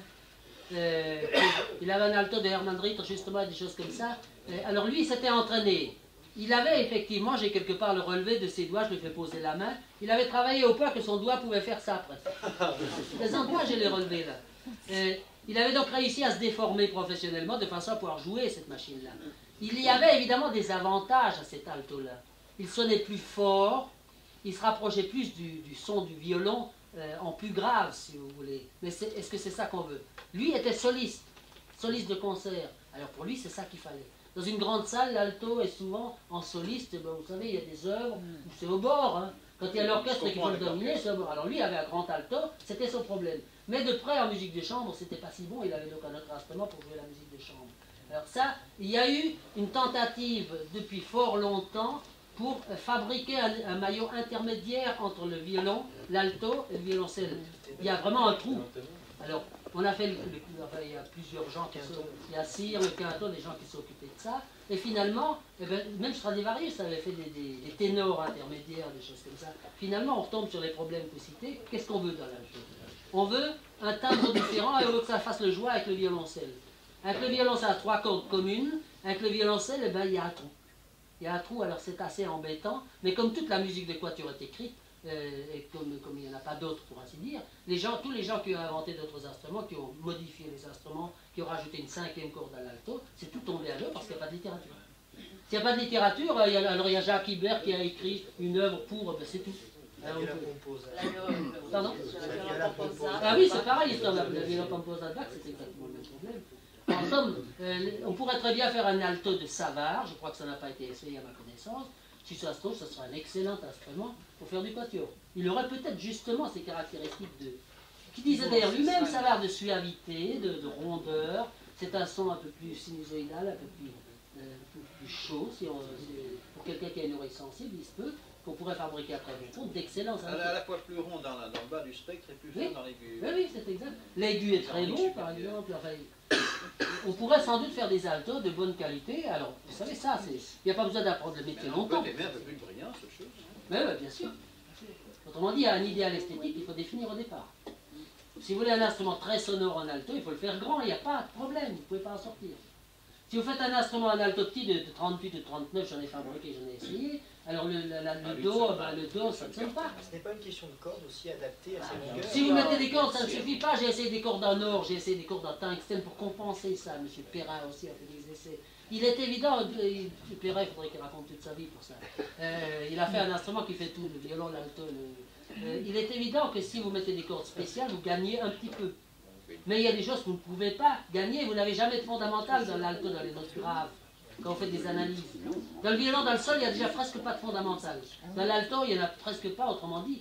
A: Euh, il avait un alto de Hermann Ritter, justement, des choses comme ça. Euh, alors lui, il s'était entraîné. Il avait effectivement, j'ai quelque part le relevé de ses doigts, je lui fais poser la main. Il avait travaillé au point que son doigt pouvait faire ça presque. Les endroits, j'ai les relevés là. Euh, il avait donc réussi à se déformer professionnellement de façon à pouvoir jouer cette machine-là. Il y avait évidemment des avantages à cet alto-là. Il sonnait plus fort, il se rapprochait plus du, du son du violon euh, en plus grave, si vous voulez. Mais est-ce est que c'est ça qu'on veut? Lui était soliste, soliste de concert. Alors pour lui, c'est ça qu'il fallait. Dans une grande salle, l'alto est souvent en soliste. Ben, vous savez, il y a des œuvres où c'est au bord. Hein. Quand il y a l'orchestre qui faut le dominer, c'est au bord. Alors lui il avait un grand alto, c'était son problème. Mais de près, en musique de chambre, c'était pas si bon. Il avait donc un autre instrument pour jouer la musique de chambre. Alors ça, il y a eu une tentative depuis fort longtemps pour fabriquer un, un maillot intermédiaire entre le violon, l'alto et le violoncelle. Il y a vraiment un trou. Alors, on a fait, le, le, enfin, il y a plusieurs gens qui sont, il y a Cyr, le Quinton, des gens qui sont occupés de ça. Et finalement, eh ben, même Stradivarius avait fait des, des, des ténors intermédiaires, des choses comme ça. Finalement, on retombe sur les problèmes que cités. Qu'est-ce qu'on veut dans l'alto? On veut un timbre différent et on veut que ça fasse le joie avec le violoncelle. Avec le violoncelle à trois cordes communes, avec le violoncelle, eh ben, il y a un trou. Il y a un trou, alors c'est assez embêtant, mais comme toute la musique de quatuor est écrite, euh, et comme, comme il n'y en a pas d'autres pour ainsi dire, les gens, tous les gens qui ont inventé d'autres instruments, qui ont modifié les instruments, qui ont rajouté une cinquième corde à l'alto, c'est tout tombé à l'eau parce qu'il n'y a pas de littérature. S'il n'y a pas de littérature, il y a, alors il y a Jacques Ibert qui a écrit une œuvre pour, ben, c'est tout.
L: La viola composata.
A: Pardon?
L: La viola composata.
A: Ah oui, c'est pareil, l'histoire de la viola composata, c'est exactement le même problème. En somme, euh, on pourrait très bien faire un alto de Savard, je crois que ça n'a pas été essayé à ma connaissance. Si ça se trouve, ce serait un excellent instrument pour faire du quatuor. Il aurait peut-être justement ces caractéristiques de... qui disait d'ailleurs lui-même, Savard, de suavité, de, de rondeur. C'est un son un peu plus sinusoïdal, un peu plus, euh, un peu plus chaud. Si on, pour quelqu'un qui a une oreille sensible, il se peut qu'on pourrait fabriquer après beaucoup d'excellents instruments.
G: À la fois plus rond dans, la, dans le bas du spectre et plus fin
A: oui.
G: dans l'aigu.
A: Oui, oui, c'est exact. L'aigu est très bon, par exemple. Enfin, on pourrait sans doute faire des altos de bonne qualité. Alors, vous savez ça, il n'y a pas besoin d'apprendre le métier longtemps.
G: On peut aimer un peu plus de brillance, autre chose.
A: Oui, oui, bien sûr. Autrement dit, il y a un idéal esthétique qu'il faut définir au départ. Si vous voulez un instrument très sonore en alto, il faut le faire grand, il n'y a pas de problème, vous ne pouvez pas en sortir. Si vous faites un instrument en alto petit de trente-huit, de trente-neuf, j'en ai fabriqué, j'en ai essayé, alors le, la, la, le, do, ben, le do, ça ne sonne pas.
L: Ce n'est pas une question de cordes aussi adaptée à sa longueur.
A: Si vous mettez des cordes, ça ne suffit pas. J'ai essayé des cordes en or, j'ai essayé des cordes en tungstène pour compenser ça. Monsieur Perrin aussi a fait des essais. Il est évident, M. Perrin, il faudrait qu'il raconte toute sa vie pour ça. Euh, il a fait un instrument qui fait tout, le violon, l'alto. Le... Euh, il est évident que si vous mettez des cordes spéciales, vous gagnez un petit peu. Mais il y a des choses que vous ne pouvez pas gagner. Vous n'avez jamais de fondamental dans l'alto, dans les notes graves, quand vous faites des analyses. Dans le violon, dans le sol, il n'y a déjà presque pas de fondamental. Dans l'alto, il n'y en a presque pas, autrement dit.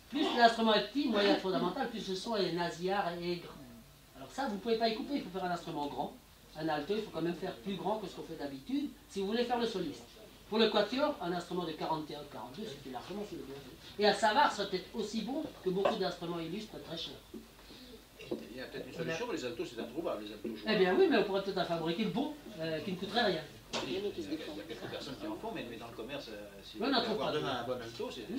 A: plus l'instrument est petit, moins il y a de fondamental, plus le son est nasillard et aigre. Alors ça, vous ne pouvez pas y couper, il faut faire un instrument grand. Un alto, il faut quand même faire plus grand que ce qu'on fait d'habitude, si vous voulez faire le soliste. Pour le quatuor, un instrument de quarante et un quarante-deux, c'était largement si vous voulez. Et à Savard, ça peut être aussi bon que beaucoup d'instruments illustres très chers.
G: Il y a peut-être une solution, mais les altos, c'est introuvable, les altos.
A: Eh bien oui, mais on pourrait peut-être en fabriquer le bon, euh, qui ne coûterait rien.
G: Il y a quelques personnes qui en font, mais, mais dans le commerce, euh, si
A: Oui,
G: vous
A: on en
G: voulez
A: trouve
G: avoir
A: pas.
G: demain un bon alto, c'est...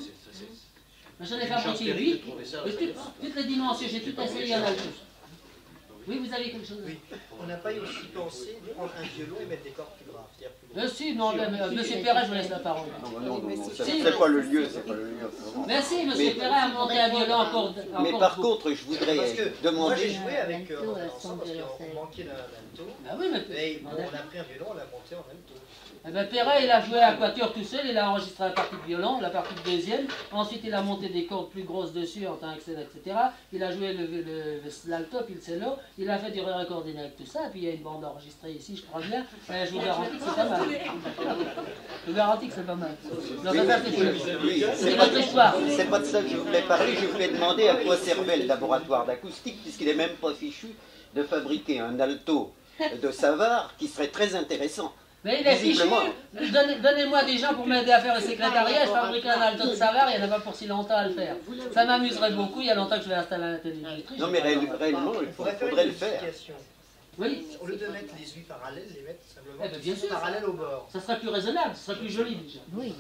A: J'en ai fabriqué huit, toutes, toutes les dimensions, j'ai tout essayé en alto. Oui, vous avez quelque chose?
L: Oui. On n'a pas aussi pensé de prendre un violon et mettre des cordes plus graves.
A: Euh, si, non, mais, mais, monsieur Perret, je vous laisse la parole.
D: Non, non, non, non,
A: Si.
D: c'est pas le lieu, c'est pas le lieu.
A: Merci, monsieur Perret a monté un violon encore.
D: Mais par contre, je voudrais
L: Parce que
D: demander...
L: moi j'ai joué avec euh, ensemble parce qu'on manquait d'un alto.
A: Ah oui, mais...
L: Et bon, on a pris un violon, on l'a monté en alto.
A: Eh ben, Perret, il a joué à quatuor tout seul, il a enregistré la partie de violon, la partie de deuxième, ensuite il a monté des cordes plus grosses dessus en tant que et cetera. Il a joué l'alto, puis le cello, il a fait du recording avec tout ça, et puis il y a une bande enregistrée ici, je crois bien. Eh, je vous garantis que c'est pas mal. Je vous garantis que c'est pas mal. Donc,
D: Oui,
A: ça,
D: oui,
A: c'est votre histoire.
D: C'est pas de ça que je voulais parler, je voulais demander à quoi servait le laboratoire d'acoustique, puisqu'il n'est même pas fichu de fabriquer un alto de Savard qui serait très intéressant.
A: Mais il est fichu.
D: Visiblement.
A: Donnez- Donnez-moi des gens pour m'aider à faire le secrétariat. Je fabrique un alto de Savard, il n'y en a pas pour si longtemps à le faire. Ça m'amuserait beaucoup. Il y a longtemps que je vais installer un télévision.
D: Non, mais réel- réellement, il
L: On pourrait faire
D: faudrait
L: une
D: le faire.
L: modification.
A: Oui.
L: Au lieu de mettre les huit parallèles, les mettre simplement
A: Eh ben, bien sûr.
L: parallèles au bord.
A: Ça serait plus raisonnable, ça serait plus joli déjà.
C: Oui.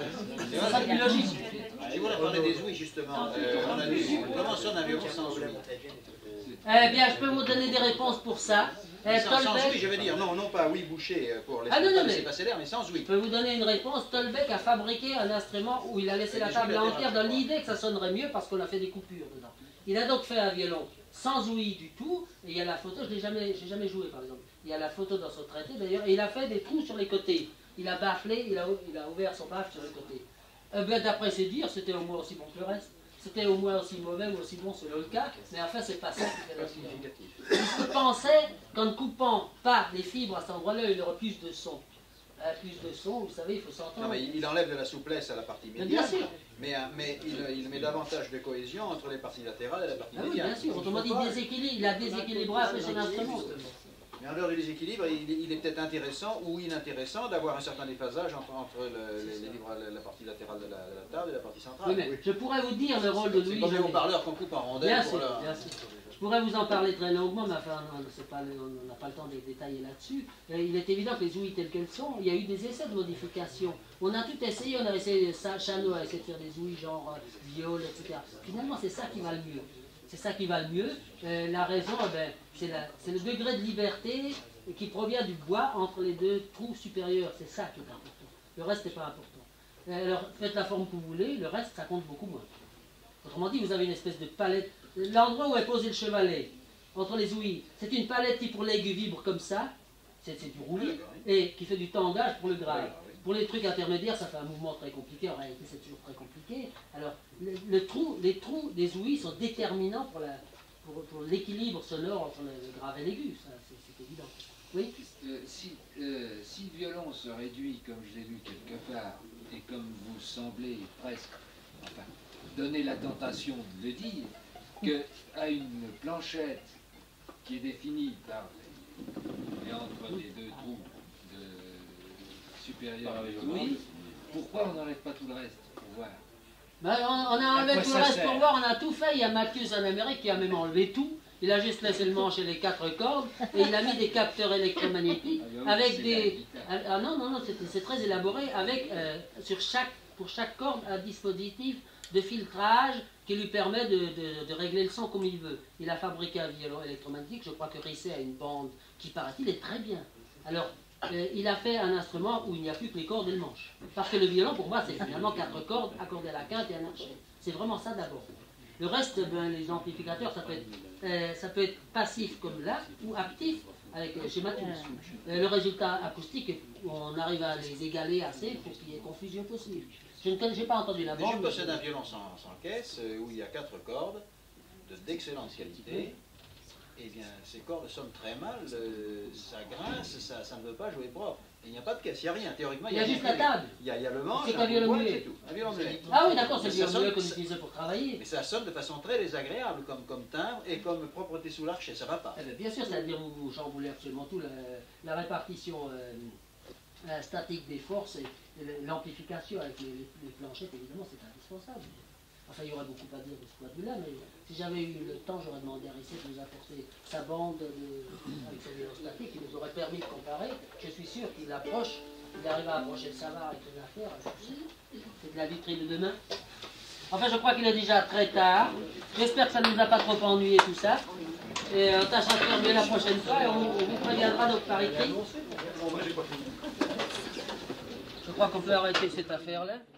A: Ça serait plus logique.
G: Si vous voulez parler des ouïes, justement, euh, on a des... comment sonne un violon sans ouïe?
A: Eh bien, je peux vous donner des réponses pour ça. Eh,
G: Sans, sans
A: Tolbeck-
G: ouïe, je veux dire, non, non pas ouïe bouchée pour laisser,
A: Ah non, non,
G: pas laisser
A: mais-
G: passer l'air, mais sans ouïe.
A: Je peux vous donner une réponse. Tolbeck a fabriqué un instrument où il a laissé la table entière dans l'idée que ça sonnerait mieux parce qu'on a fait des coupures dedans. Il a donc fait un violon sans ouïe du tout, et il y a la photo, je l'ai jamais, j'ai jamais joué par exemple. Il y a la photo dans son traité d'ailleurs, et il a fait des trous sur les côtés. Il a bafflé, il a, il a ouvert son baffle sur les côtés. Eh bien, d'après ses dires, c'était au moins aussi bon que le reste. C'était au moins aussi mauvais ou aussi bon selon le cas, mais enfin c'est pas ça qui fait la différence. Il pensait qu'en ne coupant pas les fibres à cet endroit-là, il y aurait plus de son. Euh, plus de son, vous savez, il faut s'entendre.
G: Non, mais il il enlève de la souplesse à la partie
A: Mais
G: médiane,
A: bien sûr.
G: mais, euh, mais il, il met davantage de cohésion entre les parties latérales et la partie
A: Ah oui,
G: médiane.
A: bien sûr, autrement dit, déséquilibre, il a déséquilibré après son instrument.
G: Mais en dehors du déséquilibre, il, il est peut-être intéressant ou inintéressant d'avoir un certain déphasage entre, entre le- les, les livres- la partie latérale de la, de la table et la partie centrale.
A: Oui, mais je pourrais vous dire le rôle de
G: C'est
A: Louis.
G: comme les
A: Jamais.
G: haut-parleurs qu'on coupe en rondelles.
A: Bien
G: pour
A: sûr,
G: leur-
A: bien sûr. Je pourrais vous en parler très longuement, mais enfin, non, c'est pas, on n'a pas le temps de détailler là-dessus. Euh, Il est évident que les ouïes telles qu'elles sont, il y a eu des essais de modification. On a tout essayé, on a essayé, ça, Chano a essayé de faire des ouïes genre euh, viol, et cetera. Finalement, c'est ça qui va le mieux. C'est ça qui va le mieux. Euh, la raison, eh ben, c'est la- c'est le degré de liberté qui provient du bois entre les deux trous supérieurs. C'est ça qui est important. Le reste n'est pas important. Euh, Alors, faites la forme que vous voulez, le reste, ça compte beaucoup moins. Autrement dit, vous avez une espèce de palette. L'endroit où est posé le chevalet, entre les ouïes, c'est une palette qui pour l'aigu vibre comme ça, c'est c'est du roulis, et qui fait du tangage pour le grave. Pour les trucs intermédiaires, ça fait un mouvement très compliqué, en réalité c'est toujours très compliqué. Alors, le, le trou, les trous des ouïes sont déterminants pour la- pour, pour l'équilibre sonore entre le, le grave et l'aigu, ça c'est c'est évident. Oui.
E: Euh, si, euh, si le violon se réduit, comme je l'ai lu quelque part, et comme vous semblez presque, enfin, donner la tentation de le dire, qu'à une planchette qui est définie par et entre les deux trous de supérieur et oui, pourquoi on n'enlève pas tout le reste pour voir?
A: Ben, on, on a
E: À
A: enlevé
E: quoi
A: tout le
E: ça
A: reste
E: sert?
A: pour voir, on a tout fait. Il y a Matthews en Amérique qui a même enlevé tout. Il a juste laissé le manche et les quatre cordes et il a mis des capteurs électromagnétiques
E: Ah ben oui,
A: avec
E: c'est
A: des.
E: la guitare.
A: Ah, ah non, non, non, c'est c'est très élaboré avec euh, sur chaque, pour chaque corde un dispositif de filtrage qui lui permet de, de- de régler le son comme il veut. Il a fabriqué un violon électromagnétique, je crois que Risset a une bande qui paraît-il est très bien. Alors, euh, il a fait un instrument où il n'y a plus que les cordes et le manche. Parce que le violon, pour moi, c'est finalement quatre cordes accordées à la quinte et un archet. C'est vraiment ça d'abord. Le reste, ben, les amplificateurs, ça peut, être, euh, ça peut être passif comme là, ou actif avec euh, chez Matthews. Euh, le résultat acoustique, on arrive à les égaler assez pour qu'il y ait confusion possible. Je ne connais pas entendu la
G: Mais
A: bande.
G: je
A: mais-
G: possède un violon sans, sans caisse euh, où il y a quatre cordes de- d'excellente qualité. Eh bien, ces cordes sonnent très mal, euh, ça grince, ça, ça ne veut pas jouer propre. Il n'y a pas de caisse, il n'y a rien. Théoriquement,
A: Il y a juste la table.
G: Il y a, il y a le manche,
A: C'est
G: un
A: un violon
G: bois,
A: muet.
G: c'est tout. Un violon muet.
A: Ah oui, d'accord, c'est le
G: Mais ça
A: violon muet
G: sonne-
A: qu'on utilisait pour travailler.
G: Mais ça sonne de façon très désagréable comme, comme timbre et comme propreté sous l'archet, ça ne va pas.
A: Eh bien, bien sûr, c'est-à-dire vous, vous chamboulez absolument tout. La, la répartition euh, la statique des forces et, et l'amplification avec les, les, les planchettes, évidemment, c'est indispensable. Enfin, il y aurait beaucoup à dire de ce point de vue-là, mais si j'avais eu le temps, j'aurais demandé à Risset de nous apporter sa bande de, avec sa violon statique, qui nous aurait permis de comparer. Je suis sûr qu'il approche, il arrive à approcher le Savard avec les affaires. C'est de la vitrine de demain. Enfin, je crois qu'il est déjà très tard. J'espère que ça ne nous a pas trop ennuyé tout ça. Et on tâchera de faire mieux la prochaine fois et on, on vous préviendra donc par écrit. Je crois qu'on peut arrêter cette affaire-là.